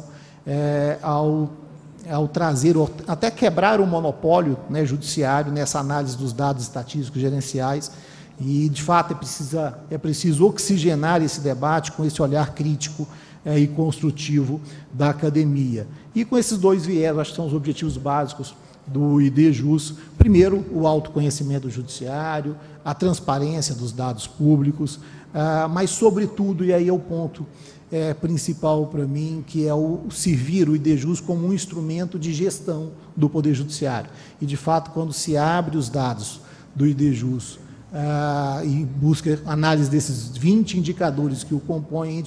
ao trazer, até quebrar o monopólio judiciário nessa análise dos dados estatísticos gerenciais, e, de fato, é preciso oxigenar esse debate com esse olhar crítico e construtivo da academia. E com esses dois viés, acho que são os objetivos básicos do IDJUS. Primeiro, o autoconhecimento judiciário, a transparência dos dados públicos, mas, sobretudo, e aí é o ponto principal para mim, que é servir o IDJUS como um instrumento de gestão do Poder Judiciário. E, de fato, quando se abre os dados do IDJUS e busca análise desses 20 indicadores que o compõem,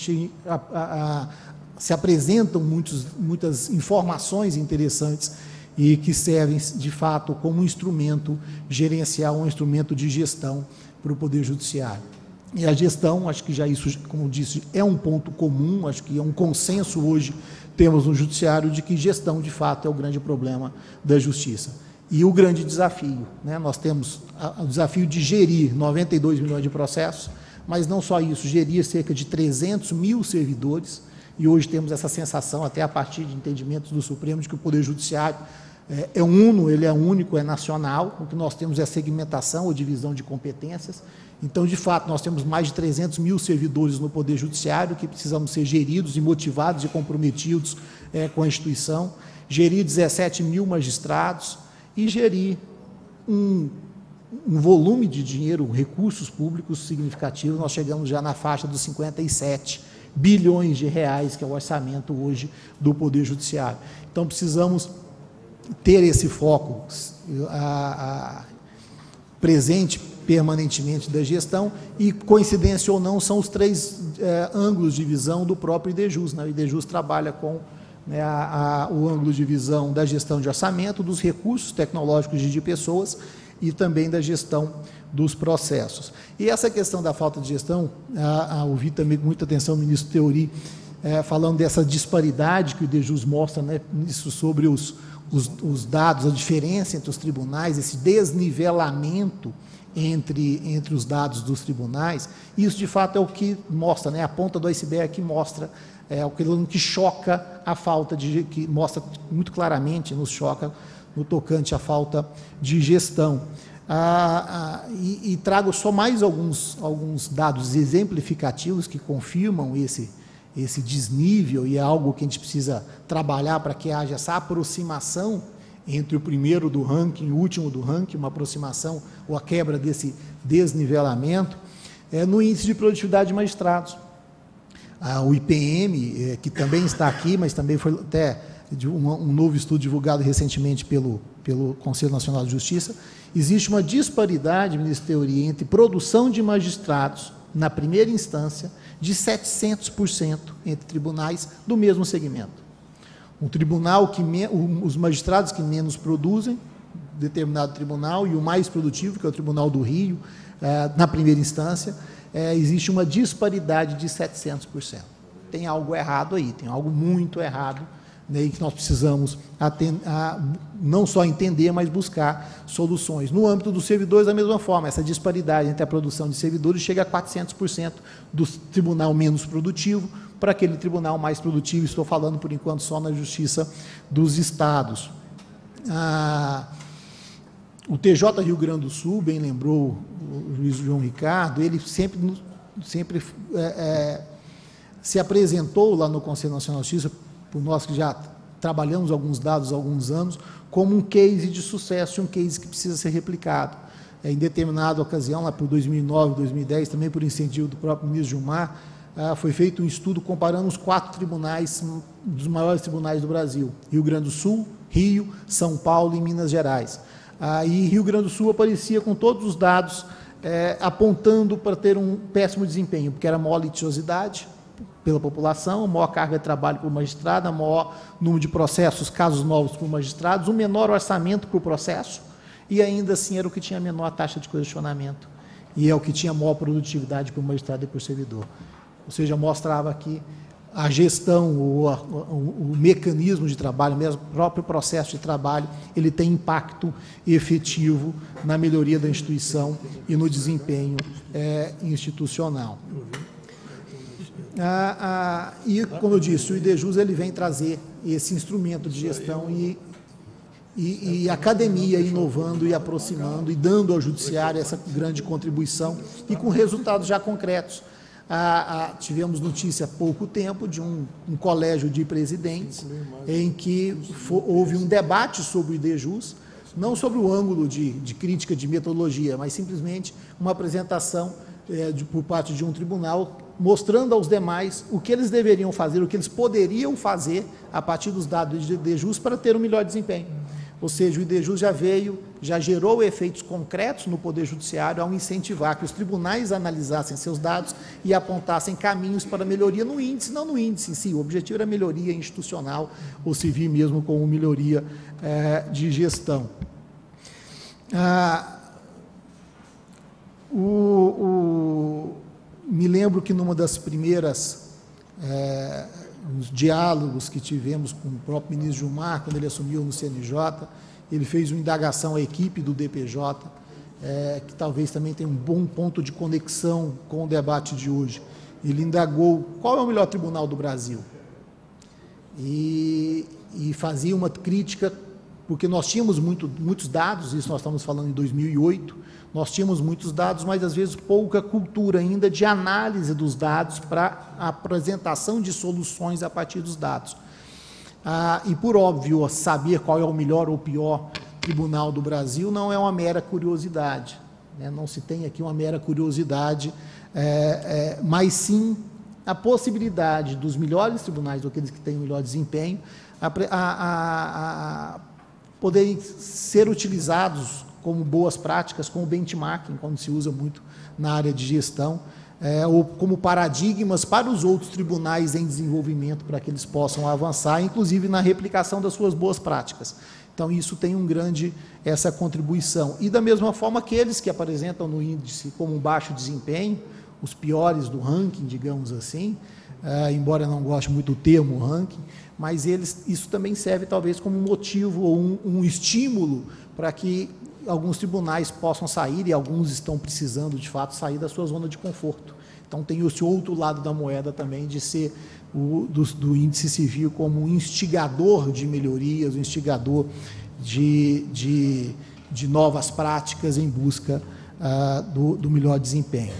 se apresentam muitas informações interessantes e que servem, de fato, como um instrumento gerencial, um instrumento de gestão para o Poder Judiciário. E a gestão, acho que já isso, como disse, é um ponto comum, acho que é um consenso hoje, temos no Judiciário, de que gestão, de fato, é o grande problema da Justiça. E o grande desafio, nós temos o desafio de gerir 92 milhões de processos, mas não só isso, gerir cerca de 300 mil servidores, e hoje temos essa sensação, até a partir de entendimentos do Supremo, de que o Poder Judiciário é uno, ele é único, é nacional, o que nós temos é segmentação ou divisão de competências. Então, de fato, nós temos mais de 300 mil servidores no Poder Judiciário que precisamos ser geridos e motivados e comprometidos com a instituição, gerir 17 mil magistrados e gerir um volume de dinheiro, recursos públicos significativos. Nós chegamos já na faixa dos 57 bilhões de reais, que é o orçamento hoje do Poder Judiciário. Então, precisamos ter esse foco presente permanentemente da gestão, e, coincidência ou não, são os três ângulos de visão do próprio IDJUS. O IDJUS trabalha com o ângulo de visão da gestão de orçamento, dos recursos tecnológicos de pessoas e também da gestão dos processos. E essa questão da falta de gestão, ouvi também com muita atenção o ministro Teori falando dessa disparidade que o IDJUS mostra, isso sobre os os dados, a diferença entre os tribunais, esse desnivelamento entre os dados dos tribunais, isso de fato é o que mostra, né, a ponta do iceberg que mostra, o que choca a falta que mostra muito claramente, nos choca no tocante à falta de gestão. E trago só mais alguns dados exemplificativos que confirmam esse desnível, e é algo que a gente precisa trabalhar para que haja essa aproximação entre o primeiro do ranking e o último do ranking, uma aproximação ou a quebra desse desnivelamento, no índice de produtividade de magistrados. O IPM, que também está aqui, mas também foi até um novo estudo divulgado recentemente pelo Conselho Nacional de Justiça, existe uma disparidade, ministro Theory, entre produção de magistrados na primeira instância de 700% entre tribunais do mesmo segmento. Um tribunal os magistrados que menos produzem, determinado tribunal, e o mais produtivo, que é o Tribunal do Rio, na primeira instância, existe uma disparidade de 700%. Tem algo errado aí, tem algo muito errado, né, e que nós precisamos não só entender, mas buscar soluções. No âmbito dos servidores, da mesma forma, essa disparidade entre a produção de servidores chega a 400% do tribunal menos produtivo para aquele tribunal mais produtivo. Estou falando, por enquanto, só na Justiça dos Estados. O TJ Rio Grande do Sul, bem lembrou o juiz João Ricardo, ele sempre se apresentou lá no Conselho Nacional de Justiça, por nós que já trabalhamos alguns dados há alguns anos, como um case de sucesso, um case que precisa ser replicado. Em determinada ocasião, lá por 2009, 2010, também por incentivo do próprio ministro Gilmar, foi feito um estudo comparando os 4 tribunais, dos maiores tribunais do Brasil: Rio Grande do Sul, Rio, São Paulo e Minas Gerais. E Rio Grande do Sul aparecia com todos os dados apontando para ter um péssimo desempenho, porque era maior litigiosidade pela população, a maior carga de trabalho por magistrado, a maior número de processos, casos novos por magistrados, um menor orçamento por processo, e ainda assim era o que tinha a menor taxa de questionamento, e é o que tinha a maior produtividade por magistrado e por servidor. Ou seja, mostrava que a gestão, o mecanismo de trabalho, mesmo o próprio processo de trabalho, ele tem impacto efetivo na melhoria da instituição e no desempenho institucional. E, como eu disse, o IDJUS ele vem trazer esse instrumento de gestão e a academia inovando e aproximando e dando ao judiciário essa grande contribuição e com resultados já concretos. Tivemos notícia há pouco tempo de um colégio de presidentes em que houve um debate sobre o IDJUS, não sobre o ângulo de crítica de metodologia, mas simplesmente uma apresentação por parte de um tribunal mostrando aos demais o que eles deveriam fazer, o que eles poderiam fazer a partir dos dados do IDJUS para ter um melhor desempenho. Ou seja, o IDJUS já gerou efeitos concretos no Poder Judiciário ao incentivar que os tribunais analisassem seus dados e apontassem caminhos para melhoria no índice, não no índice em si. O objetivo era melhoria institucional, ou se vir mesmo como melhoria de gestão. Me lembro que numa das primeiras nos diálogos que tivemos com o próprio ministro Gilmar, quando ele assumiu no CNJ, ele fez uma indagação à equipe do DPJ, que talvez também tenha um bom ponto de conexão com o debate de hoje. Ele indagou qual é o melhor tribunal do Brasil. E fazia uma crítica, porque nós tínhamos muitos dados, isso nós estamos falando em 2008, nós tínhamos muitos dados, mas às vezes pouca cultura ainda de análise dos dados para a apresentação de soluções a partir dos dados. E por óbvio, saber qual é o melhor ou pior tribunal do Brasil não é uma mera curiosidade, né? Não se tem aqui uma mera curiosidade, mas sim a possibilidade dos melhores tribunais, ou aqueles que têm o melhor desempenho, poderem ser utilizados como boas práticas, como benchmarking, como se usa muito na área de gestão, ou como paradigmas para os outros tribunais em desenvolvimento, para que eles possam avançar, inclusive na replicação das suas boas práticas. Então, isso tem essa contribuição. E, da mesma forma, aqueles que apresentam no índice como um baixo desempenho, os piores do ranking, digamos assim, embora eu não goste muito do termo ranking, mas isso também serve talvez como um motivo ou um estímulo para que alguns tribunais possam sair, e alguns estão precisando, de fato, sair da sua zona de conforto. Então, tem esse outro lado da moeda também, de ser do índice civil como um instigador de melhorias, um instigador de novas práticas em busca do melhor desempenho.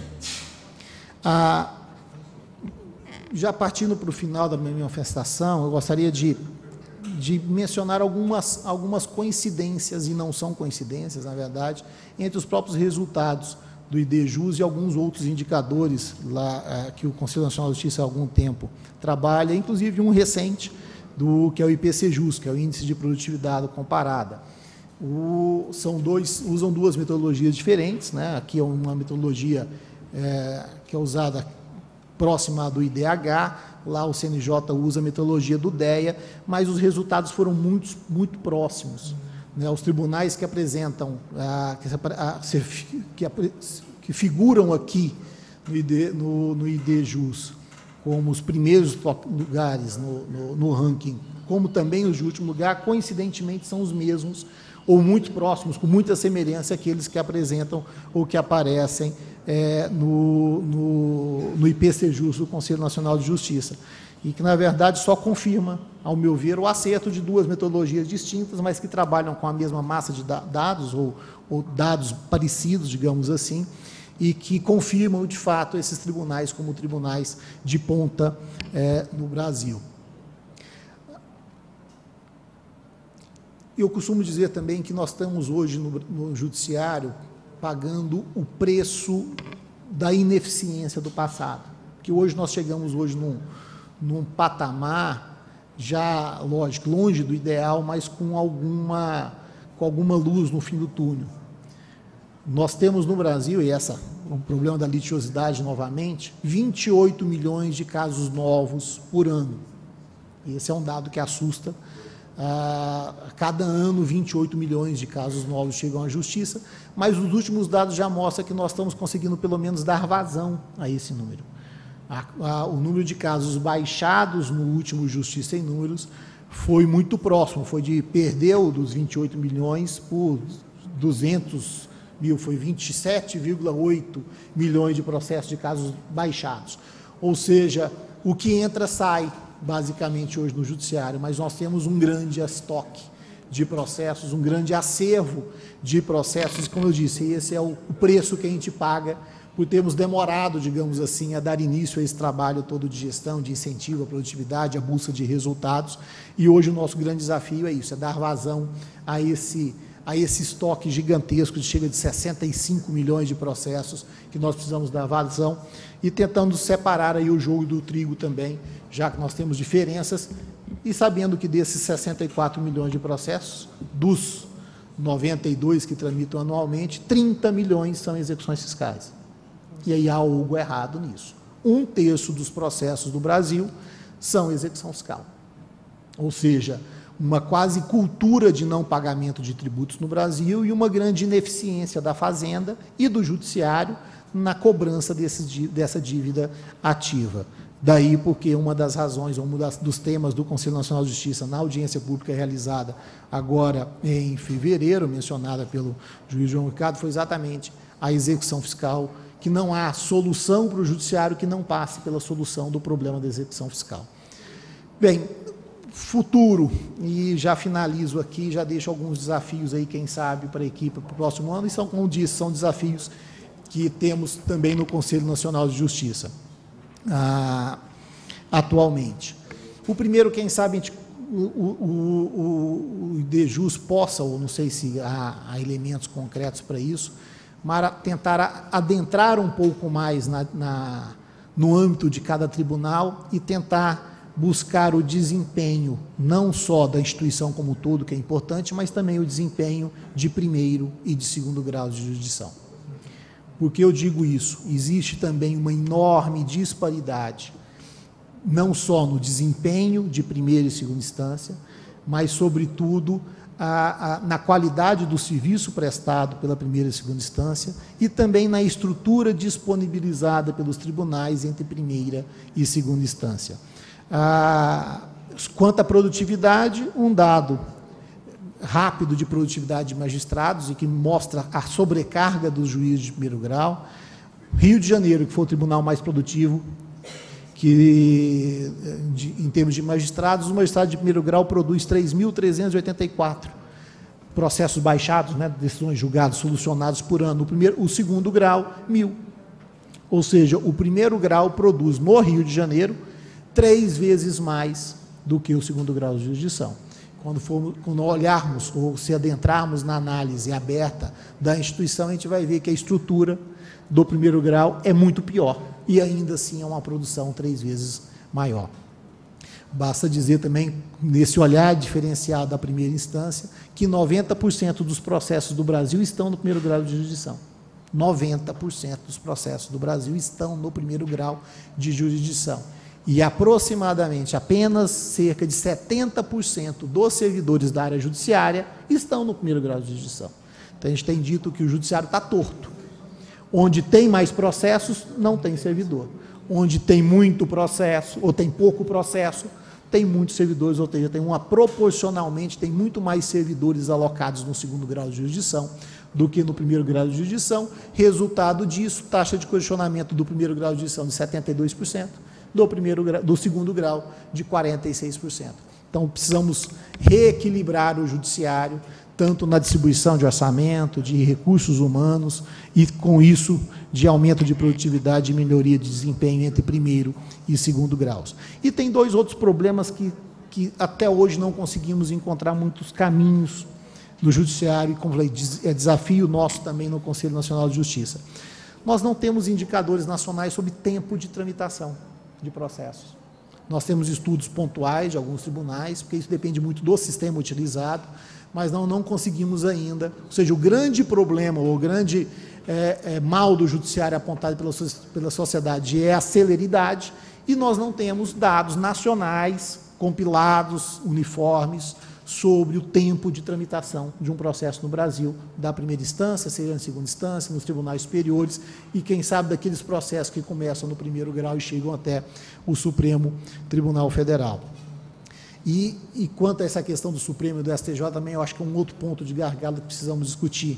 Já partindo para o final da minha manifestação, eu gostaria de mencionar algumas coincidências, e não são coincidências, na verdade, entre os próprios resultados do IDJUS e alguns outros indicadores lá, que o Conselho Nacional de Justiça há algum tempo trabalha, inclusive um recente, que é o IPCJUS, que é o Índice de Produtividade Comparada. Usam duas metodologias diferentes, né? Aqui é uma metodologia que é usada próxima do IDH, lá o CNJ usa a metodologia do DEA, mas os resultados foram muito próximos. Né? Os tribunais que apresentam, que figuram aqui no IDJUS como os primeiros lugares no ranking, como também os de último lugar, coincidentemente são os mesmos, ou muito próximos, com muita semelhança àqueles que apresentam ou que aparecem no IPCJUS do Conselho Nacional de Justiça, e que, na verdade, só confirma, ao meu ver, o acerto de duas metodologias distintas, mas que trabalham com a mesma massa de dados, ou dados parecidos, digamos assim, e que confirmam, de fato, esses tribunais como tribunais de ponta no Brasil. Eu costumo dizer também que nós estamos hoje no judiciário pagando o preço da ineficiência do passado, que hoje nós chegamos num patamar já, lógico, longe do ideal, mas com alguma luz no fim do túnel. Nós temos no Brasil, e o problema da litigiosidade novamente, 28 milhões de casos novos por ano. Esse é um dado que assusta. Cada ano, 28 milhões de casos novos chegam à Justiça, mas os últimos dados já mostram que nós estamos conseguindo, pelo menos, dar vazão a esse número. O número de casos baixados no último Justiça em Números foi muito próximo, perdeu dos 28 milhões por 200 mil, foi 27,8 milhões de processos de casos baixados. Ou seja, o que entra, sai, basicamente, hoje no judiciário, mas nós temos um grande estoque de processos, um grande acervo de processos, como eu disse, esse é o preço que a gente paga por termos demorado, digamos assim, a dar início a esse trabalho todo de gestão, de incentivo à produtividade, à busca de resultados, e hoje o nosso grande desafio é isso, é dar vazão a esse estoque gigantesco, que chega de 65 milhões de processos que nós precisamos dar vazão, e tentando separar aí o joio do trigo também, já que nós temos diferenças, e sabendo que desses 64 milhões de processos, dos 92 que tramitam anualmente, 30 milhões são execuções fiscais. E aí há algo errado nisso. 1/3 dos processos do Brasil são execução fiscal. Ou seja, uma quase cultura de não pagamento de tributos no Brasil e uma grande ineficiência da Fazenda e do Judiciário na cobrança dessa dívida ativa. Daí porque uma das razões, dos temas do Conselho Nacional de Justiça na audiência pública realizada agora em fevereiro, mencionada pelo juiz João Ricardo, foi exatamente a execução fiscal, que não há solução para o Judiciário que não passe pela solução do problema da execução fiscal. Bem, futuro, e já finalizo aqui, já deixo alguns desafios aí, quem sabe, para a equipe para o próximo ano, e são, como disse, são desafios que temos também no Conselho Nacional de Justiça, atualmente. O primeiro, quem sabe, o IDJUS possa, ou não sei se há elementos concretos para isso, mas tentar adentrar um pouco mais no âmbito de cada tribunal e tentar buscar o desempenho, não só da instituição como um todo, que é importante, mas também o desempenho de primeiro e de segundo grau de jurisdição. Por que eu digo isso? Existe também uma enorme disparidade, não só no desempenho de primeira e segunda instância, mas, sobretudo, na qualidade do serviço prestado pela primeira e segunda instância e também na estrutura disponibilizada pelos tribunais entre primeira e segunda instância. Quanto à produtividade, um dado rápido de produtividade de magistrados e que mostra a sobrecarga dos juízes de primeiro grau. Rio de Janeiro, que foi o tribunal mais produtivo, em termos de magistrados, o magistrado de primeiro grau produz 3.384 processos baixados, né, decisões julgadas, solucionados por ano. O segundo grau, 1.000. Ou seja, o primeiro grau produz, no Rio de Janeiro, 3 vezes mais do que o segundo grau de jurisdição. Quando olharmos ou se adentrarmos na análise aberta da instituição, a gente vai ver que a estrutura do primeiro grau é muito pior e ainda assim é uma produção 3 vezes maior. Basta dizer também, nesse olhar diferenciado da primeira instância, que 90% dos processos do Brasil estão no primeiro grau de jurisdição. 90% dos processos do Brasil estão no primeiro grau de jurisdição. E aproximadamente apenas cerca de 70% dos servidores da área judiciária estão no primeiro grau de jurisdição. Então, a gente tem dito que o judiciário está torto. Onde tem mais processos, não tem servidor. Onde tem muito processo, ou tem pouco processo, tem muitos servidores, ou seja, proporcionalmente, tem muito mais servidores alocados no segundo grau de jurisdição do que no primeiro grau de jurisdição. Resultado disso, taxa de congestionamento do primeiro grau de jurisdição de 72%, do segundo grau de 46%. Então, precisamos reequilibrar o judiciário, tanto na distribuição de orçamento, de recursos humanos, e, com isso, de aumento de produtividade e melhoria de desempenho entre primeiro e segundo graus. E tem 2 outros problemas que até hoje não conseguimos encontrar muitos caminhos no judiciário, e, como falei, é desafio nosso também no Conselho Nacional de Justiça. Nós não temos indicadores nacionais sobre tempo de tramitação de processos. Nós temos estudos pontuais de alguns tribunais, porque isso depende muito do sistema utilizado, mas não conseguimos ainda. Ou seja, o grande problema, o grande mal do judiciário apontado pela sociedade é a celeridade, e nós não temos dados nacionais, compilados, uniformes, sobre o tempo de tramitação de um processo no Brasil, da primeira instância, seja na segunda instância, nos tribunais superiores, e, quem sabe, daqueles processos que começam no primeiro grau e chegam até o Supremo Tribunal Federal. E quanto a essa questão do Supremo e do STJ, também eu acho que é um outro ponto de gargalo que precisamos discutir.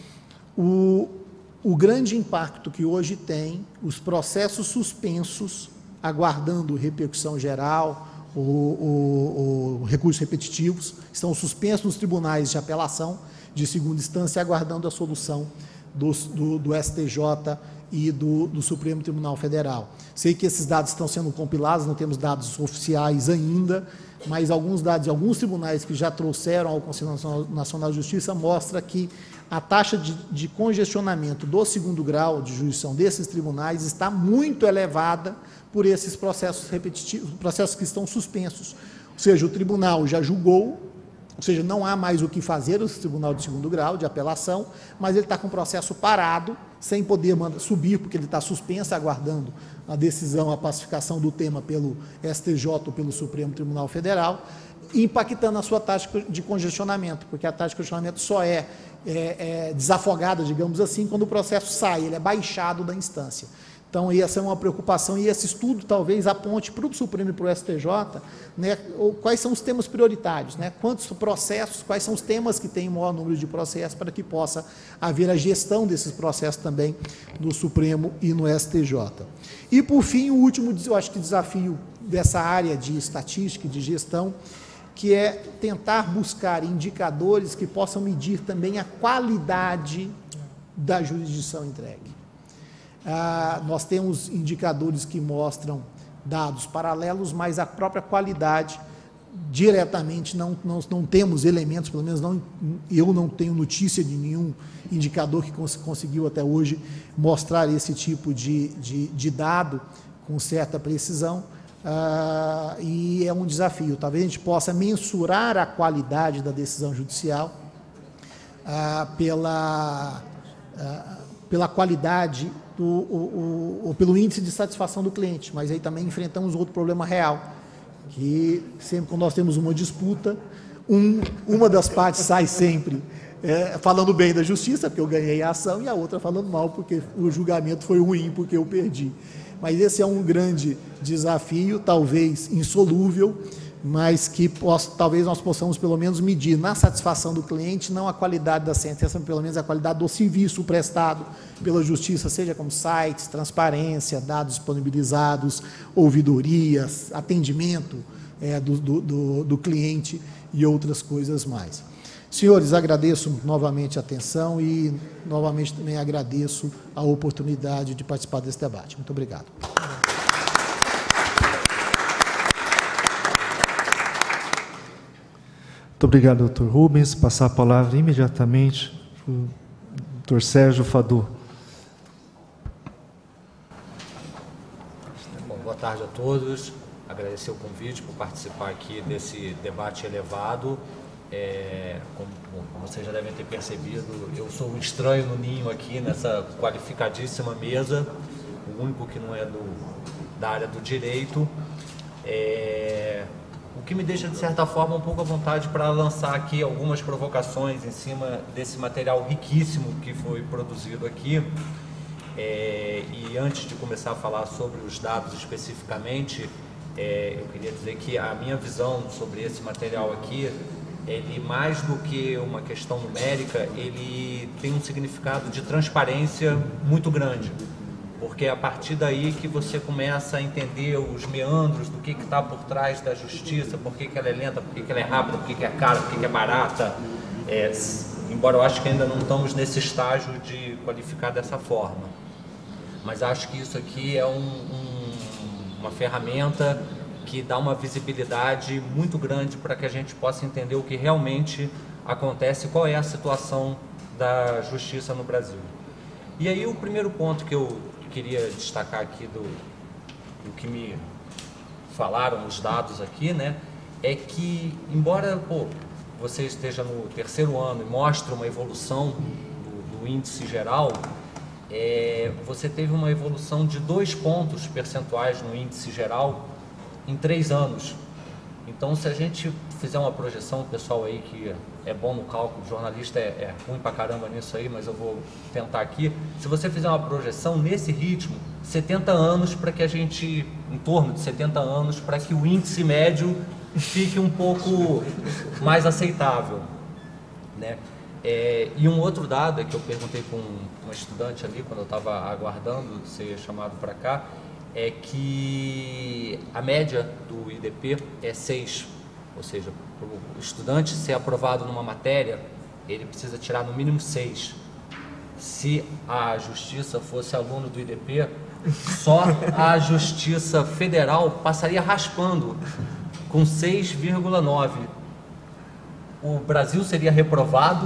O grande impacto que hoje tem os processos suspensos, aguardando repercussão geral, ou recursos repetitivos, estão suspensos nos tribunais de apelação de segunda instância, aguardando a solução do STJ e do Supremo Tribunal Federal. Sei que esses dados estão sendo compilados, não temos dados oficiais ainda, mas alguns dados de alguns tribunais que já trouxeram ao Conselho Nacional de Justiça mostra que a taxa de congestionamento do segundo grau de jurisdição desses tribunais está muito elevada por esses processos repetitivos, processos que estão suspensos. Ou seja, o tribunal já julgou, ou seja, não há mais o que fazer, o tribunal de segundo grau de apelação, mas ele está com o processo parado, sem poder subir, porque ele está suspenso, aguardando a decisão, a pacificação do tema pelo STJ ou pelo Supremo Tribunal Federal, impactando a sua taxa de congestionamento, porque a taxa de congestionamento só é desafogada, digamos assim, quando o processo sai, ele é baixado da instância. Então, essa é uma preocupação, e esse estudo talvez aponte para o Supremo e para o STJ, né, quais são os temas prioritários, né, quantos processos, quais são os temas que têm o maior número de processos, para que possa haver a gestão desses processos também no Supremo e no STJ. E, por fim, o último, eu acho que desafio dessa área de estatística e de gestão, que é tentar buscar indicadores que possam medir também a qualidade da jurisdição entregue. Nós temos indicadores que mostram dados paralelos, mas a própria qualidade, diretamente, não temos elementos, pelo menos eu não tenho notícia de nenhum indicador que conseguiu até hoje mostrar esse tipo de dado com certa precisão, e é um desafio. Talvez a gente possa mensurar a qualidade da decisão judicial pela qualidade ou pelo índice de satisfação do cliente, mas aí também enfrentamos outro problema real, que sempre quando nós temos uma disputa, uma das partes sai sempre falando bem da justiça, porque eu ganhei a ação, e a outra falando mal, porque o julgamento foi ruim, porque eu perdi. Mas esse é um grande desafio, talvez insolúvel, mas que talvez nós possamos pelo menos medir na satisfação do cliente, não a qualidade da sentença, mas pelo menos a qualidade do serviço prestado pela justiça, seja como sites, transparência, dados disponibilizados, ouvidorias, atendimento do cliente e outras coisas mais. Senhores, agradeço novamente a atenção e novamente também agradeço a oportunidade de participar desse debate. Muito obrigado. Muito obrigado, doutor Rubens. Passar a palavra imediatamente para o doutor Sérgio Fadô. Bom, boa tarde a todos. Agradecer o convite por participar aqui desse debate elevado. Como vocês já devem ter percebido, eu sou um estranho no ninho aqui nessa qualificadíssima mesa, o único que não é da área do direito. O que me deixa, de certa forma, um pouco à vontade para lançar aqui algumas provocações em cima desse material riquíssimo que foi produzido aqui. E antes de começar a falar sobre os dados especificamente, eu queria dizer que a minha visão sobre esse material aqui, ele, mais do que uma questão numérica, ele tem um significado de transparência muito grande, porque é a partir daí que você começa a entender os meandros do que está por trás da justiça, por que ela é lenta, por que ela é rápida, por que é cara, por que é barata, embora eu acho que ainda não estamos nesse estágio de qualificar dessa forma. Mas acho que isso aqui é uma ferramenta que dá uma visibilidade muito grande para que a gente possa entender o que realmente acontece, qual é a situação da justiça no Brasil. E aí o primeiro ponto que eu queria destacar aqui do que me falaram os dados aqui, né, é que, embora você esteja no terceiro ano e mostre uma evolução do índice geral, você teve uma evolução de 2 pontos percentuais no índice geral em 3 anos. Então, se a gente fizer uma projeção, o pessoal aí que é bom no cálculo, jornalista é ruim pra caramba nisso aí, mas eu vou tentar aqui. Se você fizer uma projeção nesse ritmo, 70 anos para que a gente, em torno de 70 anos, para que o índice médio fique um pouco mais aceitável, né? E um outro dado é que eu perguntei para uma estudante ali, quando eu estava aguardando ser chamado para cá, é que a média do IDP é 6, ou seja, para o estudante ser aprovado numa matéria, ele precisa tirar no mínimo 6. Se a Justiça fosse aluno do IDP, só a Justiça Federal passaria raspando com 6,9. O Brasil seria reprovado,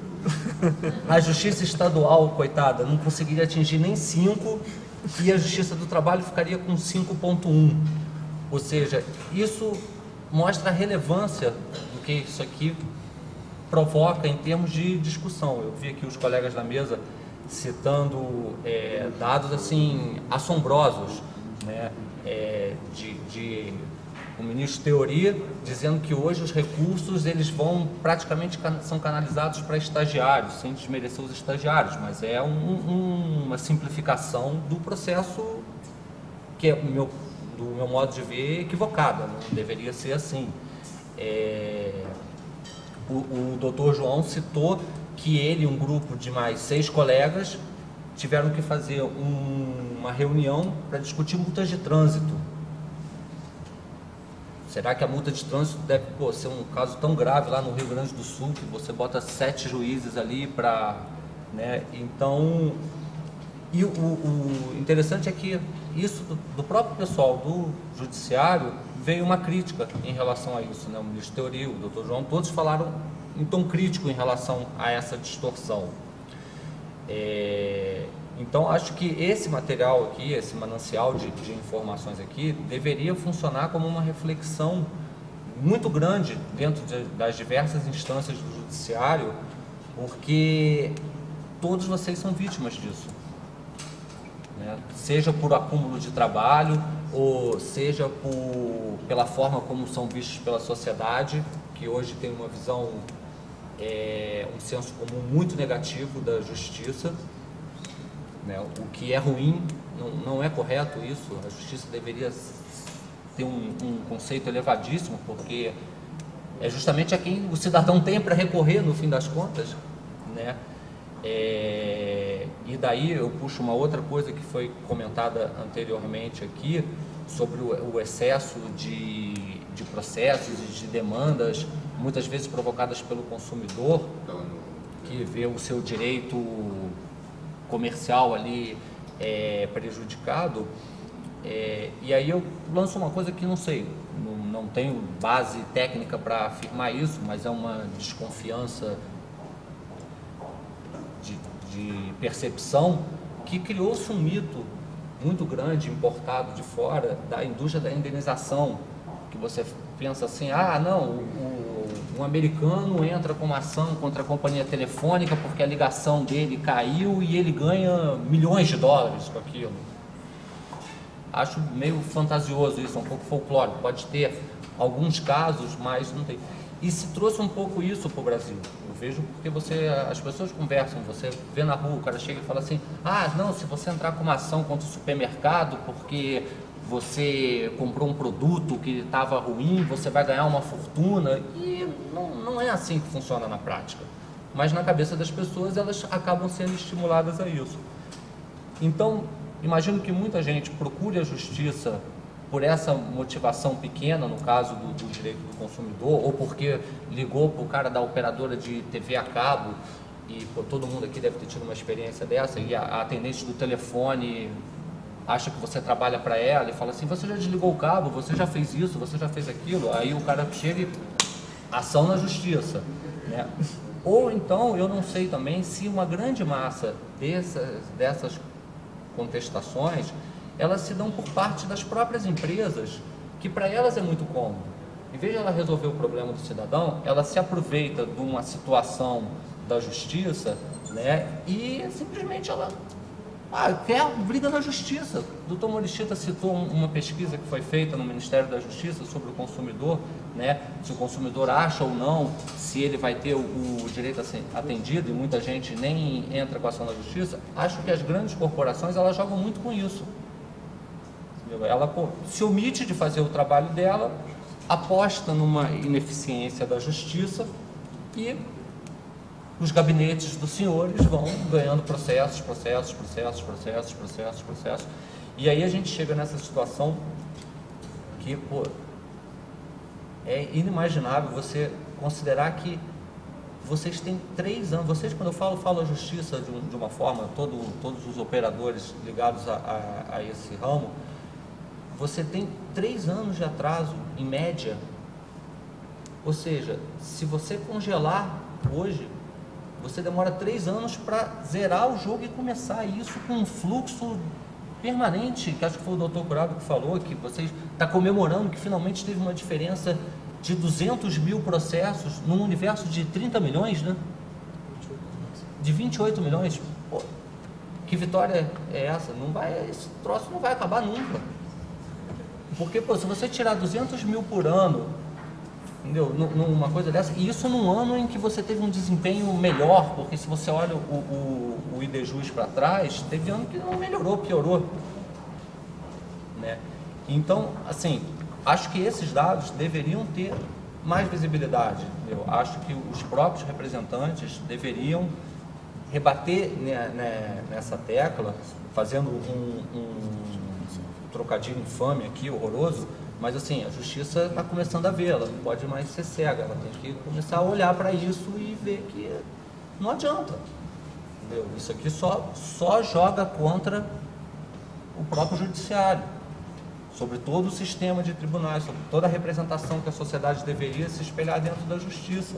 a Justiça Estadual, coitada, não conseguiria atingir nem 5, e a Justiça do Trabalho ficaria com 5,1. Ou seja, isso mostra a relevância do que isso aqui provoca em termos de discussão. Eu vi aqui os colegas da mesa citando dados assim assombrosos, né, o ministro Teori dizendo que hoje os recursos eles vão praticamente são canalizados para estagiários, sem desmerecer os estagiários, mas é uma simplificação do processo que é do meu modo de ver equivocada, não deveria ser assim. O doutor João citou que ele e um grupo de mais 6 colegas tiveram que fazer uma reunião para discutir multas de trânsito. Será que a multa de trânsito deve ser um caso tão grave lá no Rio Grande do Sul, que você bota 7 juízes ali para... né? Então, e o interessante é que isso do próprio pessoal do judiciário veio uma crítica em relação a isso, né? O ministro Teori, o doutor João, todos falaram em tom crítico em relação a essa distorção. Então, acho que esse material aqui, esse manancial de informações aqui, deveria funcionar como uma reflexão muito grande dentro das diversas instâncias do judiciário, porque todos vocês são vítimas disso, né? Seja por acúmulo de trabalho, ou seja pela forma como são vistos pela sociedade. que hoje tem uma visão, um senso comum muito negativo da justiça, né? O que é ruim, não é correto isso. A justiça deveria ter um conceito elevadíssimo, porque é justamente a quem o cidadão tem para recorrer, no fim das contas, né? E daí eu puxo uma outra coisa que foi comentada anteriormente aqui, sobre o excesso de processos e de demandas, muitas vezes provocadas pelo consumidor, que vê o seu direito comercial ali prejudicado. E aí eu lanço uma coisa que não sei, não tenho base técnica para afirmar isso, mas é uma desconfiança de percepção, que criou-se um mito muito grande, importado de fora, da indústria da indenização, que você pensa assim, não, um americano entra com uma ação contra a companhia telefônica porque a ligação dele caiu e ele ganha milhões de dólares com aquilo. Acho meio fantasioso isso, um pouco folclórico, pode ter alguns casos, mas não tem. E se trouxe um pouco isso para o Brasil. Eu vejo porque as pessoas conversam, você vê na rua, o cara chega e fala assim, não, se você entrar com uma ação contra o supermercado porque você comprou um produto que estava ruim, você vai ganhar uma fortuna. E não é assim que funciona na prática. Mas na cabeça das pessoas, elas acabam sendo estimuladas a isso. Então, imagino que muita gente procure a justiça por essa motivação pequena, no caso do direito do consumidor, ou porque ligou para o cara da operadora de TV a cabo, e todo mundo aqui deve ter tido uma experiência dessa, e a atendente do telefone acha que você trabalha para ela e fala assim, você já desligou o cabo, você já fez isso, você já fez aquilo, aí o cara chega e ação na justiça, né? Ou então, eu não sei também se uma grande massa dessas contestações, elas se dão por parte das próprias empresas, que para elas é muito cômodo. Em vez de ela resolver o problema do cidadão, ela se aproveita de uma situação da justiça, né, e simplesmente ela quer briga na justiça. O doutor Morishita citou uma pesquisa que foi feita no Ministério da Justiça sobre o consumidor, né, se o consumidor acha ou não, se ele vai ter o direito a ser atendido, e muita gente nem entra com a ação na justiça. Acho que as grandes corporações, elas jogam muito com isso. Ela se omite de fazer o trabalho dela, aposta numa ineficiência da justiça e os gabinetes dos senhores vão ganhando processos. E aí a gente chega nessa situação que, é inimaginável você considerar que vocês têm 3 anos, vocês, quando eu falo a justiça de uma forma, todos os operadores ligados a esse ramo, você tem 3 anos de atraso, em média. Ou seja, se você congelar hoje, você demora 3 anos para zerar o jogo e começar isso com um fluxo permanente, que acho que foi o doutor Curado que falou, que você está comemorando que finalmente teve uma diferença de 200 mil processos num universo de 30 milhões, né? De 28 milhões. Pô, que vitória é essa? Esse troço não vai acabar nunca. Porque, se você tirar 200 mil por ano, entendeu? Numa coisa dessa, e isso num ano em que você teve um desempenho melhor, porque se você olha o IDJUS para trás, teve ano que não melhorou, piorou, né? Então, assim, acho que esses dados deveriam ter mais visibilidade. Eu acho que os próprios representantes deveriam rebater nessa tecla, fazendo um trocadilho infame aqui, horroroso, mas assim, a justiça está começando a ver, ela não pode mais ser cega, ela tem que começar a olhar para isso e ver que não adianta, entendeu? Isso aqui só joga contra o próprio judiciário, sobre todo o sistema de tribunais, sobre toda a representação que a sociedade deveria se espelhar dentro da justiça.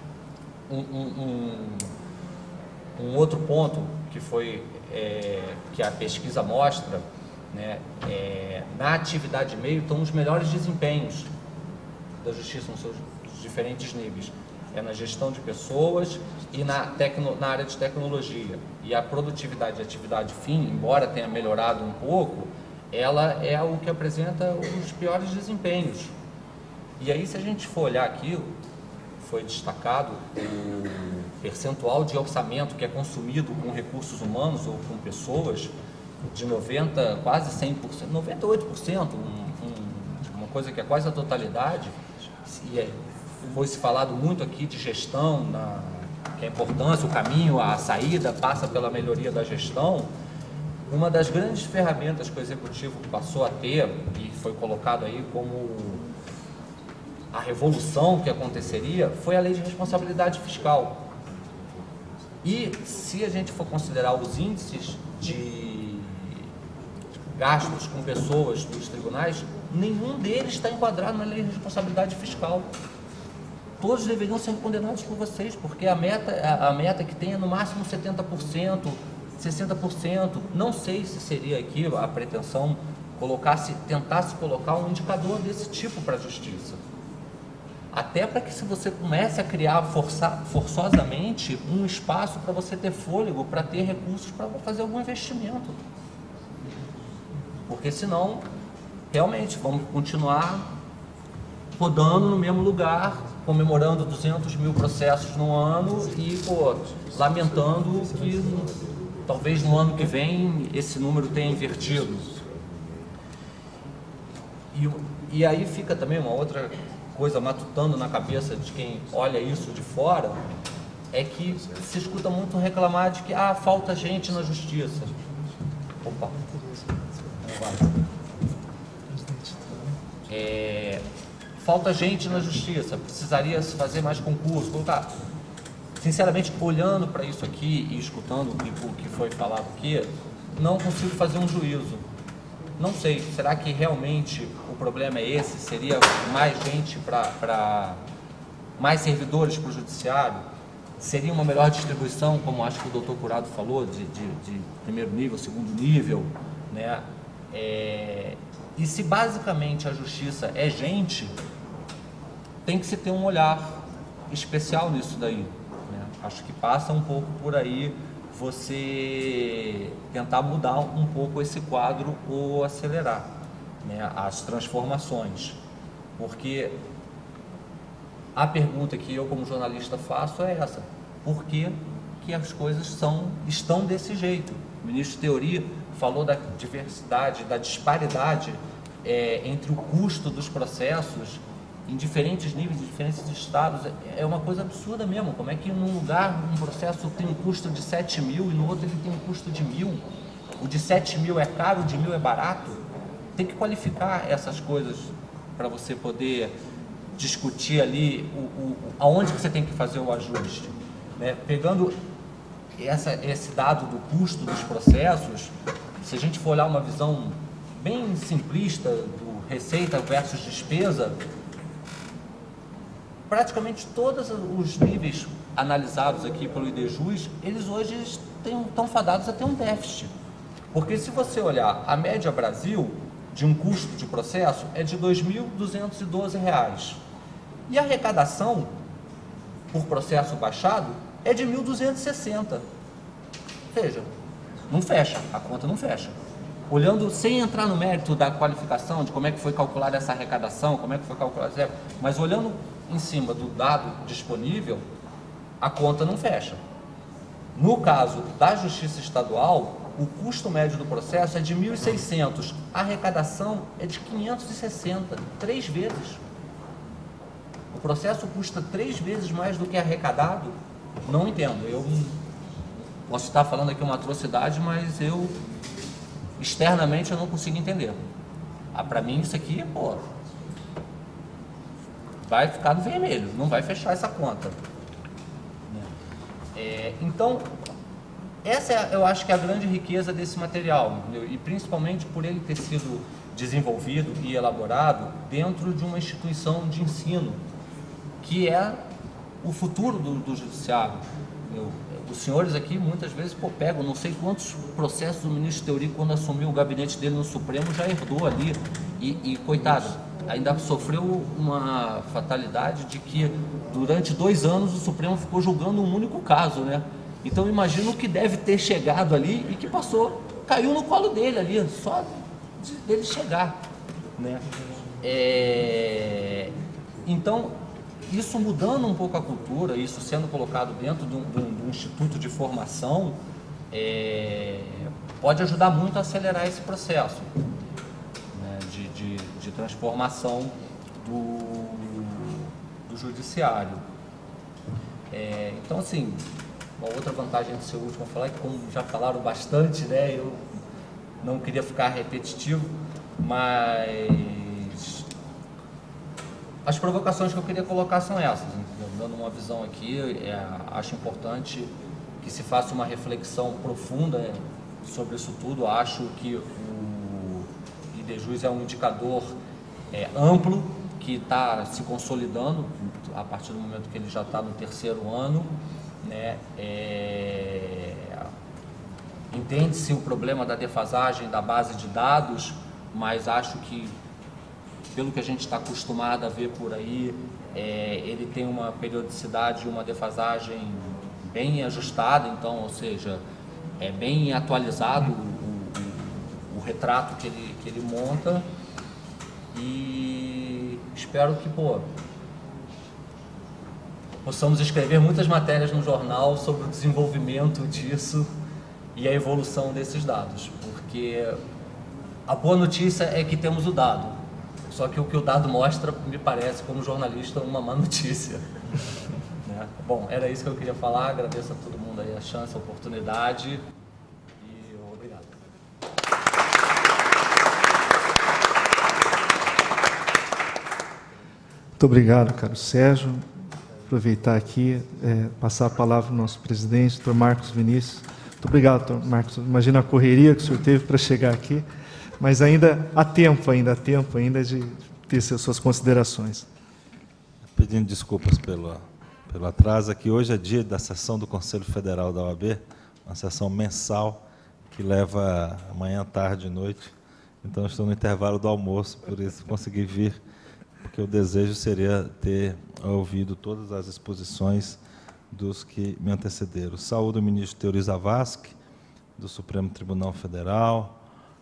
Um outro ponto que foi que a pesquisa mostra, né, na atividade meio estão os melhores desempenhos da justiça nos seus diferentes níveis. É na gestão de pessoas e na área de tecnologia. E a produtividade e atividade fim, embora tenha melhorado um pouco, ela é o que apresenta os piores desempenhos. E aí, se a gente for olhar aqui, foi destacado, o percentual de orçamento que é consumido com recursos humanos ou com pessoas, de 90%, quase 100%, 98%, uma coisa que é quase a totalidade, e foi se falado muito aqui de gestão, que a importância, o caminho, a saída passa pela melhoria da gestão. Uma das grandes ferramentas que o Executivo passou a ter, e foi colocado aí como a revolução que aconteceria, foi a Lei de Responsabilidade Fiscal. E se a gente for considerar os índices de gastos com pessoas dos tribunais, nenhum deles está enquadrado na Lei de Responsabilidade Fiscal. Todos deveriam ser condenados por vocês, porque a meta que tem é no máximo 70%, 60%. Não sei se seria aqui a pretensão tentasse colocar um indicador desse tipo para a Justiça. Até para que, se você comece a criar forçosamente um espaço para você ter fôlego, para ter recursos para fazer algum investimento. Porque senão, realmente, vamos continuar rodando no mesmo lugar, comemorando 200 mil processos no ano e, lamentando que talvez no ano que vem esse número tenha invertido. E aí fica também uma outra coisa matutando na cabeça de quem olha isso de fora, é que se escuta muito reclamar de que falta gente na justiça. Opa. Falta gente na justiça, precisaria se fazer mais concurso, colocar. Sinceramente, olhando para isso aqui e escutando o que foi falado aqui, não consigo fazer um juízo. Não sei, será que realmente o problema é esse? Seria mais gente mais servidores para o judiciário? Seria uma melhor distribuição, como acho que o doutor Curado falou, de primeiro nível, segundo nível, né? E se basicamente a justiça é gente, tem que se ter um olhar especial nisso daí, né? Acho que passa um pouco por aí você tentar mudar um pouco esse quadro ou acelerar, né, as transformações. Porque a pergunta que eu como jornalista faço é essa: por que as coisas estão desse jeito? O ministro Teori falou da diversidade, da disparidade entre o custo dos processos em diferentes níveis, em diferentes estados. É uma coisa absurda mesmo. Como é que num lugar um processo tem um custo de 7 mil e no outro ele tem um custo de 1.000? O de 7 mil é caro, o de 1.000 é barato? Tem que qualificar essas coisas para você poder discutir ali aonde que você tem que fazer o ajuste, né? Pegando esse dado do custo dos processos, se a gente for olhar uma visão bem simplista do receita versus despesa, praticamente todos os níveis analisados aqui pelo IDJUS, eles hoje estão fadados a ter um déficit. Porque se você olhar a média Brasil de um custo de processo é de R$ 2.212. E a arrecadação por processo baixado é de 1.260. Veja, não fecha, a conta não fecha. Olhando, sem entrar no mérito da qualificação, de como é que foi calculada essa arrecadação, como é que foi calculada, mas olhando em cima do dado disponível, a conta não fecha. No caso da Justiça Estadual, o custo médio do processo é de 1.600, a arrecadação é de 560, 3 vezes. O processo custa 3 vezes mais do que arrecadado? Não entendo. Eu posso estar falando aqui uma atrocidade, mas externamente eu não consigo entender. Para mim isso aqui, vai ficar no vermelho, não vai fechar essa conta. Então, essa eu acho que é a grande riqueza desse material, entendeu? E principalmente por ele ter sido desenvolvido e elaborado dentro de uma instituição de ensino, que é o futuro do judiciário. Os senhores aqui muitas vezes pegam não sei quantos processos do ministro Teori, quando assumiu o gabinete dele no Supremo, já herdou ali e coitado, ainda sofreu uma fatalidade de que durante 2 anos o Supremo ficou julgando um único caso, né? Então imagina o que deve ter chegado ali e que caiu no colo dele ali, só dele chegar, né? Então isso mudando um pouco a cultura, isso sendo colocado dentro de um instituto de formação, pode ajudar muito a acelerar esse processo, né, de transformação do judiciário. Então, assim, uma outra vantagem do seu último falar é que, como já falaram bastante, né, eu não queria ficar repetitivo, mas as provocações que eu queria colocar são essas, dando uma visão aqui. Acho importante que se faça uma reflexão profunda sobre isso tudo. Acho que o IDJUS é um indicador amplo, que está se consolidando a partir do momento que ele já está no 3º ano, né? Entende-se o problema da defasagem da base de dados, mas acho que, pelo que a gente está acostumado a ver por aí, ele tem uma periodicidade e uma defasagem bem ajustada, então, ou seja, é bem atualizado o retrato que ele monta, e espero que, possamos escrever muitas matérias no jornal sobre o desenvolvimento disso e a evolução desses dados, porque a boa notícia é que temos o dado, só que o que o dado mostra, me parece, como jornalista, uma má notícia. Né? Bom, era isso que eu queria falar. Agradeço a todo mundo aí a chance, a oportunidade, e obrigado. Muito obrigado, caro Sérgio. Aproveitar aqui, passar a palavra ao nosso presidente, doutor Marcos Vinícius. Muito obrigado, doutor Marcos. Imagina a correria que o senhor teve para chegar aqui, mas ainda há tempo de ter suas considerações. Pedindo desculpas pelo atraso, aqui hoje é dia da sessão do Conselho Federal da OAB, uma sessão mensal que leva manhã, tarde e noite. Então, estou no intervalo do almoço, por isso consegui vir, porque o desejo seria ter ouvido todas as exposições dos que me antecederam. Saúdo o ministro Teori Zavascki, do Supremo Tribunal Federal,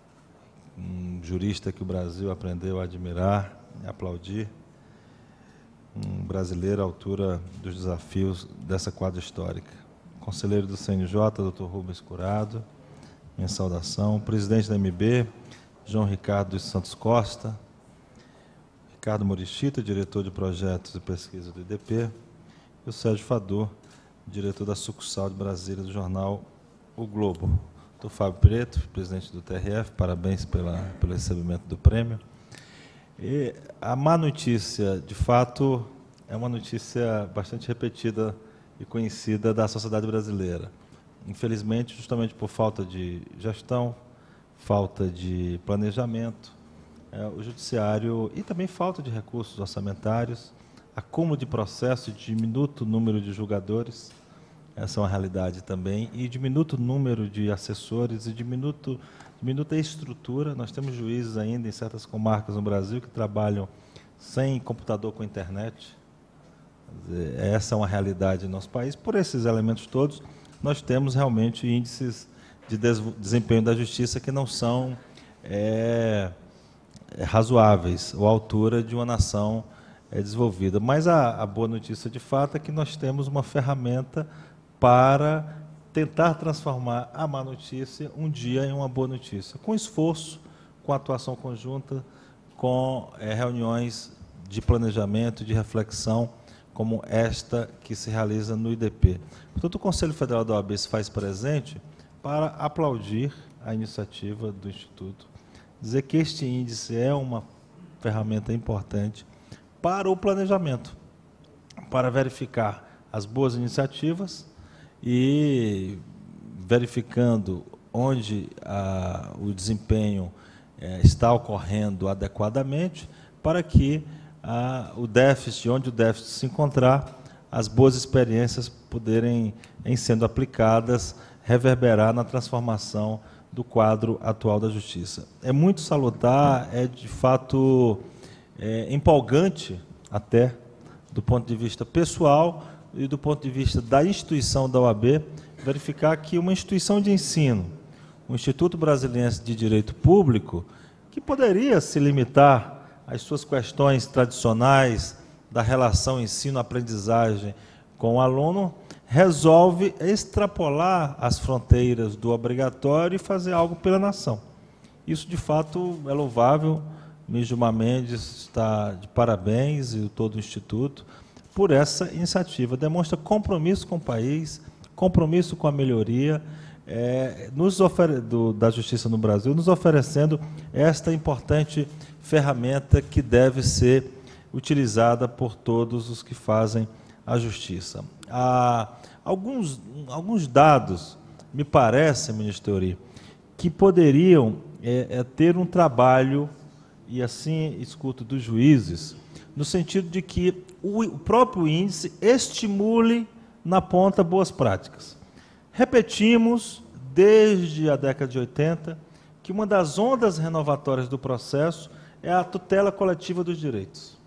um jurista que o Brasil aprendeu a admirar e aplaudir, um brasileiro à altura dos desafios dessa quadra histórica. Conselheiro do CNJ, doutor Rubens Curado, minha saudação. Presidente da MB, João Ricardo dos Santos Costa, Ricardo Morichita, diretor de projetos e pesquisa do IDP, e o Sérgio Fador, diretor da sucursal de Brasília do jornal O Globo. Doutor Fábio Preto, presidente do TRF, parabéns pelo recebimento do prêmio. E a má notícia, de fato, é uma notícia bastante repetida e conhecida da sociedade brasileira. Infelizmente, justamente por falta de gestão, falta de planejamento, o judiciário, e também falta de recursos orçamentários, acúmulo de processos, diminuto número de julgadores, essa é uma realidade também, e diminuto número de assessores, e diminuta estrutura. Nós temos juízes ainda em certas comarcas no Brasil que trabalham sem computador com internet. Essa é uma realidade no nosso país. Por esses elementos todos, nós temos realmente índices de desempenho da justiça que não são razoáveis, ou à altura de uma nação desenvolvida. Mas a boa notícia, de fato, é que nós temos uma ferramenta para tentar transformar a má notícia um dia em uma boa notícia, com esforço, com atuação conjunta, com reuniões de planejamento, de reflexão, como esta que se realiza no IDP. Portanto, o Conselho Federal da OAB se faz presente para aplaudir a iniciativa do Instituto, dizer que este índice é uma ferramenta importante para o planejamento, para verificar as boas iniciativas e, verificando onde o desempenho está ocorrendo adequadamente, para que o déficit, onde o déficit se encontrar, as boas experiências poderem, em sendo aplicadas, reverberar na transformação do quadro atual da justiça. É muito salutar, é de fato empolgante até, do ponto de vista pessoal e do ponto de vista da instituição da OAB, verificar que uma instituição de ensino, o Instituto Brasiliense de Direito Público, que poderia se limitar às suas questões tradicionais da relação ensino-aprendizagem com o aluno, resolve extrapolar as fronteiras do obrigatório e fazer algo pela nação. Isso, de fato, é louvável. O ministro Gilmar Mendes está de parabéns, e todo o Instituto, por essa iniciativa. Demonstra compromisso com o país, compromisso com a melhoria da justiça no Brasil, nos oferecendo esta importante ferramenta que deve ser utilizada por todos os que fazem a justiça. Alguns dados, me parece, ministro Teori, que poderiam ter um trabalho, e assim escuto dos juízes, no sentido de que o próprio índice estimule na ponta boas práticas. Repetimos, desde a década de 80, que uma das ondas renovatórias do processo é a tutela coletiva dos direitos.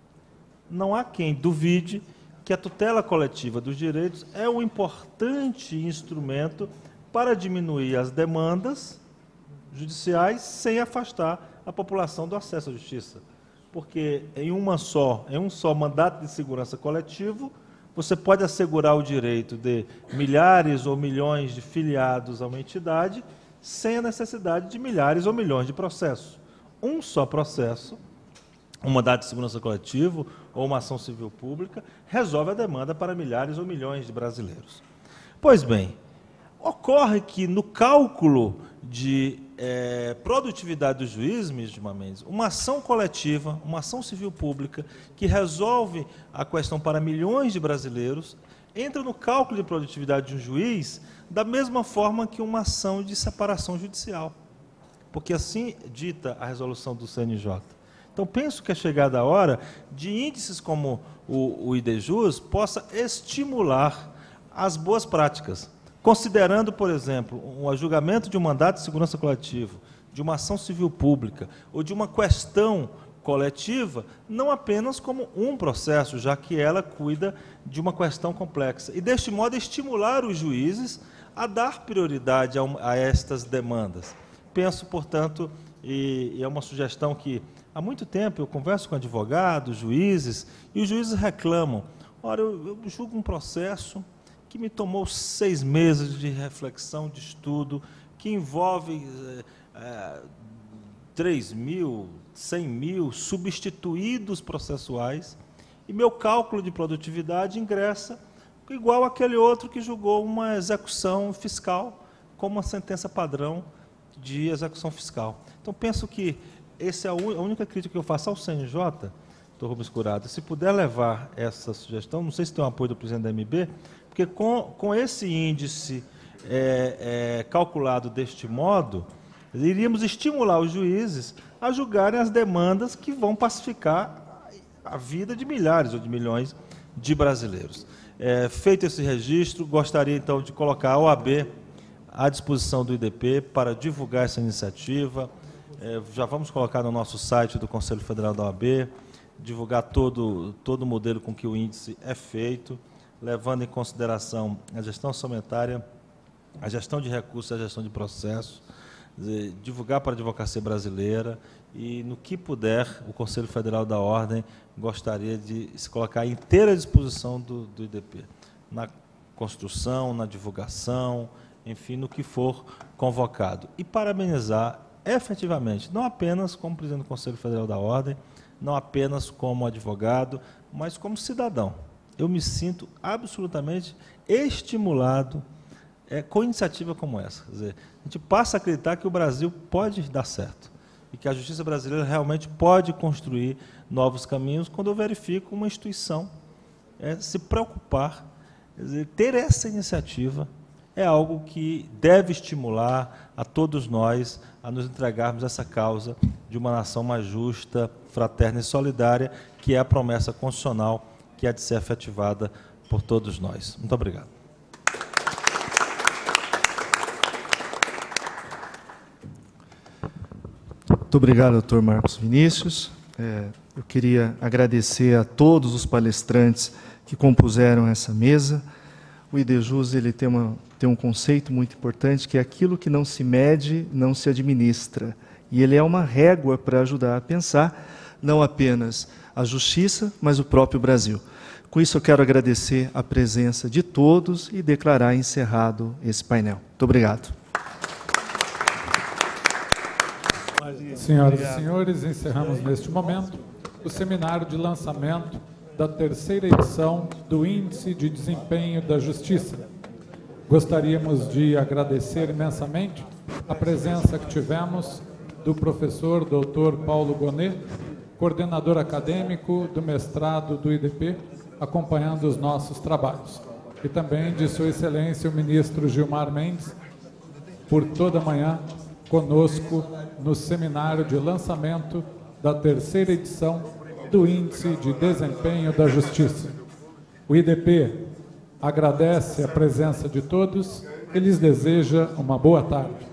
Não há quem duvide que a tutela coletiva dos direitos é um importante instrumento para diminuir as demandas judiciais sem afastar a população do acesso à justiça. Porque em um só mandato de segurança coletivo, você pode assegurar o direito de milhares ou milhões de filiados a uma entidade sem a necessidade de milhares ou milhões de processos. Um só processo, um mandato de segurança coletivo ou uma ação civil pública, resolve a demanda para milhares ou milhões de brasileiros. Pois bem, ocorre que no cálculo de produtividade do juiz, ministro Gilmar Mendes, uma ação coletiva, uma ação civil pública, que resolve a questão para milhões de brasileiros, entra no cálculo de produtividade de um juiz da mesma forma que uma ação de separação judicial. Porque assim dita a resolução do CNJ. Então, penso que é chegada a hora de índices como o IDJUS possa estimular as boas práticas, considerando, por exemplo, o julgamento de um mandato de segurança coletivo, de uma ação civil pública ou de uma questão coletiva, não apenas como um processo, já que ela cuida de uma questão complexa. E, deste modo, estimular os juízes a dar prioridade a estas demandas. Penso, portanto, e é uma sugestão que há muito tempo eu converso com advogados, juízes, e os juízes reclamam. Ora, eu julgo um processo que me tomou 6 meses de reflexão, de estudo, que envolve 3.000, 100.000 substituídos processuais, e meu cálculo de produtividade ingressa igual àquele outro que julgou uma execução fiscal como uma sentença padrão de execução fiscal. Então, penso que essa é a única crítica que eu faço ao CNJ, doutor Rubens Curado. Se puder levar essa sugestão, não sei se tem o apoio do presidente da MB, porque com esse índice calculado deste modo, iríamos estimular os juízes a julgarem as demandas que vão pacificar a vida de milhares ou de milhões de brasileiros. Feito esse registro, gostaria então de colocar a OAB à disposição do IDP para divulgar essa iniciativa. Já vamos colocar no nosso site do Conselho Federal da OAB, divulgar todo o modelo com que o índice é feito, levando em consideração a gestão orçamentária, a gestão de recursos, a gestão de processos, divulgar para a advocacia brasileira e, no que puder, o Conselho Federal da Ordem gostaria de se colocar à inteira disposição do IDP, na construção, na divulgação, enfim, no que for convocado. E parabenizar efetivamente, não apenas como presidente do Conselho Federal da Ordem, não apenas como advogado, mas como cidadão. Eu me sinto absolutamente estimulado com iniciativa como essa. Quer dizer, a gente passa a acreditar que o Brasil pode dar certo e que a justiça brasileira realmente pode construir novos caminhos quando eu verifico uma instituição se preocupar, quer dizer, ter essa iniciativa é algo que deve estimular a todos nós a nos entregarmos essa causa de uma nação mais justa, fraterna e solidária, que é a promessa constitucional que há de ser efetivada por todos nós. Muito obrigado. Muito obrigado, doutor Marcos Vinícius. Eu queria agradecer a todos os palestrantes que compuseram essa mesa. O IDJUS ele tem um conceito muito importante, que é aquilo que não se mede, não se administra. E ele é uma régua para ajudar a pensar não apenas a Justiça, mas o próprio Brasil. Com isso, eu quero agradecer a presença de todos e declarar encerrado esse painel. Muito obrigado. Senhoras e senhores, encerramos neste momento o seminário de lançamento da 3ª edição do Índice de Desempenho da Justiça. Gostaríamos de agradecer imensamente a presença que tivemos do professor Dr. Paulo Gonet, coordenador acadêmico do mestrado do IDP, acompanhando os nossos trabalhos. E também de Sua Excelência o ministro Gilmar Mendes, por toda a manhã conosco no seminário de lançamento da 3ª edição do Índice de Desempenho da Justiça. O IDP agradece a presença de todos e lhes deseja uma boa tarde.